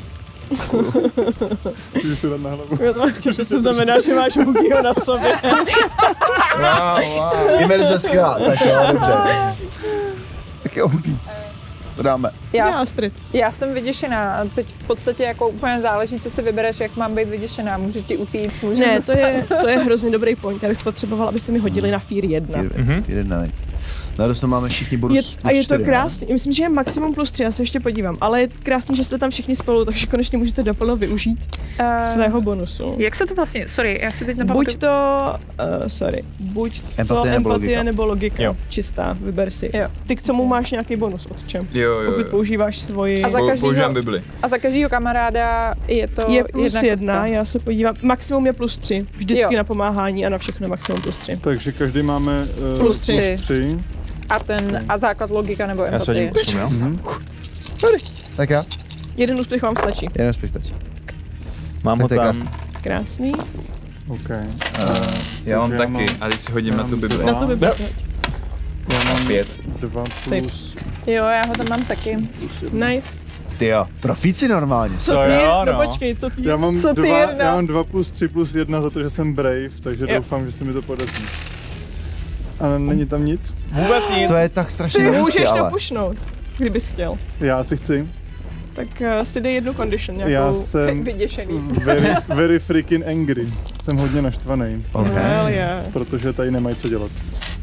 Můžu si dát na hlavu. Já to mám čepit, co znamená, že máš Hugiho na sobě. Wow, wow. Imerze skvělá, tak jo, dobře. Tak jo, Hugi. To dáme. Já, Já, Astrid. já jsem vyděšená. Teď v podstatě jako úplně záleží, co si vybereš, jak mám být vyděšená. Můžu ti utíct, můžu Ne, to zůstat. je, to je hrozně dobrý point. Já bych potřebovala, abyste mi hodili na Fear jedna. Mhm. Jedna. Na dost máme všichni bonus Je, plus a je to čtyři, ne? krásný. Myslím, že je maximum plus tři, já se ještě podívám. Ale je krásný, že jste tam všichni spolu, takže konečně můžete naplno využít Eh, svého bonusu. Jak se to vlastně, sorry, já si teď nepamatuju. Buď to, uh, sorry, buď to Empatie nebo empatie logika. nebo logika. Jo. Čistá, vyber si. Jo. Ty k tomu máš nějaký bonus od čem? Jo, jo, Pokud jo. používáš svoji... A za Pou- každýho- Používám Bibli. A za každého kamaráda je to je plus jedna, jedna, kosta. já se podívám. Maximum je plus tři. Vždycky Jo. na pomáhání a na všechno maximum plus tři. Takže každý máme uh, Plus tři. tři. A ten a základ logika nebo Já se hodím empatie. kusem, jo? Mhm. Tak já? Jeden úspěch vám stačí. Jeden spíš stačí. Mám Tak ho to je tam. krásný. Krásný. OK. Uh, já mám Takže já taky. mám- A teď si hodím já na tu mám Bibli. dva. Na to by Jo. Já mám Pět. dva plus, Jo, já ho tam mám taky. plus jedna. Nice. Ty jo, profíci normálně. Co To ty? jo, No no. počkej, co ty? Já mám, Co ty, dva, Jirna? já mám dva plus tři plus jedna za to, že jsem brave, takže Jo. doufám, že se mi to podaří. Ale není tam nic. Vůbec nic. To je tak strašně Ty na místě, můžeš to ale. pušnout, kdybys chtěl. Já si chci. Tak uh, si dej jednu condition, nějakou... Já jsem Vyděšený. very, very freaking angry. Jsem hodně naštvaný, Okay. Hell yeah. protože tady nemají co dělat.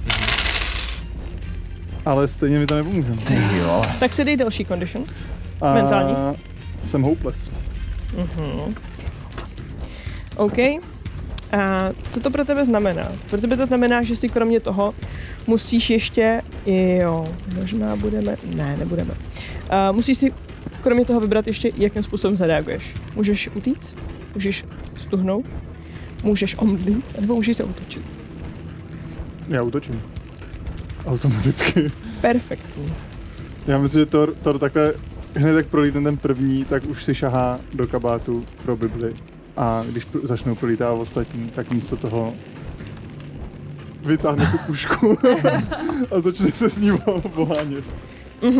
Ale stejně mi to nepomůže. Ty jo. Tak si dej další condition. A mentální. jsem hopeless. Mhm. OK. A co to pro tebe znamená? Pro tebe to znamená, že si kromě toho musíš ještě, jo, možná budeme, ne, nebudeme. Uh, musíš si kromě toho vybrat ještě, jakým způsobem zareaguješ. Můžeš utíct, můžeš stuhnout, můžeš omdlít, nebo můžeš se útočit. Já útočím. Automaticky. Perfektní. Já myslím, že Thor, Thor takhle hned jak prolítne ten první, tak už si šahá do kabátu pro Bibli. A když pr- začnou prolítávat ostatní, tak místo toho vytáhne tu pušku a začne se s ním ohánět. Mhm.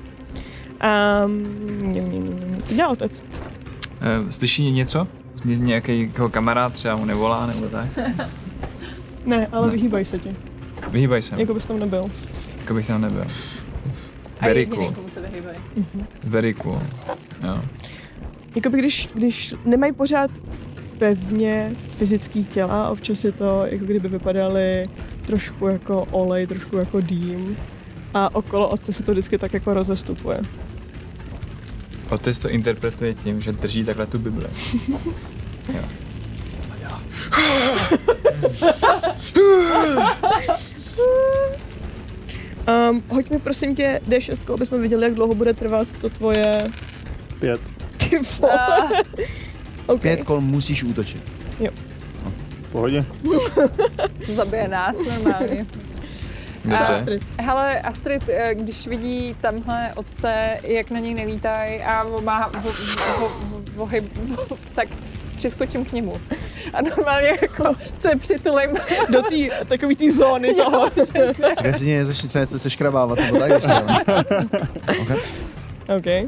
Um, co dělá otec? Uh, slyší něco? Ně- Nějaký kamarád třeba mu nevolá nebo tak? Ne, ale Ne. vyhýbaj se ti, Vyhýbaj se mi, jako bys tam nebyl. jako bych tam nebyl. A Very jediný, cool. komu se vyhýbají. Very cool. Jo. Jakoby když, když nemají pořád pevně fyzický těla, občas je to, jako kdyby vypadaly trošku jako olej, trošku jako dým. A okolo otce se to vždycky tak jako rozestupuje. Otec to interpretuje tím, že drží takhle tu Bibli. Jo. Um, hoď mi prosím tě D šest, aby jsme viděli, jak dlouho bude trvat to tvoje... Pět. Ty vole. Ah, Okay. Pět kol musíš útočit. V pohodě. zabije nás normálně. Dobře. Astrid. Hele, Astrid, eh, když vidí tamhle otce, jak na něj nelítají a má, vo, vo, vo, vo, vo, tak přiskočím k němu. A normálně jako se přitulím. Do té takový té zóny toho. Čekaj, si mě začne třeba něco seškrabávat, nebo tak ještě. Okay. OK.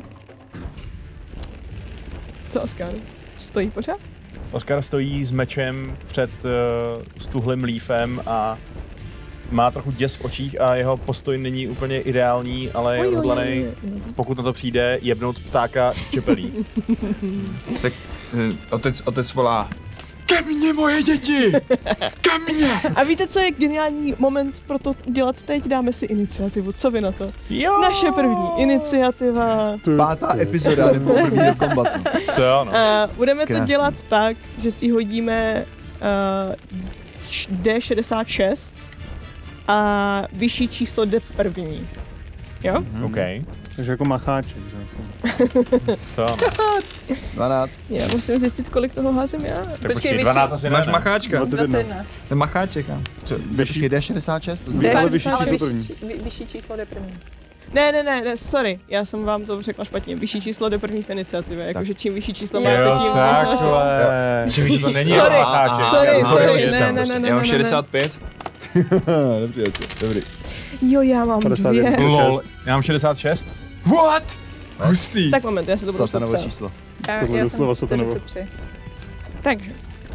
Co Oskar? Stojí pořád? Oskar stojí s mečem před uh, stuhlým lífem a má trochu děs v očích a jeho postoj není úplně ideální, ale je odhodlaný, pokud na to přijde, jebnout ptáka čepelí. Tak eh, otec, otec volá. Ke mně moje děti! Ke mně! A víte, co je geniální moment pro to dělat teď? Dáme si iniciativu. Co vy na to? Jo! Naše první iniciativa. Pátá epizoda nebo první do kombatu. To jo, no. A budeme to Krásný. dělat tak, že si hodíme uh, D šedesát šest a vyšší číslo jde první. Jo? OK. Takže jako macháček, že To ano. dvanáct. Já musím zjistit, kolik toho házím já. Tak Počkej, počkej, vyšší- dvanáct asi Máš ne, ne? macháčka? dvacet jedna. dvacet jedna. To je macháček, a? Co? Počkej, D šedesát šest? To Vy- znamená, ale vyšší ale číslo vyšší, vy, vyšší číslo jde první. Ne, ne, ne, ne, sorry, já jsem vám to řekla špatně. Vyšší číslo jde první v iniciativě, jakože čím vyšší číslo Jo, máte, Jo, tím... takhle. Čím vyšší To není Sorry, macháček. sorry, Já jsem sorry, to ne, jistý. ne, ne, ne, ne, Já mám ne. šedesát pět. Dobře, dobrý. Jo, já mám padesát dvě. jedna. Lol, já mám šedesát šest. What? Hustý. Tak moment, já se to budu Satanové psát. číslo. Já, Tohle já doslova jsem satanovalo. čtyřicet tři. Takže,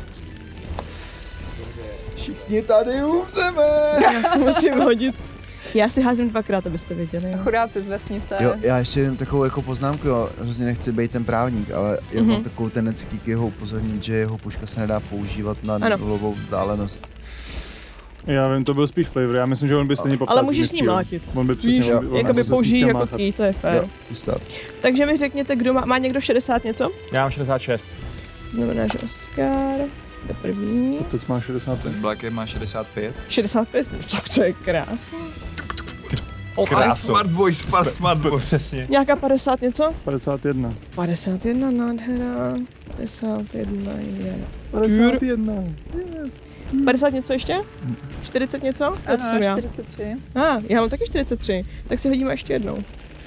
Všichni tady umřeme. já si musím hodit. Já si házím dvakrát, abyste věděli. Jo. Chudáci z vesnice. Jo, já ještě jen takovou jako poznámku, jo, hrozně nechci být ten právník, ale já Mhm. mám takovou tendenci k jeho upozornit, že jeho puška se nedá používat na Ano. nulovou vzdálenost. Já vím, to byl spíš flavor, já myslím, že on by stejně popsal. Ale můžeš s ním mlátit. On by přesně, Víš, on by, on jakoby by se použijí s ním jako máchat. key, to je fér. Jo, ustav. Takže mi řekněte, kdo má, má někdo šedesát něco? Já mám šedesát šest. To znamená, že Oskar je první. Teď má šedesát. Ten z Blacker má šedesát pět. šedesát pět? Tak to je krásný. Krásu. Smart boy, smart, smart boy. Přesně. Nějaká padesát něco? padesát jedna. padesát jedna, nádhera. padesát jedna je... padesát jedna. padesát něco ještě? čtyřicet něco? Jo, to jsem Ano, já. čtyřicet tři. A, ah, já mám taky čtyřicet tři. Tak si hodíme ještě jednou.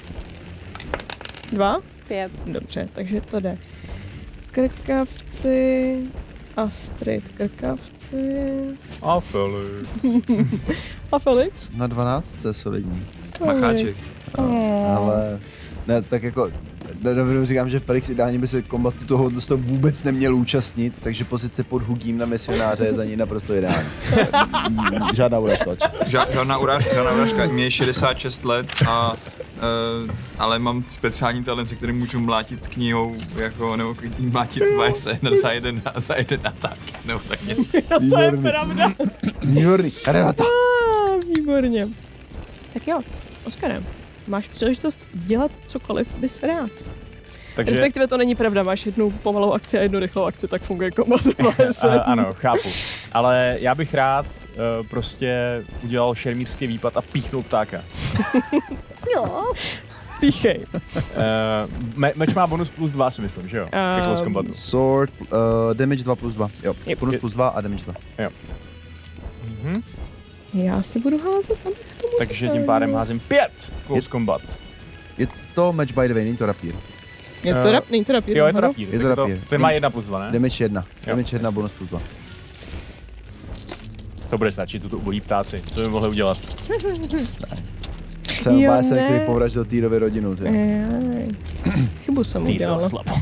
Dva? Pět. Dobře, takže to jde. Krkavci... Astrid, krkavci... A Felix. A Felix? Na dvanáct je solidní. Macháček. Oh. Ale ne, tak jako na rovinu říkám, že Felix ideálně by se kombatu toho z toho vůbec neměl účastnit, takže pozice pod hugím na misionáře je za ní naprosto ideální. Žádná urážka. Ža- žádná urážka, žádná urážka. Mě je šedesát šest let a uh, ale mám speciální talent, se kterým můžu mlátit knihou, jako, nebo mlátit vajse za jeden, za jeden atak, nebo tak něco. To je Výborný. pravda. Výborný. Renata. Ah, výborně. Tak jo, Oskare, máš příležitost dělat cokoliv bys rád. Takže, Respektive to není pravda, máš jednu pomalou akci a jednu rychlou akci, tak funguje kombatová a, ano, chápu. Ale já bych rád uh, prostě udělal šermířský výpad a píchnul ptáka. Jo. Píchej. Uh, me- meč má bonus plus dva, si myslím, že jo? Um, Jako z kombatu. Sword, uh, damage dva plus dva. Jo, Yep. bonus plus dva a damage dva. Mhm. Já si budu házet, abych to mohl Takže tím pádem házím pět close Je- combat. Je to match by the way, není to rapír. Je to Eh, rap, není to rapír? Jo, je to nahoru? rapír. Je to tak rapír. Ten má jedna plus dva, ne? Damage jedna. Jo, Damage jedna, jasně. bonus plus dva. To bude stačit, to tu ubolí ptáci. Co by mohli udělat? Jsem Jo, básen, ne. který povraždil Týrovi rodinu. ty. Ej, chybu jsem Ty udělala. slabo.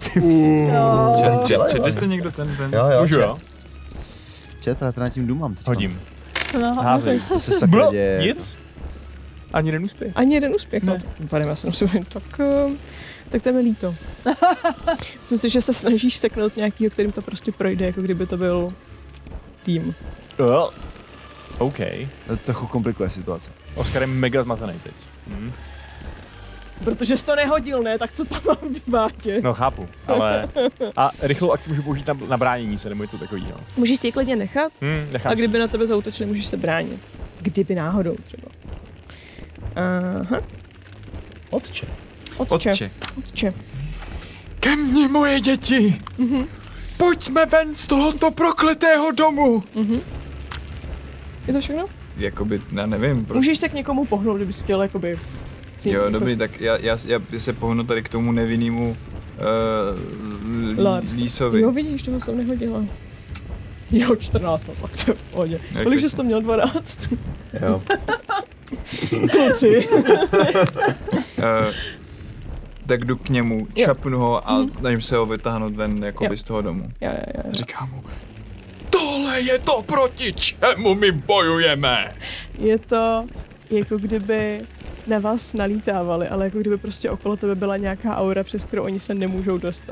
Čet- Četli jste někdo ten, ten? Jo, jo, Můžu, čet. jo? Čet, já to nad tím důmám. teď. Hodím. No, Házej. To se sakra Bro, děje. nic? Ani jeden úspěch. Ani jeden úspěch, no. Ne. Tak, Pane, já jsem si tak, eh, tak to je mi líto. Myslím si, že se snažíš seknout nějakýho, kterým to prostě projde, jako kdyby to byl tým. Oh. OK. To trochu komplikuje situace. Oskar je mega zmatený teď. Hm. Protože jsi to nehodil, ne? Tak co tam mám vyvádět? No chápu, ale... A rychlou akci můžu použít na, na bránění se, nebo něco takového. Můžeš si ji klidně nechat Hm, nechám a si. kdyby na tebe zaútočili, můžeš se bránit. Kdyby náhodou třeba. Aha. Otče. Otče. Otče. Otče. Ke mně, moje děti! Mhm. Pojďme ven z tohoto prokletého domu! Mhm. Je to všechno? Jakoby, já nevím, proč. Můžeš se k někomu pohnout, kdyby si chtěl, jakoby... si- Jo, jako- dobrý, tak já, já, já se pohnu tady k tomu nevinnému uh, Lars. Lísovi. Jo, vidíš, toho jsem nehodila. Jo, čtrnáct, no tak to je v pohodě. Jak Kolik to jsi to měl? dvanáct? Jo. Kluci. Uh, tak jdu k němu, Jo. čapnu ho a Mhm. snažím se ho vytáhnout ven jakoby Jo. z toho domu. Jo, jo, jo. Říkám mu, tohle je to, proti čemu my bojujeme! Je to jako kdyby na vás nalítávali, ale jako kdyby prostě okolo tebe byla nějaká aura, přes kterou oni se nemůžou dostat.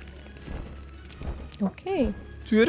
OK. Tyr,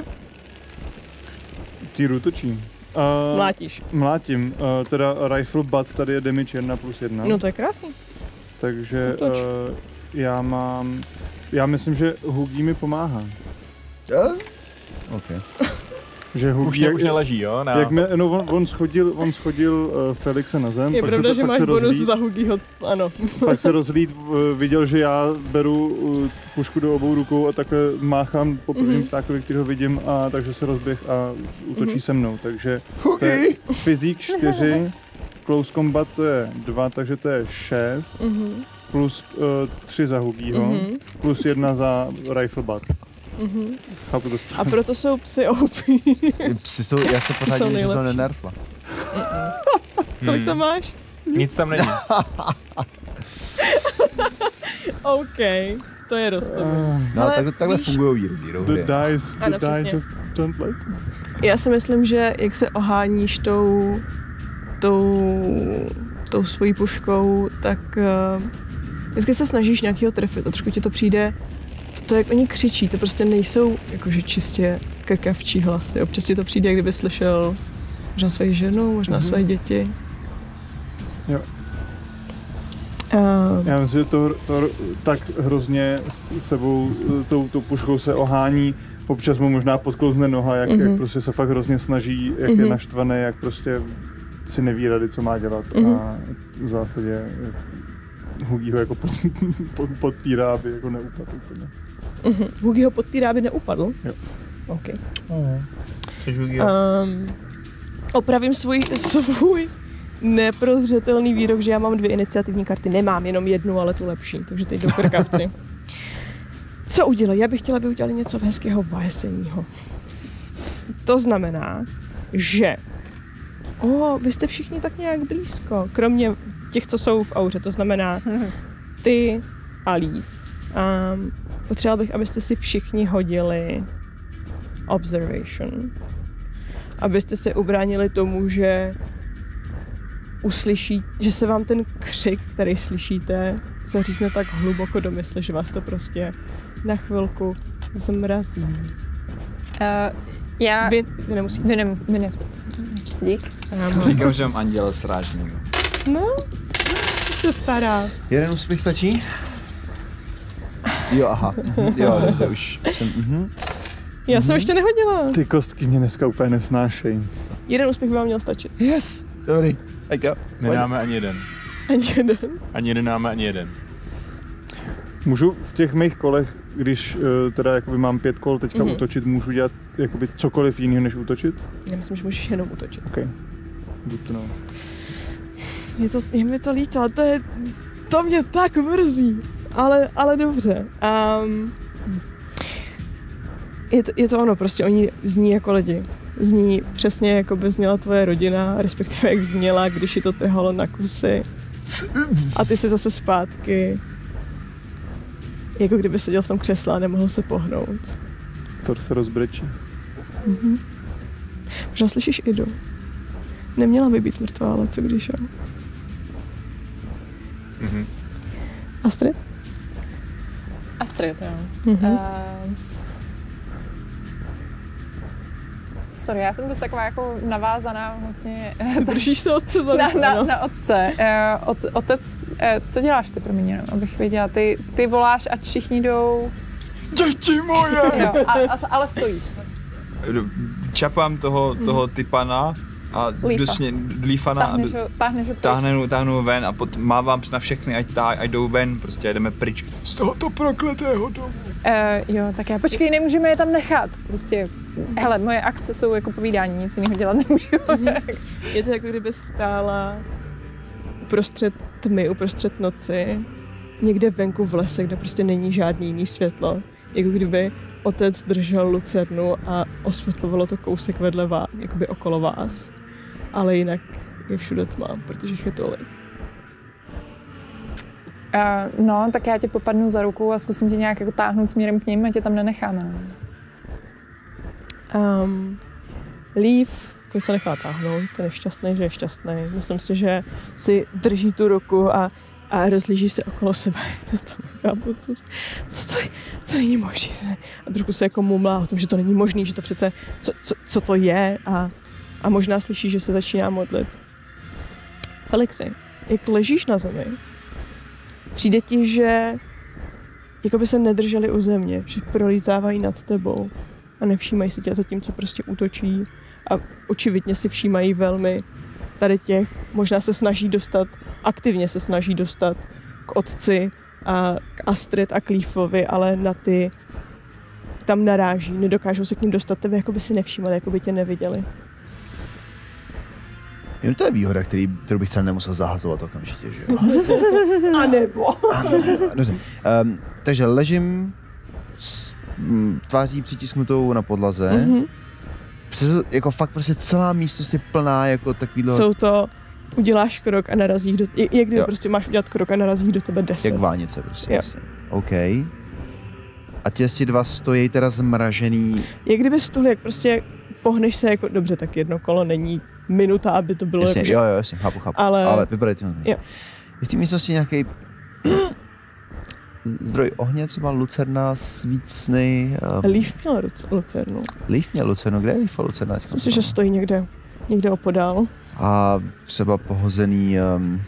Týru točím. Uh, mlátíš. Mlátím. Uh, teda rifle butt tady je damage jedna plus jedna. No to je krásný. Takže Útoč. uh, já mám... Já myslím, že Hugi mi pomáhá. Jo? OK. Že Hugi, Už, ne, už neleží, jo? Na... Jak mě, no on, on schodil, on schodil uh, Felixe na zem, Je pak pravda, se, že pak máš se bonus rozlíd, za Huggyho, ano. pak se rozlíd, uh, viděl, že já beru uh, pušku do obou rukou a takhle máchám po prvním Mhm. ptákovi, kterýho vidím, a takže se rozběh a útočí Mhm. se mnou, takže to je fyzik čtyři, close combat to je dva, takže to je šest, Mhm, plus uh, tři za Huggyho, mhm, plus jedna za rifle butt. mhm. Chápu to A správně. proto jsou psy O P. Psi jsou, já se pořád Jsou divím, že jsou nejlepší. nenerfla. Kolik Hmm. tam máš? Nic tam není. OK. to je roztomilý. No Ale takhle, takhle víš- fungují Year Zero The hry. dice, Ano, the die přesně. just don't let me. Já si myslím, že jak se oháníš tou, tou, tou svojí puškou, tak uh, vždycky se snažíš nějakého trefit a trošku ti to přijde, to, to jak oni křičí, to prostě nejsou jakože čistě krkavčí hlasy. Občas ti to přijde, jak kdyby slyšel možná svoji ženu, možná Mhm. své děti. Jo. Uh, Já myslím, že to, to tak hrozně s sebou, tou, tou puškou se ohání, občas mu možná podklouzne noha, jak, Mhm. mm-hmm. jak prostě se fakt hrozně snaží, jak mm-hmm. je Mhm. naštvaný, jak prostě si neví rady, co má dělat Mhm. a v zásadě Hugi ho jako pod, pod, podpírá, aby jako neupadl úplně. uh-huh. Hugi ho podpírá, aby neupadl? Jo. OK. Oh. Což Hugi, Um, opravím svůj, svůj neprozřetelný výrok, že já mám dvě iniciativní karty. Nemám, jenom jednu, ale tu lepší, takže teď jdou krkavci. Co udělají? Já bych chtěla, aby udělali něco hezkého, vajesenního. To znamená, že o, vy jste všichni tak nějak blízko, kromě těch, co jsou v auře, to znamená ty a Leaf. Um, potřeboval bych, abyste si všichni hodili observation. Abyste se ubránili tomu, že uslyší, že se vám ten křik, který slyšíte, zařízne tak hluboko do mysli, že vás to prostě na chvilku zmrazí. Uh, já... Vy, vy nemusíte. Vy nemus... Vy nemus... Dík. Říkám, že mám anděla strážného. No, se stará. jeden úspěch stačí? Jo, aha. Jo, dobře, už jsem... Mhm. Já jsem ještě nehodila. Ty kostky mě dneska úplně nesnášejí. Jeden úspěch by vám měl stačit. Yes, dobrý. Tak jo. Nedáme ani jeden. Ani jeden. Ani jeden dáme, ani jeden. Můžu v těch mých kolech, když uh, teda jakoby mám pět kol teďka Mhm. mm-hmm. útočit, můžu dělat jakoby cokoliv jiného než útočit? Já myslím, že můžeš jenom útočit. OK. Good to know. Je, to, je mi to líto, to je, to mě tak mrzí. Ale, ale dobře. Um, je, to, je to ono, prostě oni zní jako lidi. Zní přesně jako by zněla tvoje rodina, respektive jak zněla, když ji to trhalo na kusy. A ty jsi zase zpátky. Jako kdyby seděl v tom křesle a nemohl se pohnout. Thor se rozbrečí. Mhm. Možná slyšíš Idu. Neměla by být mrtvá, ale co když jo? Mhm. Astrid? Astrid, jo. Mhm. Uh, sorry, já jsem dost taková jako navázaná vlastně Držíš se otce za na, ruku, na, ano. na otce. Uh, ot, otec, uh, co děláš ty, promiň, jenom, abych věděla, ty, ty voláš, ať všichni jdou, Děti moje! jo, a, a, ale stojíš. Čapám toho, toho typana a Lífa. dosně lífana a Táhneš do, ho, táhneš ho pryč. táhnu, táhnu ven a pot, mávám na všechny, ať, tá, ať jdou ven, prostě jdeme pryč z tohoto prokletého domu. Uh, jo, tak já, počkej, nemůžeme je tam nechat. Prostě, hele, moje akce jsou jako povídání, nic jiného dělat nemůžu. Je to jako kdyby stála uprostřed tmy, uprostřed noci, někde venku v lese, kde prostě není žádný jiný světlo. Jako kdyby otec držel lucernu a osvětlovalo to kousek vedle vás, jakoby okolo vás. Ale jinak je všude tma, protože jich je tolik. Uh, no, tak já tě popadnu za ruku a zkusím tě nějak jako táhnout směrem k ním a tě tam nenecháme. No. Um, Leaf, ten se nechá táhnout, ten je šťastný, že je šťastný. Myslím si, že si drží tu ruku a, a rozlíží se okolo sebe. To nechápu, co, co, to, co není možné. A trošku se jako mumlá o tom, že to není možné, že to přece, co, co, co to je a, a možná slyší, že se začíná modlit. Felixi, jak ležíš na zemi, přijde ti, že jako by se nedrželi u země, že prolítávají nad tebou a nevšímají si tě, zatímco prostě útočí a očividně si všímají velmi tady těch, možná se snaží dostat, aktivně se snaží dostat k otci a k Astrid a k Leafovi, ale na ty tam naráží, nedokážou se k ním dostat, tebe jako by si nevšímali, jako by tě neviděli. Jen to je výhoda, který, kterou bych třeba nemusel zahazovat okamžitě, že jo? A nebo? Dobře. Um, takže ležím s m, tváří přitisknutou na podlaze. Mm-hmm. Přes, jako fakt prostě celá místnost je plná jako takovýhle, Jsou to, uděláš krok a narazí do, jak kdyby Jo. prostě máš udělat krok a narazí do tebe deset. jak vánice prostě. Jo. Jasně. OK. A ti dva stojí teda zmražený. Jak kdyby stuhl, jak prostě pohneš se jako, dobře, tak jedno kolo není minuta, aby to bylo Jasně, jako, že... jo, jo, jasně, chápu, chápu. Ale- Ale vypadají to. Jo. Je v té místnosti nějaký zdroj ohně, třeba lucerna, svícny. Um, Leaf měl luc- lucernu. Leaf měl lucernu, kde je Leaf a lucerna? Myslím si, že stojí někde, někde opodál. A třeba pohozený um,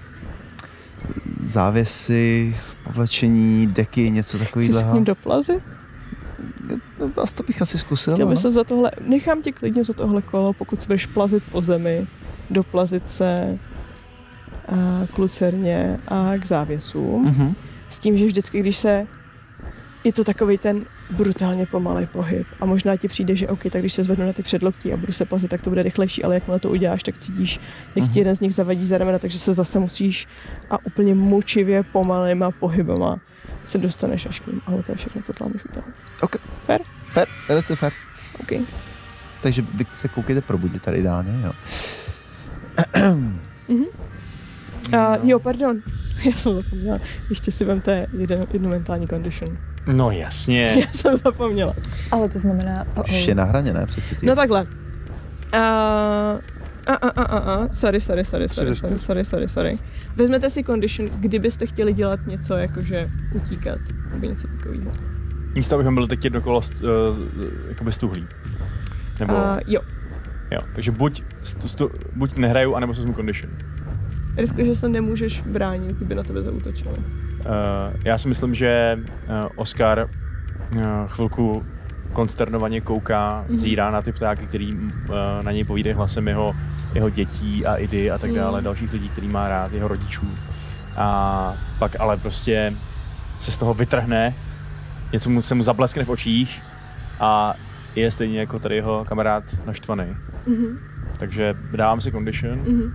závěsy, povlečení, deky, něco Chci s takového. ním doplazit? No, vás to bych asi zkusil. Chtěl by no. se za tohle, nechám tě klidně za tohle kolo, pokud se budeš plazit po zemi, doplazit se a k lucerně a k závěsům. Mhm. S tím, že vždycky, když se, je to takový ten brutálně pomalej pohyb a možná ti přijde, že OK, tak když se zvednu na ty předloktí a budu se plazit, tak to bude rychlejší, ale jakmile to uděláš, tak cítíš, jak Mhm. ti jeden z nich zavadí za ramena, takže se zase musíš a úplně mučivě pomalejma pohybama se dostaneš až k ním. Ale to je všechno, co tlámíš udělat. OK. Fair? Fair, velice fair. OK. Takže vy se koukejte probudit tady ideálně, jo. Mhm. A jo, pardon, já jsem zapomněla. Ještě si vemte jeden, jednu mentální condition. No jasně. Já jsem zapomněla. Ale to znamená... Oh, Už je na hraně, ne? Přece ty. No takhle. A, a, a, a, a, a. Sorry, sorry, sorry, sorry, sorry, sorry, sorry, sorry. Vezmete si condition, kdybyste chtěli dělat něco, jakože utíkat, nebo něco takového. Místo, abychom byli teď jedno kolo st, uh, jakoby stuhlí. Nebo, A jo, jo. Takže buď, stu, stu, buď nehraju, anebo se vezmu condition. riskuje, že se nemůžeš bránit, kdyby na tebe zaútočili. Uh, já si myslím, že uh, Oskar uh, chvilku konsternovaně kouká, Mhm. zírá na ty ptáky, který uh, na něj povídají hlasem jeho, jeho dětí a Idy a tak dále, Mhm. dalších lidí, který má rád, jeho rodičů. A pak ale prostě se z toho vytrhne, něco mu, se mu zableskne v očích a je stejně jako tady jeho kamarád naštvaný. Mhm, Takže dávám si condition mhm.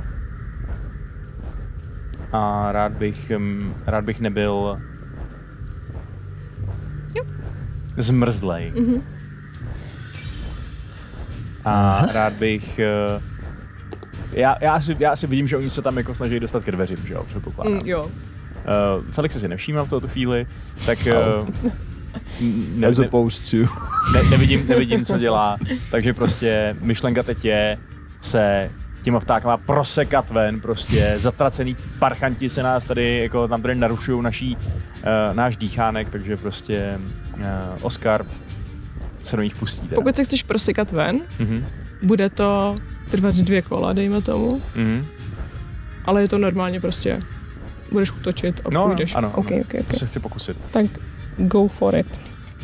a rád bych, um, rád bych nebyl zmrzlej. Mhm. A rád bych... Uh, já, já, si, já si vidím, že oni se tam jako snaží dostat ke dveřím, že jo, předpokládám. Mm, jo. Uh, Felix si nevšímal v této chvíli, tak uh, ne, As ne, opposed to. ne, nevidím, nevidím, co dělá, takže prostě myšlenka teď je se těma ptákama prosekat ven, prostě zatracený parchanti se nás tady, jako tam tady narušují naší, uh, náš dýchánek, takže prostě uh, Oskar se do nich pustí. Teda. Pokud se chceš prosekat ven, Mhm, bude to trvat dvě kola, dejme tomu, mhm. ale je to normálně prostě, budeš útočit a No, půjdeš. ano, OK, ano. OK, OK. To se chci pokusit. Tak go for it.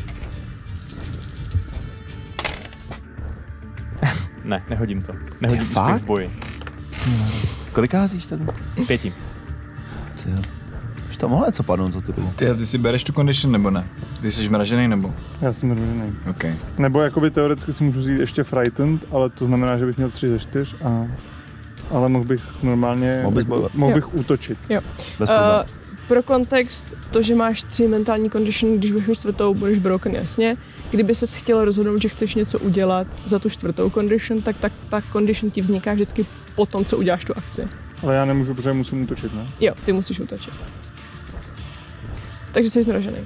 Ne, nehodím to. Nehodím Ty úspěch fakt? v boji. Kolik házíš tady? Pěti. Ty jo. Už to mohlo něco padnout za tu dobu. Ty, ty si bereš tu condition nebo ne? Ty jsi mražený nebo? Já jsem nervózní. OK. Nebo jakoby teoreticky si můžu říct ještě frightened, ale to znamená, že bych měl tři ze čtyř a... Ale mohl bych normálně... Mohl bys bojovat. Mohl Jo. bych útočit. Bez Uh, problémů. pro kontext, to, že máš tři mentální condition, když budeš mít čtvrtou, budeš broken, jasně. Kdyby ses chtěl rozhodnout, že chceš něco udělat za tu čtvrtou condition, tak ta, ta condition ti vzniká vždycky po tom, co uděláš tu akci. Ale já nemůžu, protože musím útočit, ne? Jo, ty musíš útočit. Takže jsi zmražený.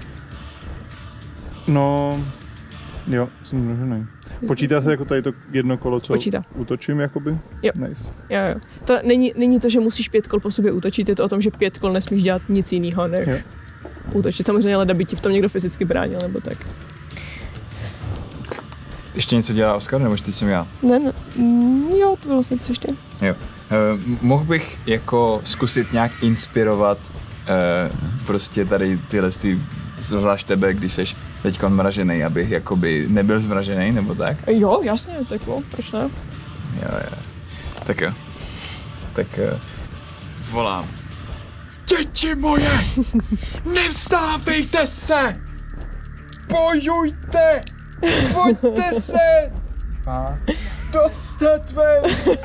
No... Jo, jsem zmražený. Počítá se jako tady to jedno kolo, co Počítá. útočím, jakoby? Jo. Nice. Jo, jo. To není, není to, že musíš pět kol po sobě útočit, je to o tom, že pět kol nesmíš dělat nic jiného, než Jo. útočit. Samozřejmě, ale by ti v tom někdo fyzicky bránil, nebo tak. Ještě něco dělá Oskar, nebo teď jsem já? Ne, ne. Mm, jo, to bylo snad ještě. Jo. Uh, mohl bych jako zkusit nějak inspirovat uh, prostě tady tyhle ty, zvlášť tebe, když seš teďka mražený, abych jakoby nebyl zmražený, nebo tak? Jo, jasně, tak jo, proč ne? Jo, jo. Tak jo. Tak uh, volám. Děti moje! Nevstávejte se! Bojujte! Pojďte se! A dostat ven!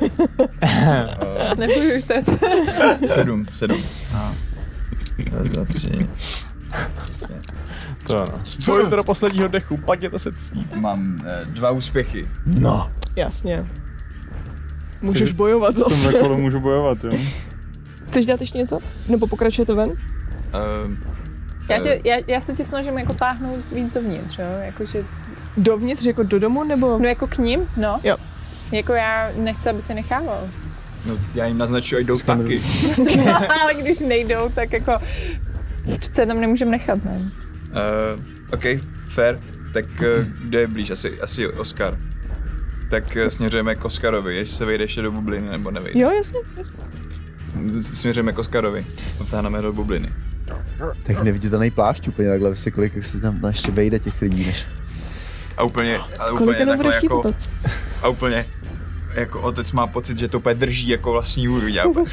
Nebojujte se. Sedm, sedm. A. Raz, dva, tři. To ano. Bojujte do posledního dechu, padněte se cít. Mám eh, dva úspěchy. No. Jasně. Můžeš Takže bojovat V tomhle zase. kolo můžu bojovat, jo? Chceš dělat ještě něco? Nebo pokračujete ven? Uh, Já, tě, já, já se tě snažím jako táhnout víc dovnitř, jo? Jako, že... Dovnitř, jako do domu, nebo? No jako k ním, no. Jo. Jako já nechci, aby se nechával. No, já jim naznačuji, ať jdou taky. Ale když nejdou, tak jako přece tam nemůžeme nechat, ne? Uh, OK, fair. Tak uh, kde je blíž? Asi, asi Oskar. Tak uh, směřujeme k Oskarovi, jestli se vejde ještě do bubliny, nebo nevejde. Jo, jasně. jasně. Směřujeme k Oskarovi. Vtáhneme do bubliny. Tak neviditelný plášť úplně takhle vysoký, kolik jak se tam ještě vejde těch lidí, než... A úplně, a Kolik úplně jenom takhle bude chtít jako... otec? A úplně... Jako otec má pocit, že to úplně drží jako vlastní hůru. Já úplně...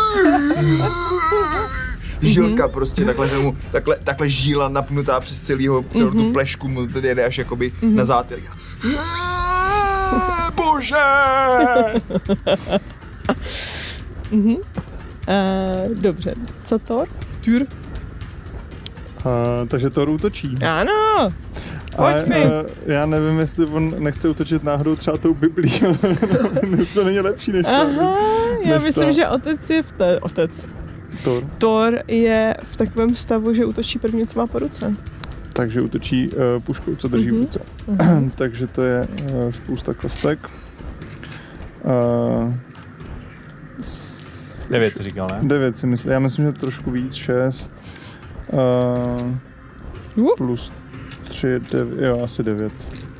Žilka prostě, takhle, se mu, takhle, takhle žíla napnutá přes celýho, celou tu Mhm. plešku mu tady jede až jakoby na zátelí. Bože! Mhm. Uh, dobře, co Thor? Tur? Uh, takže Thor útočí. Ano, Ale pojď mi. uh, já nevím, jestli on nechce útočit náhodou třeba tou Biblí, ale jestli to není lepší než Aha, to. já než myslím, to. že otec je v té, otec. Thor. Thor je v takovém stavu, že útočí první, co má po ruce. Takže útočí uh, puškou, co drží v Mhm. ruce. Mhm. Takže to je uh, spousta kostek. Uh, Devět jsi říkal, ne? Devět si myslím, já myslím, že trošku víc, šest. Uh, Uh. plus tři, devět, jo, asi devět.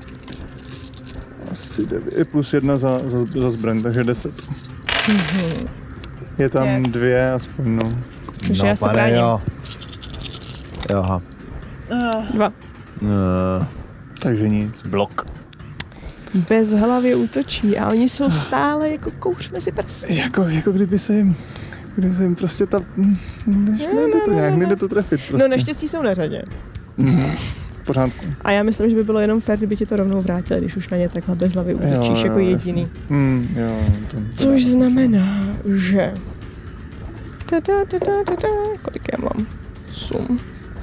Asi devět, i plus jedna za, za, za zbraň, takže deset. Mhm. Je tam Yes. dvě aspoň, no. Takže já se pane, bráním. jo. Jo, aha. Uh, Dva. Uh, Takže nic. Blok. Bez hlavy útočí a oni jsou stále jako kouř mezi prsty. Jako, jako kdyby se jim, kdyby se jim prostě ta, než nejde to nějak, nejde to trefit prostě. No naštěstí jsou na řadě. V pořádku. A já myslím, že by bylo jenom fér, kdyby ti to rovnou vrátili, když už na ně takhle bez hlavy útočíš Jo, jako jo, jediný. Mm, jo, to, to Což znamená, že... Ta, ta, ta, ta, ta, ta. Kolik já mám? Osm.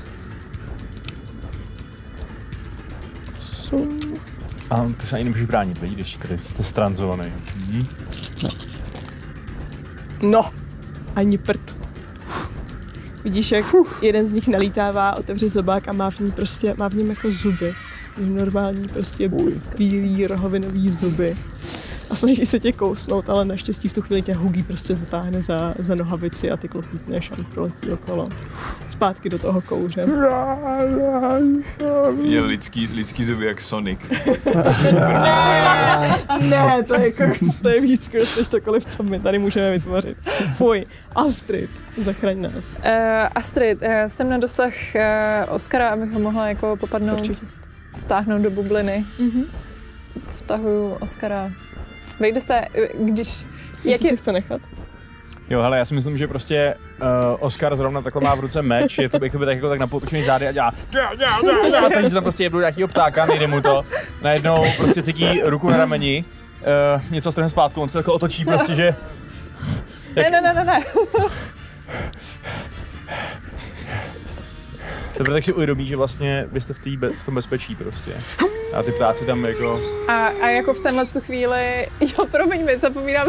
Osm. A ty se ani nemůžeš bránit, vidíš, když tady jste stranzovaný. Mhm. No, ani prd. Vidíš, jak jeden z nich nalítává, otevře zobák a má v ní prostě, má v něm jako zuby. Normální prostě bílý rohovinový zuby. A snaží se tě kousnout, ale naštěstí v tu chvíli tě Hugi prostě zatáhne za, za nohavici a ty klopítneš a proletí okolo. Zpátky do toho kouře. Je lidský, lidský zuby jak Sonic. Ne, to je curse, to je víc curse, než cokoliv, co my tady můžeme vytvořit. Fuj, Astrid, zachraň nás. uh, Astrid, uh, jsem na dosah uh, Oskara, abych ho mohla jako popadnout, Určitě. vtáhnout do bubliny. Mhm. Vtahuju Oskara. Vejde se, když... Jak Jestli je, se chce nechat? Jo, hele, já si myslím, že prostě uh, Oskar zrovna takhle má v ruce meč, je to, jak to by tak jako tak napoutočený zády a dělá a snaží se tam prostě jebnout nějakýho ptáka, nejde mu to. Najednou prostě cítí ruku na rameni, uh, něco strhne zpátku, on se takhle otočí prostě, že... ne, ne, ne, ne, ne. Teprve tak si uvědomí, že vlastně vy jste v, tý be- v tom bezpečí prostě. A ty ptáci tam jako... A, a jako v tenhle tu chvíli, jo, promiň mi, zapomínám.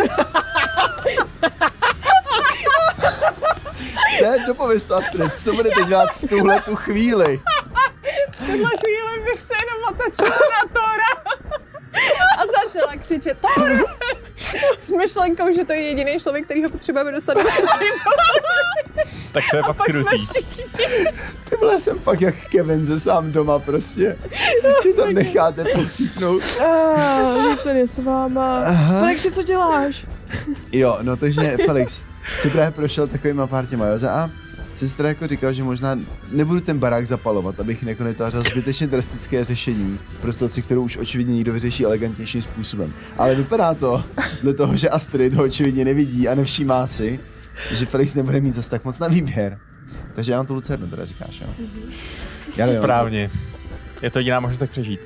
ne, dopověz Astrid, co budete dělat v tuhle tu chvíli? V tuhle chvíli bych se jenom otočila na Thora a začala křičet Thor! S myšlenkou, že to je jediný člověk, který ho potřebujeme dostat do naší Tak to je fakt pak jsme krutý. všichni. Ty vole, jsem fakt jak Kevin ze sám doma prostě. Ty tam necháte pocítnout. Ah, nic se s váma. Felixi, co děláš? Jo, no takže Felix, si právě prošel takovýma pár těma, jo, za A jsem si teda jako říkal, že možná nebudu ten barák zapalovat, abych jako netářel zbytečně drastické řešení pro situaci, kterou už očividně někdo vyřeší elegantnějším způsobem. Ale vypadá to, dle toho, že Astrid ho očividně nevidí a nevšímá si, že Felix nebude mít zas tak moc na výběr. Takže já mám tu lucernu, teda říkáš, jo? Já nevím, Správně. Je to jediná možnost tak přežít.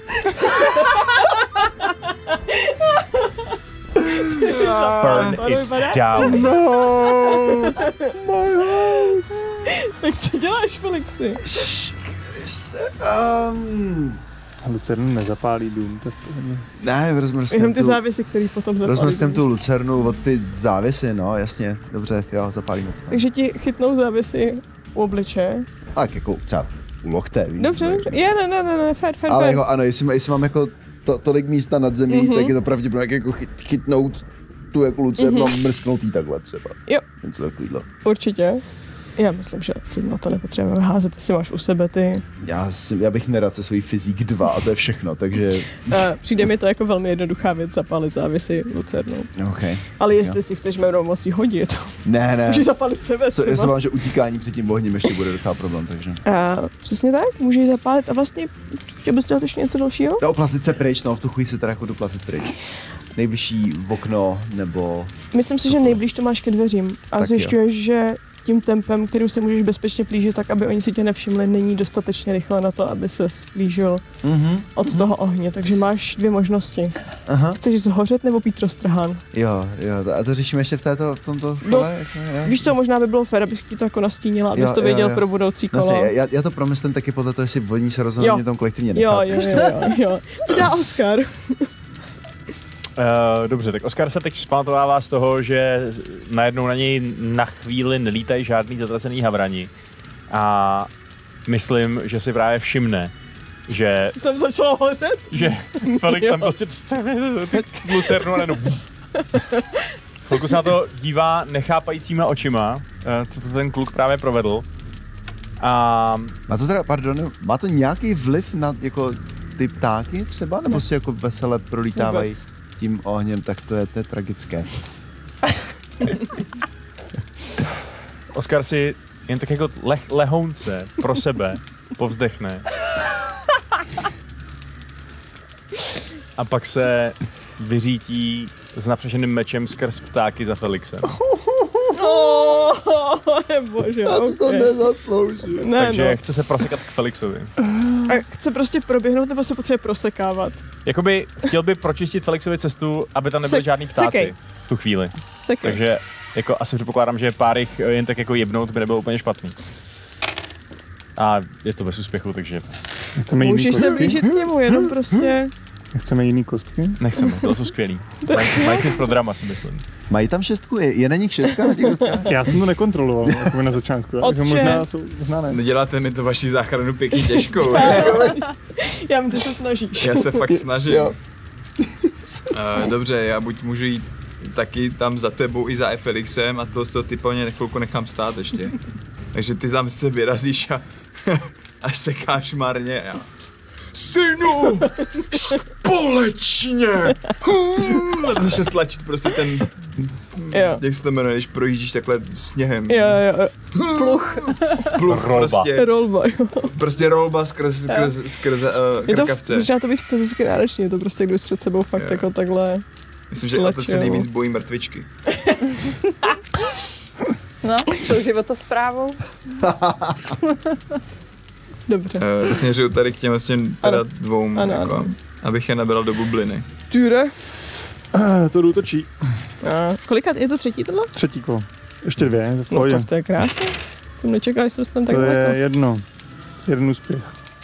Burn it down. No! My house! Tak co děláš, Felixi? Kriste, um, Lucernu nezapálí dům, to je v pohodě. ne, rozmrzkem Jenom ty tu, závěsy, který potom zapálí. rozmrzkem tu lucernu od ty závěsy, no jasně, dobře, jo, zapálíme to. Takže ti chytnou závěsy u obličeje. Tak jako třeba u lokte, víš. Dobře, dobře. Je, ne, ne, ne, ne, fair, fair, Ale fair. jako, ano, jestli, jestli mám jako to, tolik místa nad zemí, mm-hmm. tak je to pravděpodobně jak jako chyt, chytnout tu jako lucernu mm-hmm. a mrsknout jí takhle třeba. Jo. Něco takovýhle. Určitě. Já myslím, že si na to nepotřebujeme házet, jestli máš u sebe ty. Já, si, já bych nerad se svůj fyzik dva a to je všechno, takže... Uh, přijde mi to jako velmi jednoduchá věc zapálit závisy lucernou. Okay. Ale jestli jo. si chceš mnou moc jí hodit, ne, ne. můžeš zapálit sebe Co, já se vám, že utíkání před tím ohněm ještě bude docela problém, takže... Uh, přesně tak, můžeš zapálit a vlastně chtěl bys dělat ještě něco dalšího? To oplasit se pryč, no, v tu chvíli se teda jako doplasit pryč. Nejbližší okno, nebo... Myslím si, že nejblíž to máš ke dveřím a zjišťuješ, že tím tempem, kterým se můžeš bezpečně plížit, tak aby oni si tě nevšimli, není dostatečně rychle na to, aby se splížil mm-hmm. od mm-hmm. toho ohně. Takže máš dvě možnosti. Aha. Chceš zhořet nebo být roztrhán? Jo, jo, a to řešíme ještě v, této, v tomto no, kole? Jako, víš co, možná by bylo fér, abych ti to jako nastínila, abys to věděl jo, jo. pro budoucí kolo. No, já, já to promyslím taky podle toho, jestli oni se rozhodnou mě tam kolektivně nechat. Jo, jo, jo, jo, jo. Co dělá Oskar? Uh, dobře, tak Oskar se teď zpamatovává z toho, že najednou na něj na chvíli nelítají žádný zatracený havrani. A myslím, že si právě všimne, že... Jsem začala hořet? Že Felix tam prostě lucernu a jenom... Chvilku se na to dívá nechápajícíma očima, co to ten kluk právě provedl. A... Má to teda, pardon, má to nějaký vliv na jako ty ptáky třeba? Nebo ne. si jako vesele prolítávají tím ohněm, tak to je, to je tragické. Oskar si jen tak jako leh, lehounce pro sebe povzdechne. A pak se vyřítí s napřešeným mečem skrz ptáky za Felixem. Oh, bože, já okay. to nezasloužím. Ne, Takže no. chce se prosekat k Felixovi. A chce prostě proběhnout, nebo se potřebuje prosekávat? Jakoby chtěl by pročistit Felixovi cestu, aby tam nebyly Sek- žádný ptáci sekej. v tu chvíli. Sekej. Takže jako asi předpokládám, že pár jich jen tak jako jebnout by nebylo úplně špatný. A je to bez úspěchu, takže... Nechceme jiný Můžeš kostky? se blížit k němu, jenom prostě... Nechceme jiný kostky? Nechceme, to jsou skvělý. Mají si pro drama, si myslím. Mají tam šestku? Je, je na nich šestka na těch kostkách? Já jsem to nekontroloval, jako na začátku. Otče. Možná jsou, možná ne. Neděláte mi to vaši záchranu pěkně těžkou. Já ty se snažíš. Já se fakt snažím. Jo. Uh, dobře, já buď můžu jít taky tam za tebou i za Felixem a to, to ty po ně chvilku nechám stát ještě. Takže ty tam se vyrazíš a, a sekáš marně. Já. Synu! Společně! A to začne tlačit prostě ten... Jo. Jak se to jmenuje, když projíždíš takhle sněhem. Jo, jo. Pluch. Pluch Rolba. prostě. Rolba, jo. Prostě rolba skrz, skrz, skrz uh, Je to, krkavce. začíná to být fyzicky náročný, je to prostě, když před sebou fakt Jo. jako takhle... Myslím, že o to se nejvíc bojí mrtvičky. No, s tou životosprávou. Dobře. Uh, směřuju tady k těm vlastně teda Ano. dvou, Ano, jako, ano. abych je nabral do bubliny. Týre. Uh, to útočí. A kolikat je to třetí tohle? Třetí kolo. Ještě dvě, to v No pohodě. tak to je krásné. Jsem nečekal, že se dostanu tak To daleko. je jedno. Jeden úspěch.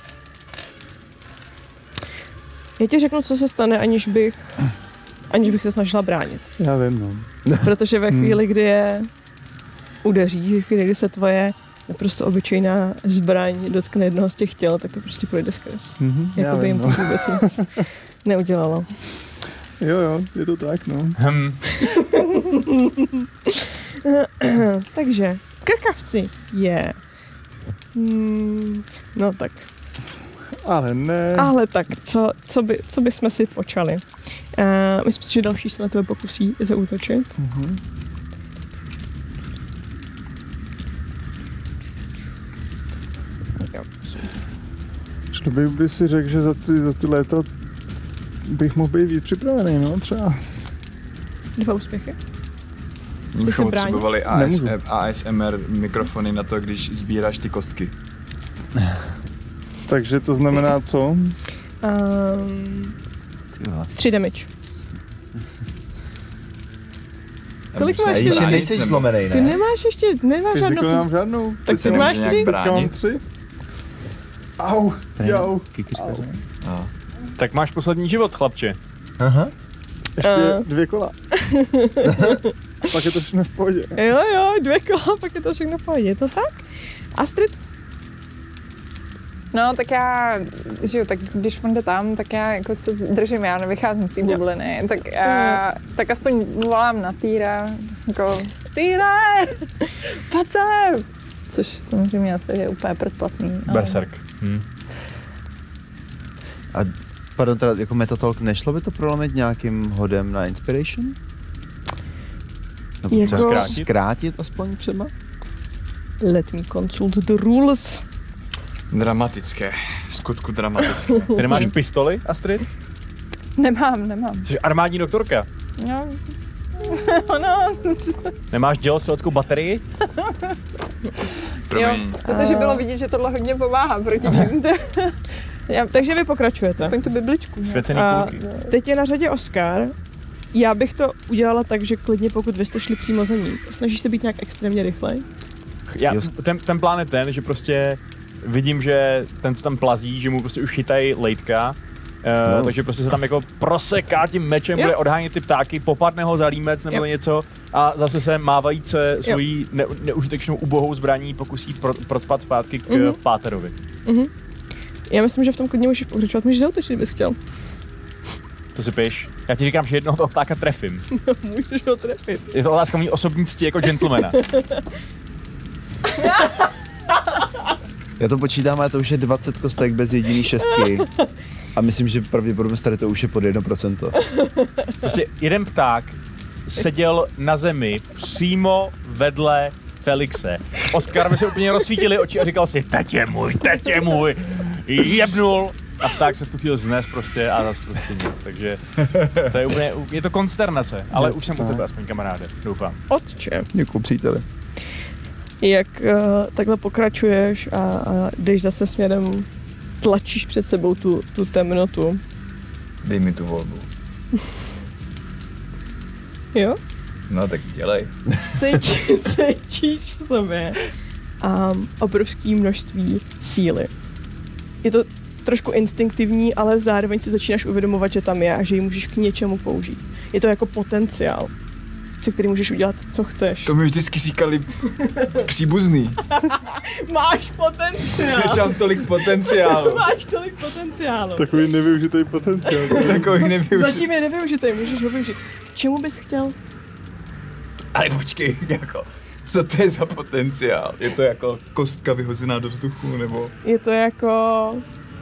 Já ti řeknu, co se stane, aniž bych, aniž bych se snažila bránit. Já vím, no. Protože ve Hmm. chvíli, kdy je udeří, ve chvíli, kdy se tvoje naprosto obyčejná zbraň dotkne jednoho z těch těl, tak to prostě projde skrz. Mhm, já Jakoby vím, jim to no. vůbec nic neudělalo. Jo, jo, je to tak, no. Hm. Takže, krkavci je... Hmm, no tak, Ale ne. ale tak, co, co, by, co bychom si počali? Uh, myslím si, že další se na tebe pokusí zaútočit. Mhm. Jo. Člověk by si řekl, že za ty, za ty léta bych mohl být víc připravený, no, třeba. Dva úspěchy. Bychom se brání? potřebovali A S, Nemůžu. A S M R mikrofony na to, když sbíráš ty kostky. Takže to znamená co? Um, Jo. tři damage. Kolik Můžu se máš jít ty? Ještě bránit, nejseš nebo- zlomenej, Ty ne? nemáš ještě, nemáš Fyziku žádnou... nemám žádnou. Tak se ty máš nemůže tři? nějak Teďka mám bránit. tři. Au, jau. Kikřkaře. No. Tak máš poslední život, chlapče. Aha. Ještě Eh. dvě kola. Pak je to všechno v pohodě. Jo, jo, dvě kola, pak je to všechno v pohodě, je to tak? Astrid? No, tak já, že jo, tak když on jde tam, tak já jako se držím, já nevycházím z té bubliny, tak já, tak aspoň volám na Týra, jako Týre, pojď sem! Což samozřejmě asi je úplně předplatný. Ale... Berserk. Hm. A pardon, teda jako metatalk, nešlo by to prolomit nějakým hodem na inspiration? Nebo Jako- třeba Zkrátit? zkrátit aspoň třeba? Let me consult the rules. Dramatické. Skutku dramatické. Ty nemáš pistoli, Astrid? Nemám, nemám. Jsi armádní doktorka. No, no, Nemáš dělostřeleckou baterii? Promiň. jo, protože bylo vidět, že tohle hodně pomáhá proti ním. Já, Takže vy pokračujete. aspoň tu bibličku. ne? Svěcený A kulky. teď je na řadě Oskar. Já bych to udělala tak, že klidně pokud vy jste šli přímo za ním. Snažíš se být nějak extrémně rychlej? Já, Jo. ten, ten plán je ten, že prostě vidím, že ten se tam plazí, že mu prostě už chytají lejtka, uh, No. takže prostě se tam jako proseká tím mečem, Jo. bude odhánět ty ptáky, popadne ho za límec nebo Jo. něco a zase se mávajíce svojí ne, neužitečnou ubohou zbraní pokusí pro, procpat zpátky k Mhm. mm-hmm. Páterovi. Mhm. Já myslím, že v tom klidně můžeš pokračovat. Můžeš zautočit, kdybys chtěl. To si píš. Já ti říkám, že jednoho toho ptáka trefím. No, můžeš ho trefit. Je to otázka mý osobní cti jako gentlemana. Já to počítám, ale to už je dvacet kostek bez jediný šestky. A myslím, že pravděpodobnost tady to už je pod jedno procento. Prostě jeden pták seděl na zemi přímo vedle Felixe. Oskar mi se úplně rozsvítili oči a říkal si, teď je můj, teď je můj. Jebnul. A pták se v tu chvíli vznes prostě a zase prostě nic, takže to je úplně, je to konsternace, ale už jsem u tebe aspoň kamaráde, doufám. Otče. Děkuji, příteli. Jak uh, takhle pokračuješ a, a jdeš zase směrem, tlačíš před sebou tu, tu temnotu. Dej mi tu volbu. Jo? No tak dělej. Cítíš, cítíš v sobě um, obrovské množství síly. Je to trošku instinktivní, ale zároveň si začínáš uvědomovat, že tam je a že ji můžeš k něčemu použít. Je to jako potenciál, se který můžeš udělat, co chceš. To mi vždycky říkali příbuzný. Máš potenciál! Že mám tolik potenciálu. Máš tolik potenciálu. Takový nevyužitý potenciál. Takový nevyužitý. Zatím je nevyužitý, můžeš ho využít. Čemu bys chtěl? Ale počkej, jako, co to je za potenciál? Je to jako kostka vyhozená do vzduchu, nebo? Je to jako...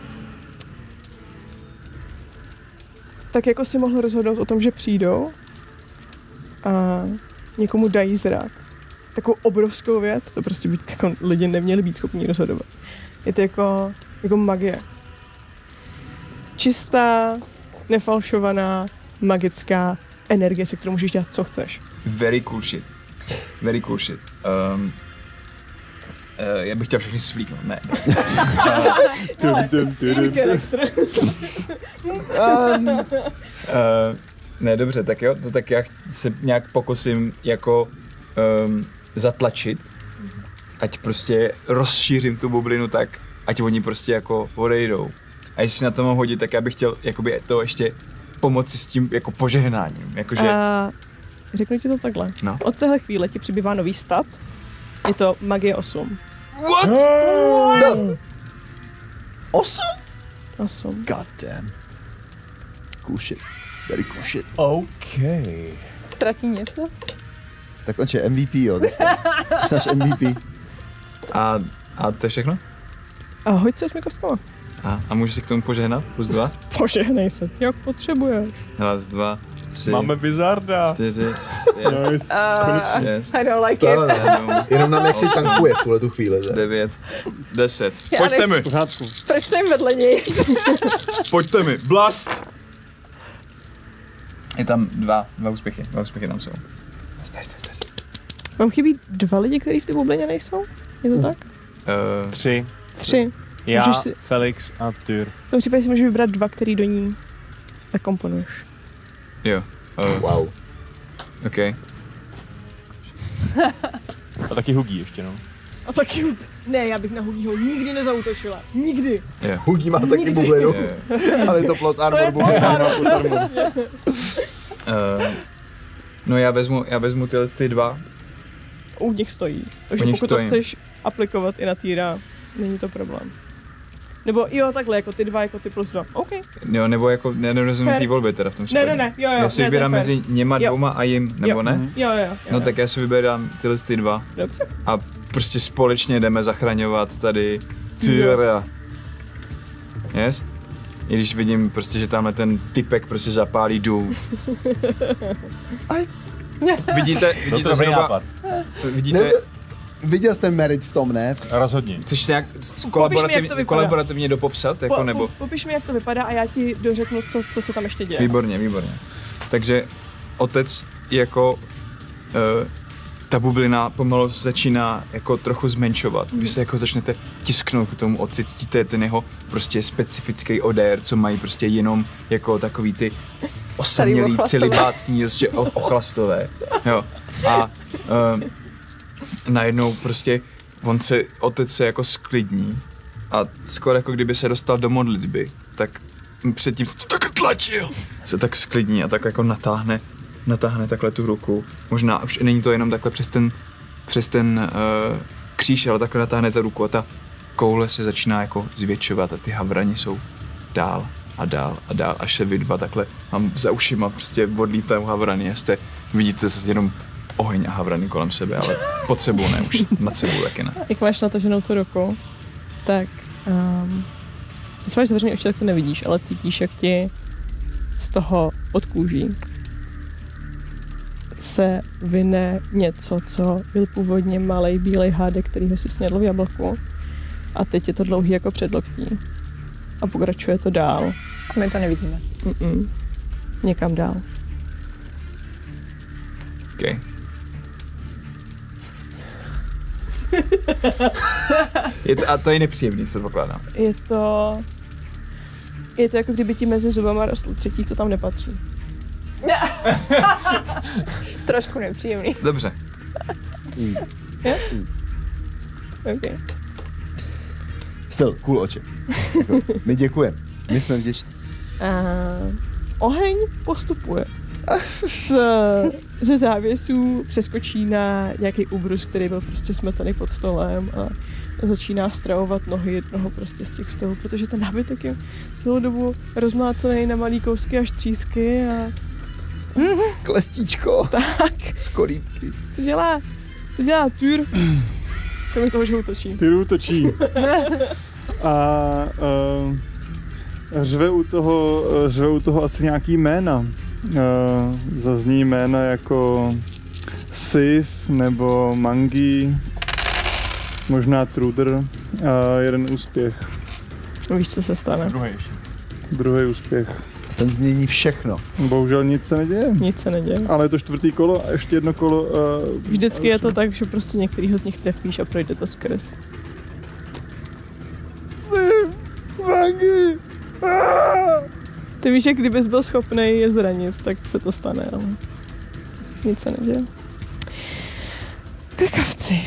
Tak jako si mohl rozhodnout o tom, že přijdou a někomu dají zrak. Takovou obrovskou věc, to prostě být, jako lidi neměli být schopni rozhodovat. Je to jako, jako magie. Čistá, nefalšovaná, magická energie, se kterou můžeš dělat, co chceš. Very cool shit. Very cool shit. Um, uh, já bych chtěl všechny svlíknout, ne. Um, Uh, ne, dobře, tak jo, to tak já se nějak pokusím jako um, zatlačit, ať prostě rozšířím tu bublinu tak, ať oni prostě jako odejdou. A jestli na to mám hodit, tak já bych chtěl jakoby to ještě pomoci s tím jako požehnáním, jakože... A řeknu ti to takhle. No. Od téhle chvíle ti přibývá nový stat. Je to magie osm. What? osm? osm. God damn. Cool shit. Very cool shit. OK. Ztratí něco? Tak on je M V P, jo. Jsi náš M V P. A, a to je všechno? A hoď se osmi kostkama. A, a můžu si k tomu požehnat? Plus dva? Požehnej se, jak potřebuješ. Raz, dva, tři, Máme bizarda. čtyři, pět, Nice. Uh, šest, I don't like To it. ne. sedm, Jenom nám jak si tankuje v tuhle tu chvíli. Ne? devět, deset. Já Pojďte nechci- mi, Pořádku. Proč jsem vedle něj? pojďte mi, blast! Je tam dva, dva úspěchy, dva úspěchy tam jsou. Vám chybí dva lidi, kteří v té bublině nejsou? Je to tak? Uh, Tři. Tři. Já, Můžeš si- Felix a Tyr. V tom případě si můžeš vybrat dva, který do ní zakomponuješ. jo, uh, Wow. ok. A taky Hugí ještě, no. A taky... Ne, já bych na Hugího nikdy nezautočila. Nikdy. Hugí má taky bublinu, Je, ale je to plot armor, je bublina plot má plot armor. uh, no já vezmu, já vezmu tyhle ty dva. U nich stojí. Takže U nich pokud stojím. to chceš aplikovat i na Týra. Není to problém. Nebo jo, takhle, jako ty dva, jako ty plus dva. OK. Jo, nebo jako, ne, nerozumím té volby teda v tom případě. Ne, ne, ne, jo, jo. Já si ne, vybírám fair. mezi něma Jo. dvouma a jim, nebo Jo. ne? Jo, jo, jo. No jo. tak já si vybírám tyhle ty dva. Dobře. A prostě společně jdeme zachraňovat tady Tyra. Yes? I když vidím prostě, že tamhle ten typek prostě zapálí důl. Vidíte, Byl to vidíte dobrý zhruba, nápad. vidíte, Ne, viděl jsi ten merit v tom, ne? Rozhodně. chceš nějak jak kolaborativně, to vypadá. kolaborativně dopopsat, jako Po, nebo? po, popiš mi, jak to vypadá a já ti dořeknu, co, co se tam ještě děje. Výborně, výborně. Takže otec jako uh, ta bublina pomalu se začíná jako trochu zmenšovat. Když se jako začnete tisknout k tomu otci, cítíte ten jeho prostě specifický odér, co mají prostě jenom jako takový ty osamělý, ochlastové. celibátní, prostě o- ochlastové. Jo. A uh, najednou prostě on se, otec se jako sklidní a skoro jako kdyby se dostal do modlitby, tak předtím se to tak tlačil, se tak sklidní a tak jako natáhne, natáhne takhle tu ruku. Možná už není to jenom takhle přes ten, přes ten uh, kříž, ale takhle natáhne ta ruku a ta koule se začíná jako zvětšovat a ty havrani jsou dál a dál a dál, až se vy dva takhle, mám za ušima prostě odlítají havrany a jste, vidíte se jenom oheň a havrany kolem sebe, ale pod sebou ne, už nad sebou taky ne. Jak máš nataženou tu ruku, tak um, když máš zavřený oči, tak to nevidíš, ale cítíš, jak ti z toho od kůží se vyne něco, co byl původně malej bílej hádek, kterýho si snědl v jablku. A teď je to dlouhý jako předloktí. A pokračuje to dál. A my to nevidíme. Mm-mm. Někam dál. Okay. Je to, a to je nepříjemný, co pokládám. Je to... Je to jako kdyby ti mezi zubama rostl třetí, co tam nepatří. Trošku nepříjemný. Dobře. Okay. Still, cool oči. Jako, my děkujeme. My jsme vděční. Uh, oheň postupuje. Z, ze závěsů přeskočí na nějaký úbrus, který byl prostě smetaný pod stolem a začíná stravovat nohy jednoho prostě z těch stolů, protože ten nábytek je celou dobu rozmlácený na malý kousky až třísky a Klestíčko. tak, Z kolívky. co dělá, co dělá Tyr? Kromě toho, že útočí. Ty útočí. A uh, řve, u toho, řve u toho asi nějaký jména. Uh, zazní jména jako Sif nebo Mangi, možná Truder. A jeden úspěch. Víš, co se stane? Druhý ještě. Druhý úspěch. Ten změní všechno. Bohužel nic se neděje. Nic se neděje. Ale je to čtvrtý kolo a ještě jedno kolo. Uh, Vždycky je to tak, že prostě některýho z nich trefíš a projde to skrz. Sif! Mangi! Ah! Ty víš, že kdybys byl schopný je zranit, tak se to stane, ale nic se neděje. Krkavci.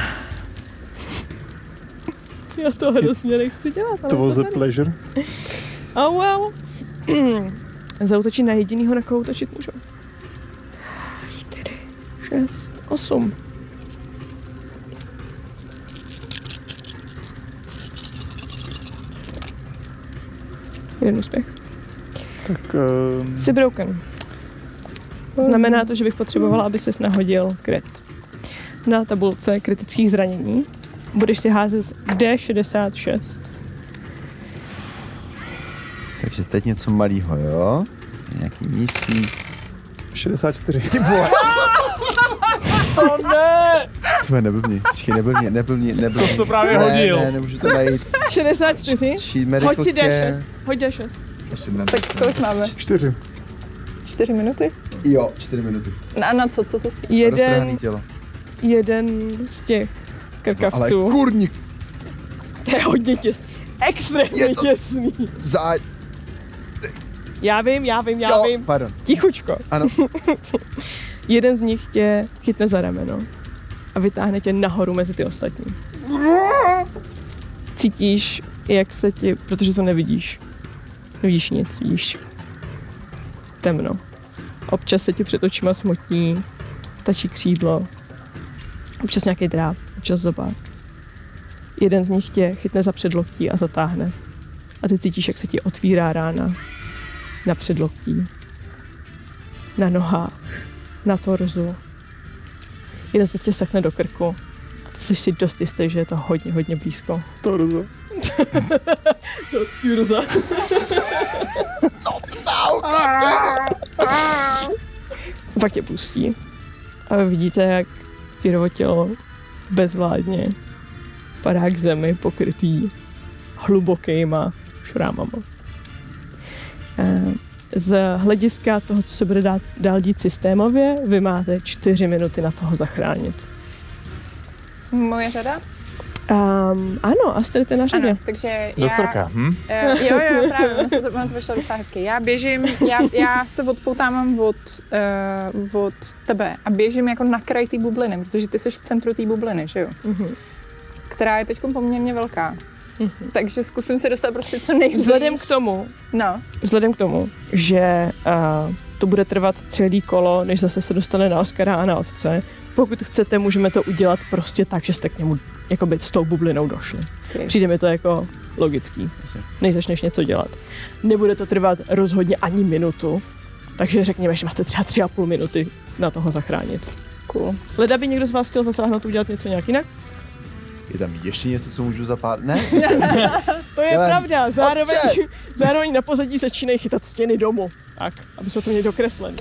Já to hrozně nechci dělat, ale To was to a tady. pleasure. Oh well. Zautočí na jedinýho, na koho útočit můžou. čtyři, šest, osm. Jeden úspěch. Tak uh, Jsi broken. Znamená to, že bych potřebovala, aby ses nahodil krit. Na tabulce kritických zranění budeš si házet D šedesát šest. Takže teď něco malýho, jo? Nějaký nízký. šedesát čtyři. To ne! Tvoje neblbni, počkej, neblbni, neblbni, neblbni. Co jsi to právě ne, hodil? Ne, nemůžu to najít. šedesát čtyři? Čí Hoď si medicaltě. D šest. Hoď D šest. Ještě jedna. Tak kolik máme? čtyři. Čtyři minuty? Jo, čtyři minuty. A na co? Co se... Jeden, Roztrhaný tělo. jeden z těch Ale krkavců. kurník, To je hodně těsný. Extrémně Je to- těsný. za... Já vím, já vím, já jo, vím. pardon. Tichučko. Ano. Jeden z nich tě chytne za rameno a vytáhne tě nahoru mezi ty ostatní. Cítíš, jak se ti, protože to nevidíš, nevidíš nic, vidíš temno. Občas se ti před očima smotí, tačí křídlo, občas nějaký dráp, občas zobák. jeden z nich tě chytne za předloktí a zatáhne. A ty cítíš, jak se ti otvírá rána na předloktí, na nohách, na torzu. Jeden se tě sekne do krku a ty jsi si dost jistý, že je to hodně, hodně blízko. Torzo. Do torza. Pak tě pustí a vy vidíte, jak Cyrovo tělo bezvládně padá k zemi pokrytý hlubokýma šrámama. Z hlediska toho, co se bude dát, dál dít systémově, vy máte čtyři minuty na toho zachránit. Moje řada? Um, ano, Astrid je na řadě. Ano, takže Doktorka, já... hm? Uh, jo, jo, právě, ono to, ono to vyšlo docela hezky. Já běžím, já, já se odpoutávám od, uh, od tebe a běžím jako na kraj té bubliny, protože ty jsi v centru té bubliny, že jo? Uh-huh. Která je teď poměrně velká. Uh-huh. Takže zkusím se dostat prostě co nejblíž. Vzhledem k tomu, no. vzhledem k tomu, že uh, to bude trvat celý kolo, než zase se dostane na Oskara a na otce, pokud chcete, můžeme to udělat prostě tak, že jste k němu jakoby s tou bublinou došli. Skvělý. Přijde mi to jako logický, než začneš něco dělat. Nebude to trvat rozhodně ani minutu, takže řekněme, že máte třeba tři a půl minuty na toho zachránit. Cool. Leda by někdo z vás chtěl zasáhnout, udělat něco nějak jinak? Je tam ještě něco, co můžu zapát? Ne? To je Ale- pravda, zároveň, zároveň na pozadí začínají chytat stěny domu. Tak, aby jsme to měli dokreslený.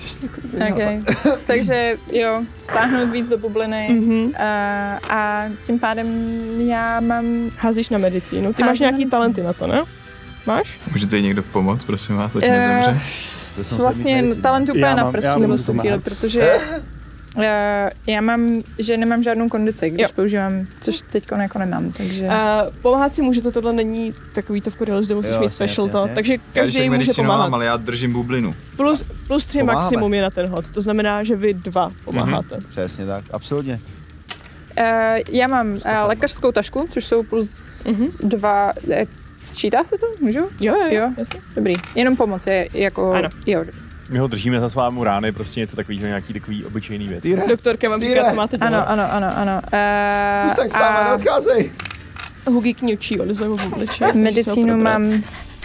Okay. Takže jo, vstáhnout víc do bubliny Mhm. uh, a tím pádem já mám... Házíš na medicínu. Ty máš Házím na nějaký medicínu. talenty na to, ne? Máš? Můžete jí někdo pomoct, prosím vás, ať Uh, nezemře? jsem vlastně se mít talent úplně Já na mám- prst já v můžu tuhle chvíli, pomáhat. protože uh, já mám, že nemám žádnou kondici, když Jo. používám, což teď jako nemám, takže... Uh, pomáhat si můžete, tohle není takový to v Coriolis, kde musíš Jo, mít jasně, special jasně, to, jasně. takže Já když každý tak může medicínu pomáhat. mám, ale já držím bublinu. Plus, plus tři Pomáháme. maximum je na ten hod, to znamená, že vy dva pomáháte. Mm-hmm. Přesně tak, absolutně. Uh, já mám uh, lékařskou tašku, což jsou plus Mhm. dva... eh, Sčítá se to? Můžu? Jo, jo, jo, Jo. jasně. Dobrý. Jenom pomoc je jako... Ano. Jo. My ho držíme za svámu rány, prostě něco takového, nějaký takový obyčejný věc. Týre, Doktorka vám říká, Týre. co máte dělat. Ano, ano, ano, ano. Uh, zůstaň s náma, neodcházej. Hugi kňučí, odezvou v obličeji. medicínu mám...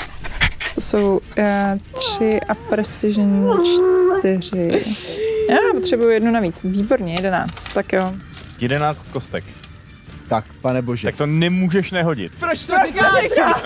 To jsou uh, tři a precision čtyři. Já potřebuji jednu navíc. Výborně, jedenáct. Tak jo. jedenáct kostek. Tak, pane bože. Tak to nemůžeš nehodit. Proč to říkáš?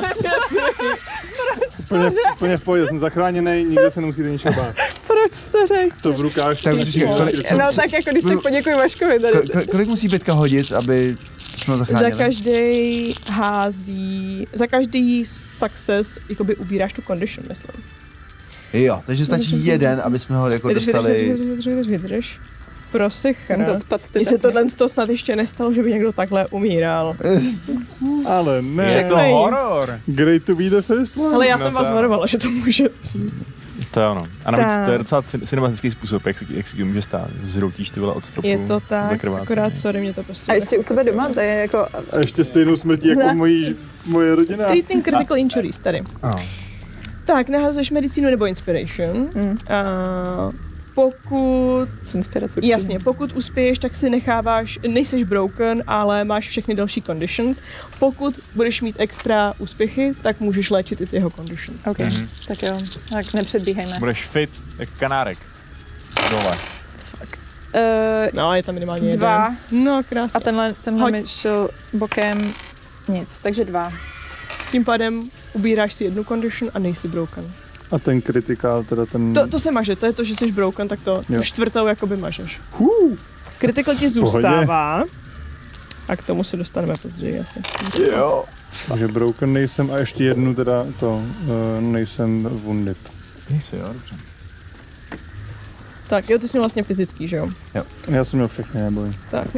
Úplně, úplně v pohodě, jsem zachráněný, nikdo se nemusíte ničeho bát. Proč jste řekl? To v rukách. Tak musíš říkat, kolik, No tak jako když tak poděkuji Vaškovi tady. ko- ko- kolik musí Bětka hodit, aby jsme ho Za zachránili? každý hází, za každý success jakoby ubíráš tu condition, myslím. Jo, takže stačí jeden, aby jsme ho jako Vydrž, vydrž, dostali... vydrž, vydrž, vydrž, vydrž. Prosím, Zacpat ty mně se taky. tohle to snad ještě nestalo, že by někdo takhle umíral. Ale ne. Je to Řeknej. horor. Great to be the first one. Ale já No jsem to vás jo. varovala, že to může přijít. To je ono. A navíc Tak. to je docela cin- cinematický způsob, jak, si- jak si to může stát. Zhroutíš ty vole od stropu. Je to tak, zakrvácený. akorát sorry, mě to prostě... A ještě u sebe doma, to je jako... A ještě stejnou smrtí jako Ne. mojí, moje rodina. Treating critical injuries, tady. Ano. Tak, nahazuješ medicínu nebo inspiration. Mm. A pokud... Inspirace určitě. Jasně, pokud uspěješ, tak si necháváš, nejseš broken, ale máš všechny další conditions. Pokud budeš mít extra úspěchy, tak můžeš léčit i ty jeho conditions. OK, Mhm. tak jo, tak nepředbíhejme. Budeš fit jak kanárek. Dole. Uh, No, je tam minimálně Dva. jeden. No, krásně. a tenhle, tenhle Hoď. mi šel bokem nic, takže dva. Tím pádem ubíráš si jednu condition a nejsi broken. A ten kritikál, teda ten... To, to se maže, to je to, že jsi broken, tak to Jo. tu čtvrtou jakoby mažeš. Hů, Critical ti V pohodě. zůstává. A k tomu se dostaneme později asi. Jo. takže broken nejsem a ještě jednu teda to, uh, nejsem wounded. Nejsi, jo, dobře. Tak jo, ty jsi měl vlastně fyzický, že jo? Já jsem měl všechny, neboj. Tak.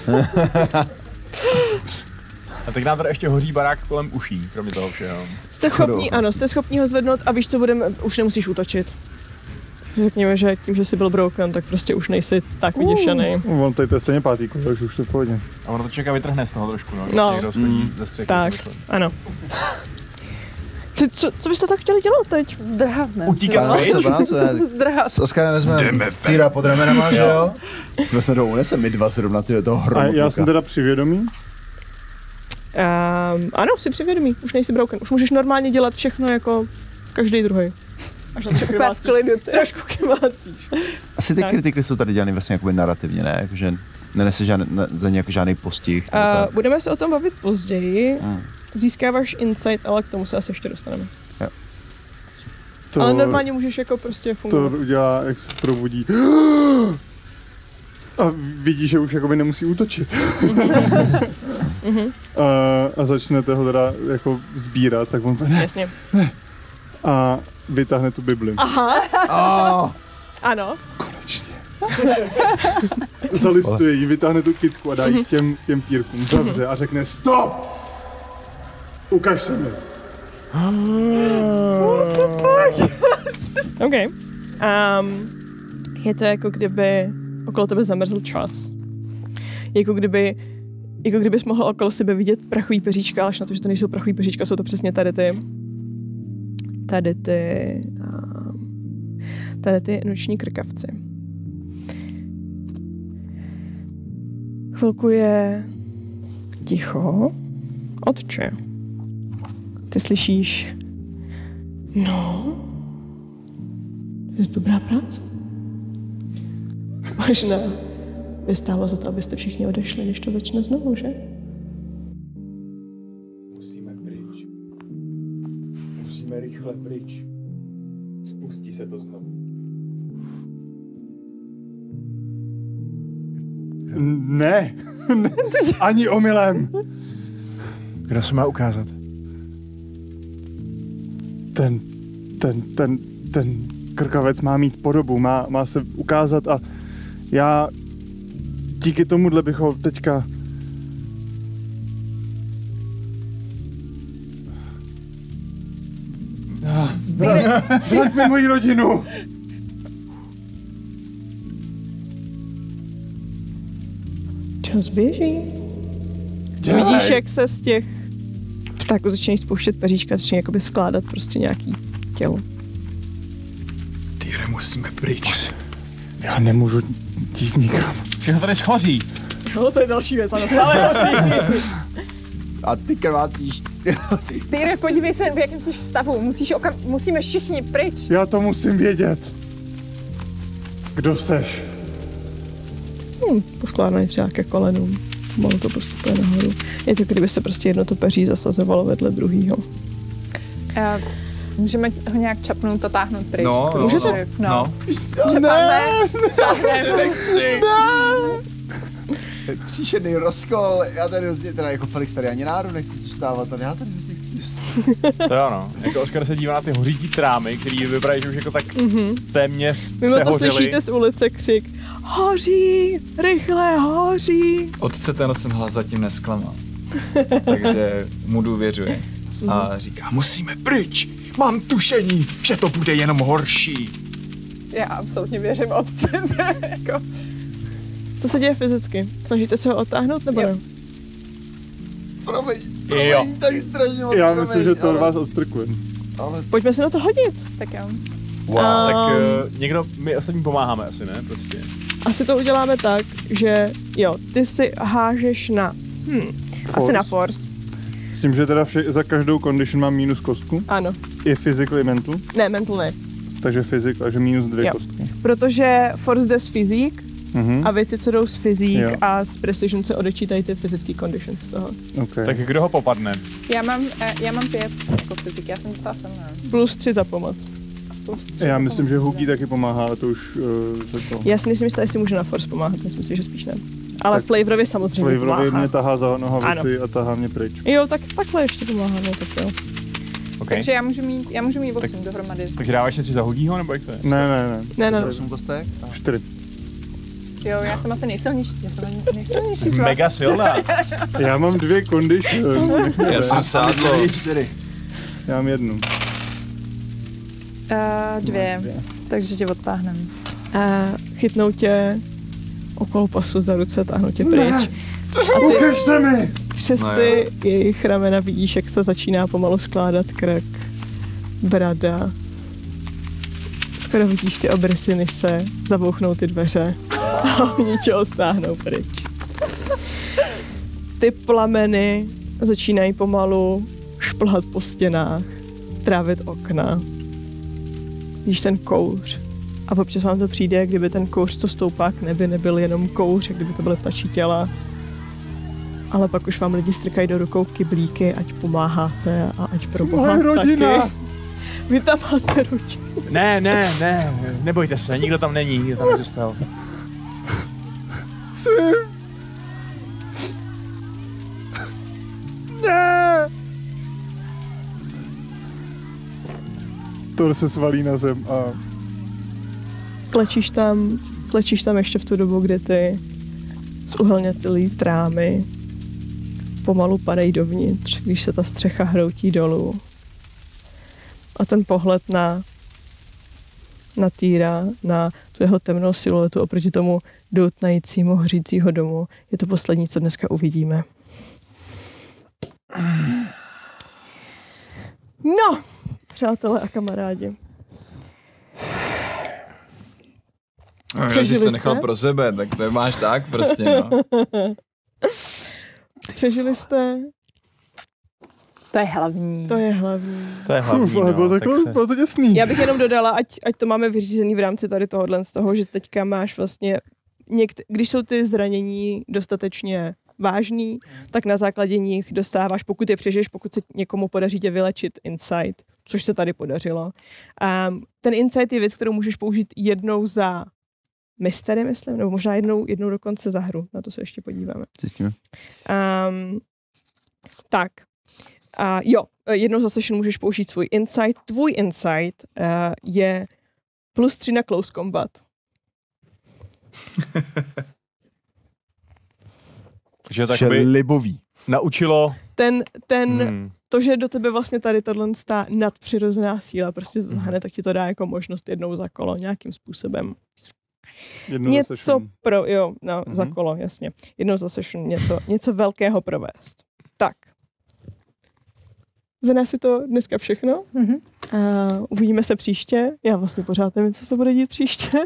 A teď nám tady ještě hoří barák kolem uší, kromě toho všeho. Jste schopní, ano, jste schopní ho zvednout a víš, co budeme, už nemusíš útočit. Řekněme, že tím, že jsi byl broken, tak prostě už nejsi tak vyděšený. On tady to je stejně pátý kolo, takže už to v pohodě. A ono to čeká vytrhne z toho trošku, no. No. Někdo schodí ze střechy. Tak, co to- ano. Co, co, co byste tak chtěli dělat teď? Zdrhat, ne? Utíkat Ano, pryč? co, ano, co, ne? Zdrhat. S Oskarem vezmeme Týra pod ramenama, že jo? Jsme se to unesem my dva zrovna ty toho A hromu já jsem teda při vědomí. Um, ano, jsi přivědomý, už nejsi broken. Už můžeš normálně dělat všechno jako každý druhý. Až se Úplně v klidu, ty. trošku kymácíš. Asi ty Tak. kritiky jsou tady dělané vlastně jakoby narrativně, ne? Jakože nenese žádný, ne, za ně jako žádný postih. Uh, budeme se o tom bavit později. Hmm. Získáváš insight, ale k tomu se asi ještě dostaneme. To, Ale normálně můžeš jako prostě to fungovat. udělá, jak se probudí. A vidí, že už jakoby nemusí útočit. Mhm. a, a začnete ho teda jako sbírat, tak on ne, Jasně. a vytáhne tu Bibli. Aha, Oh, ano. Konečně. Zalistuje ji, vytáhne tu kytku a dá ji k těm, těm pírkům, zavře a řekne stop! Ukaž se mi. OK. Um, je to jako kdyby okolo tebe zamrzl čas. Jako kdyby, jako kdybys mohl okolo sebe vidět prachový peříčka, ale až na to, že to nejsou prachový peříčka, jsou to přesně tady ty tady ty um, tady ty noční krkavci. Chvilku je ticho. Otče, ty slyšíš? No, to je dobrá práce. Možná by stálo za to, abyste všichni odešli, než to začne znovu, že? Musíme pryč. Musíme rychle pryč. Spustí se to znovu. Ne, ne, ani omylem. Kdo se má ukázat? Ten, ten, ten, ten krkavec má mít podobu, má, má se ukázat a já díky tomuhle bych ho teďka Ah, vrať, vrať mi moji rodinu. Čas běží. Dělej. Vidíš, jak se z těch ptáků začínají spouštět peříčka, začínají jakoby skládat prostě nějaký tělo. Týre, musíme pryč. Já nemůžu jít nikam. Všechno tady schoří. No, to je další věc, ano, stále hoří. a ty krvácíš. Týre, podívej se, v jakém jsi stavu. Musíš okam... Musíme všichni pryč. Já to musím vědět. Kdo seš? Hmm, poskládaný třeba ke kolenům. Pomalu to postupuje nahoru. Je to, kdyby se prostě jedno to peří zasazovalo vedle druhýho. Uh, můžeme ho nějak čapnout a táhnout pryč. No, no, Můžete? no, no. Čepáme. Nechci! Příšerný rozkol, já tady hrozně, teda jako Felix tady ani náru nechci vstávat, ale já tady hrozně chci vstávat. To jo, no. Jako Oskar se dívá na ty hořící trámy, který vypadají, že už jako tak Mhm. téměř Mimo to přehořely. slyšíte z ulice křik hoří, rychle hoří. Otce tenhle ten hlas zatím nesklamal. Takže mu důvěřuje. A říká, Musíme pryč. Mám tušení, že to bude jenom horší. Já absolutně věřím otci. jako... Co se děje fyzicky? Snažíte se ho odtáhnout nebo Jo. ne? Promiň, Jo. promiň, tak strašně moc Já promiň, myslím, že to od ale- vás odstrkujem. ale Pojďme se na to hodit. Tak jo. Wow. Tak Um, uh, někdo, my ostatní pomáháme asi, ne? Prostě. Asi to uděláme tak, že jo, ty si hážeš na, hm, asi na force, S tím, že teda vše, za každou condition mám minus kostku. ano, Je physical i mental, ne, mental ne, takže physical, takže minus dvě Jo. kostky. protože force jde z fyzik Mhm. a věci, co jdou z fyzik Jo. a z precision se odečítají ty fyzické conditions z toho. Okay. Tak kdo ho popadne? Já mám, eh, já mám pět jako fyzik, já jsem docela silná. Plus tři za pomoc. Plus tři Já za myslím, pomoc. že Hugi taky pomáhá, ale to už uh, se to... Já si nejsem jistá, jestli může na force pomáhat, myslím si, že spíš ne. Ale Tak Flavorově samozřejmě Flavorovi pomáhá. mě tahá za nohavici a tahá mě pryč. Jo, tak takhle ještě pomáhá, no tak jo. Okay. Takže já můžu mít, já můžu mít osm dohromady. Takže dáváš se tři za Hugího, nebo jak to je? Ne, ne, ne. Ne, ne, ne. osm kostek? Čtyři. Jo, já jsem asi nejsilnější, já jsem nejsilnější z vás. Mega silná. Já mám dvě condition. já jsem sázlo. Dvě, čtyři. Já mám jednu. Uh, dvě, takže tě odtáhnem. A chytnou tě okolo pasu za ruce, táhnou tě pryč. A ty Ukaž se mi! přes No ty jejich ramena vidíš, jak se začíná pomalu skládat krk, brada. Skoro vidíš ty obrysy, než se zabouchnou ty dveře a oni tě odtáhnou pryč. Ty plameny začínají pomalu šplhat po stěnách, trávit okna. Víš ten kouř. A občas vám to přijde, jak kdyby ten kouř, co stoupá k nebi, nebyl jenom kouř, jak kdyby to byly ptačí těla. Ale pak už vám lidi strkají do rukou kyblíky, ať pomáháte a ať pro Boha taky. Vy tam máte rodinu. Ne, ne, ne, nebojte se, nikdo tam není, nikdo tam nezůstal. Jsem. Ne! Thor se svalí na zem a... Klečíš tam, klečíš tam ještě v tu dobu, kdy ty zuhelnětilý trámy pomalu padají dovnitř, když se ta střecha hroutí dolů. A ten pohled na, na Týra, na tu jeho temnou siluetu oproti tomu doutnajícímu, hořícího domu, je to poslední, co dneska uvidíme. No, přátelé a kamarádi. No, že jsi to nechal pro sebe, tak to máš tak prostě, no. Přežili jste? To je hlavní. To je hlavní. To je hlavní, Uf, ale bylo, no, takhle, tak se... bylo to děsný. Já bych jenom dodala, ať, ať to máme vyřízený v rámci tady tohohle z toho, že teďka máš vlastně, někt- když jsou ty zranění dostatečně vážný, tak na základě nich dostáváš, pokud je přežiješ, pokud se někomu podaří tě vylečit insight, což se tady podařilo. Um, ten insight je věc, kterou můžeš použít jednou za mystery, myslím, nebo možná jednou, jednou dokonce za hru. Na to se ještě podíváme. Zjistíme. Um, tak. Uh, jo, jednou za session můžeš použít svůj insight. Tvůj insight uh, je plus tři na close combat. Takže tak by libový. naučilo... Ten, ten Hmm. to, že do tebe vlastně tady tohle ta nadpřirozená síla prostě zahne, tak ti to dá jako možnost jednou za kolo nějakým způsobem. Jednou Něco pro, jo, no, Mhm. za kolo, jasně. Jednou za session něco, něco velkého provést. Tak. Za nás je to dneska všechno. Mhm. Uh, uvidíme se příště. Já vlastně pořád nevím, co se bude dít příště.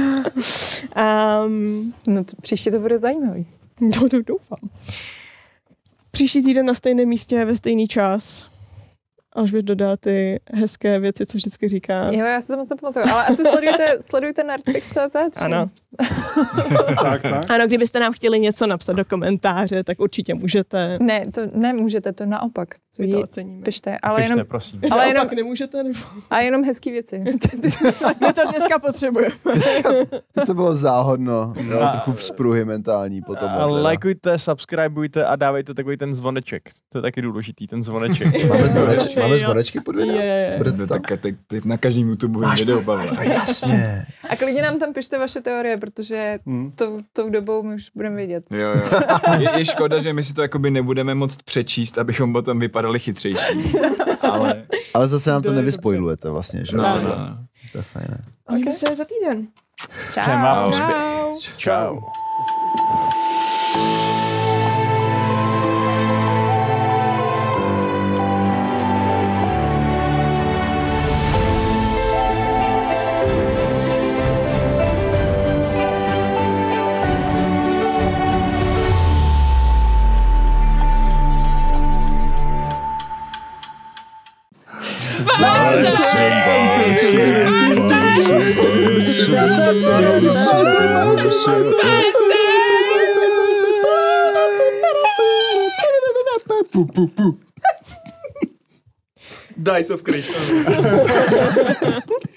um, No to příště to bude zajímavý. no, no, doufám. Příští týden na stejném místě ve stejný čas. Až by dodá ty hezké věci, co vždycky říká. Jo, já si to moc nepamatuju, ale asi sledujte, sledujte nerdfix tečka cé zet. Ano. tak, tak. Ano, kdybyste nám chtěli něco napsat do komentáře, tak určitě můžete. Ne, to nemůžete, to naopak. To My to jí, oceníme. pište, ale Pište, jenom, prosím. ale Ale jenom- jenom nemůžete, nebo... a jenom hezký věci. My to dneska potřebujeme. To bylo záhodno. Mělo A- trochu vzpruhy mentální potom. A lajkujte, subscribeujte a dávejte takový ten zvoneček. To je taky důležitý, ten zvoneček. Máme zvonečky, máme Jo. zvonečky pod videem? Je, je. Bude To to tak? tak, tak, tak na každém YouTube video, Pavle. Jasně. A klidně nám tam pište vaše teorie, protože Hmm. to, tou dobou my už budeme vědět. Jo, jo. Je, je škoda, že my si to jakoby nebudeme moct přečíst, abychom potom vypadali chytřejší. Ale... Ale zase nám to To je nevyspoilujete vlastně, že? No, Tak. no, no. To je fajn. Uvidíme se za týden. Čau. Přejem vám Čau. úspěch. Čau. Dice of Creation.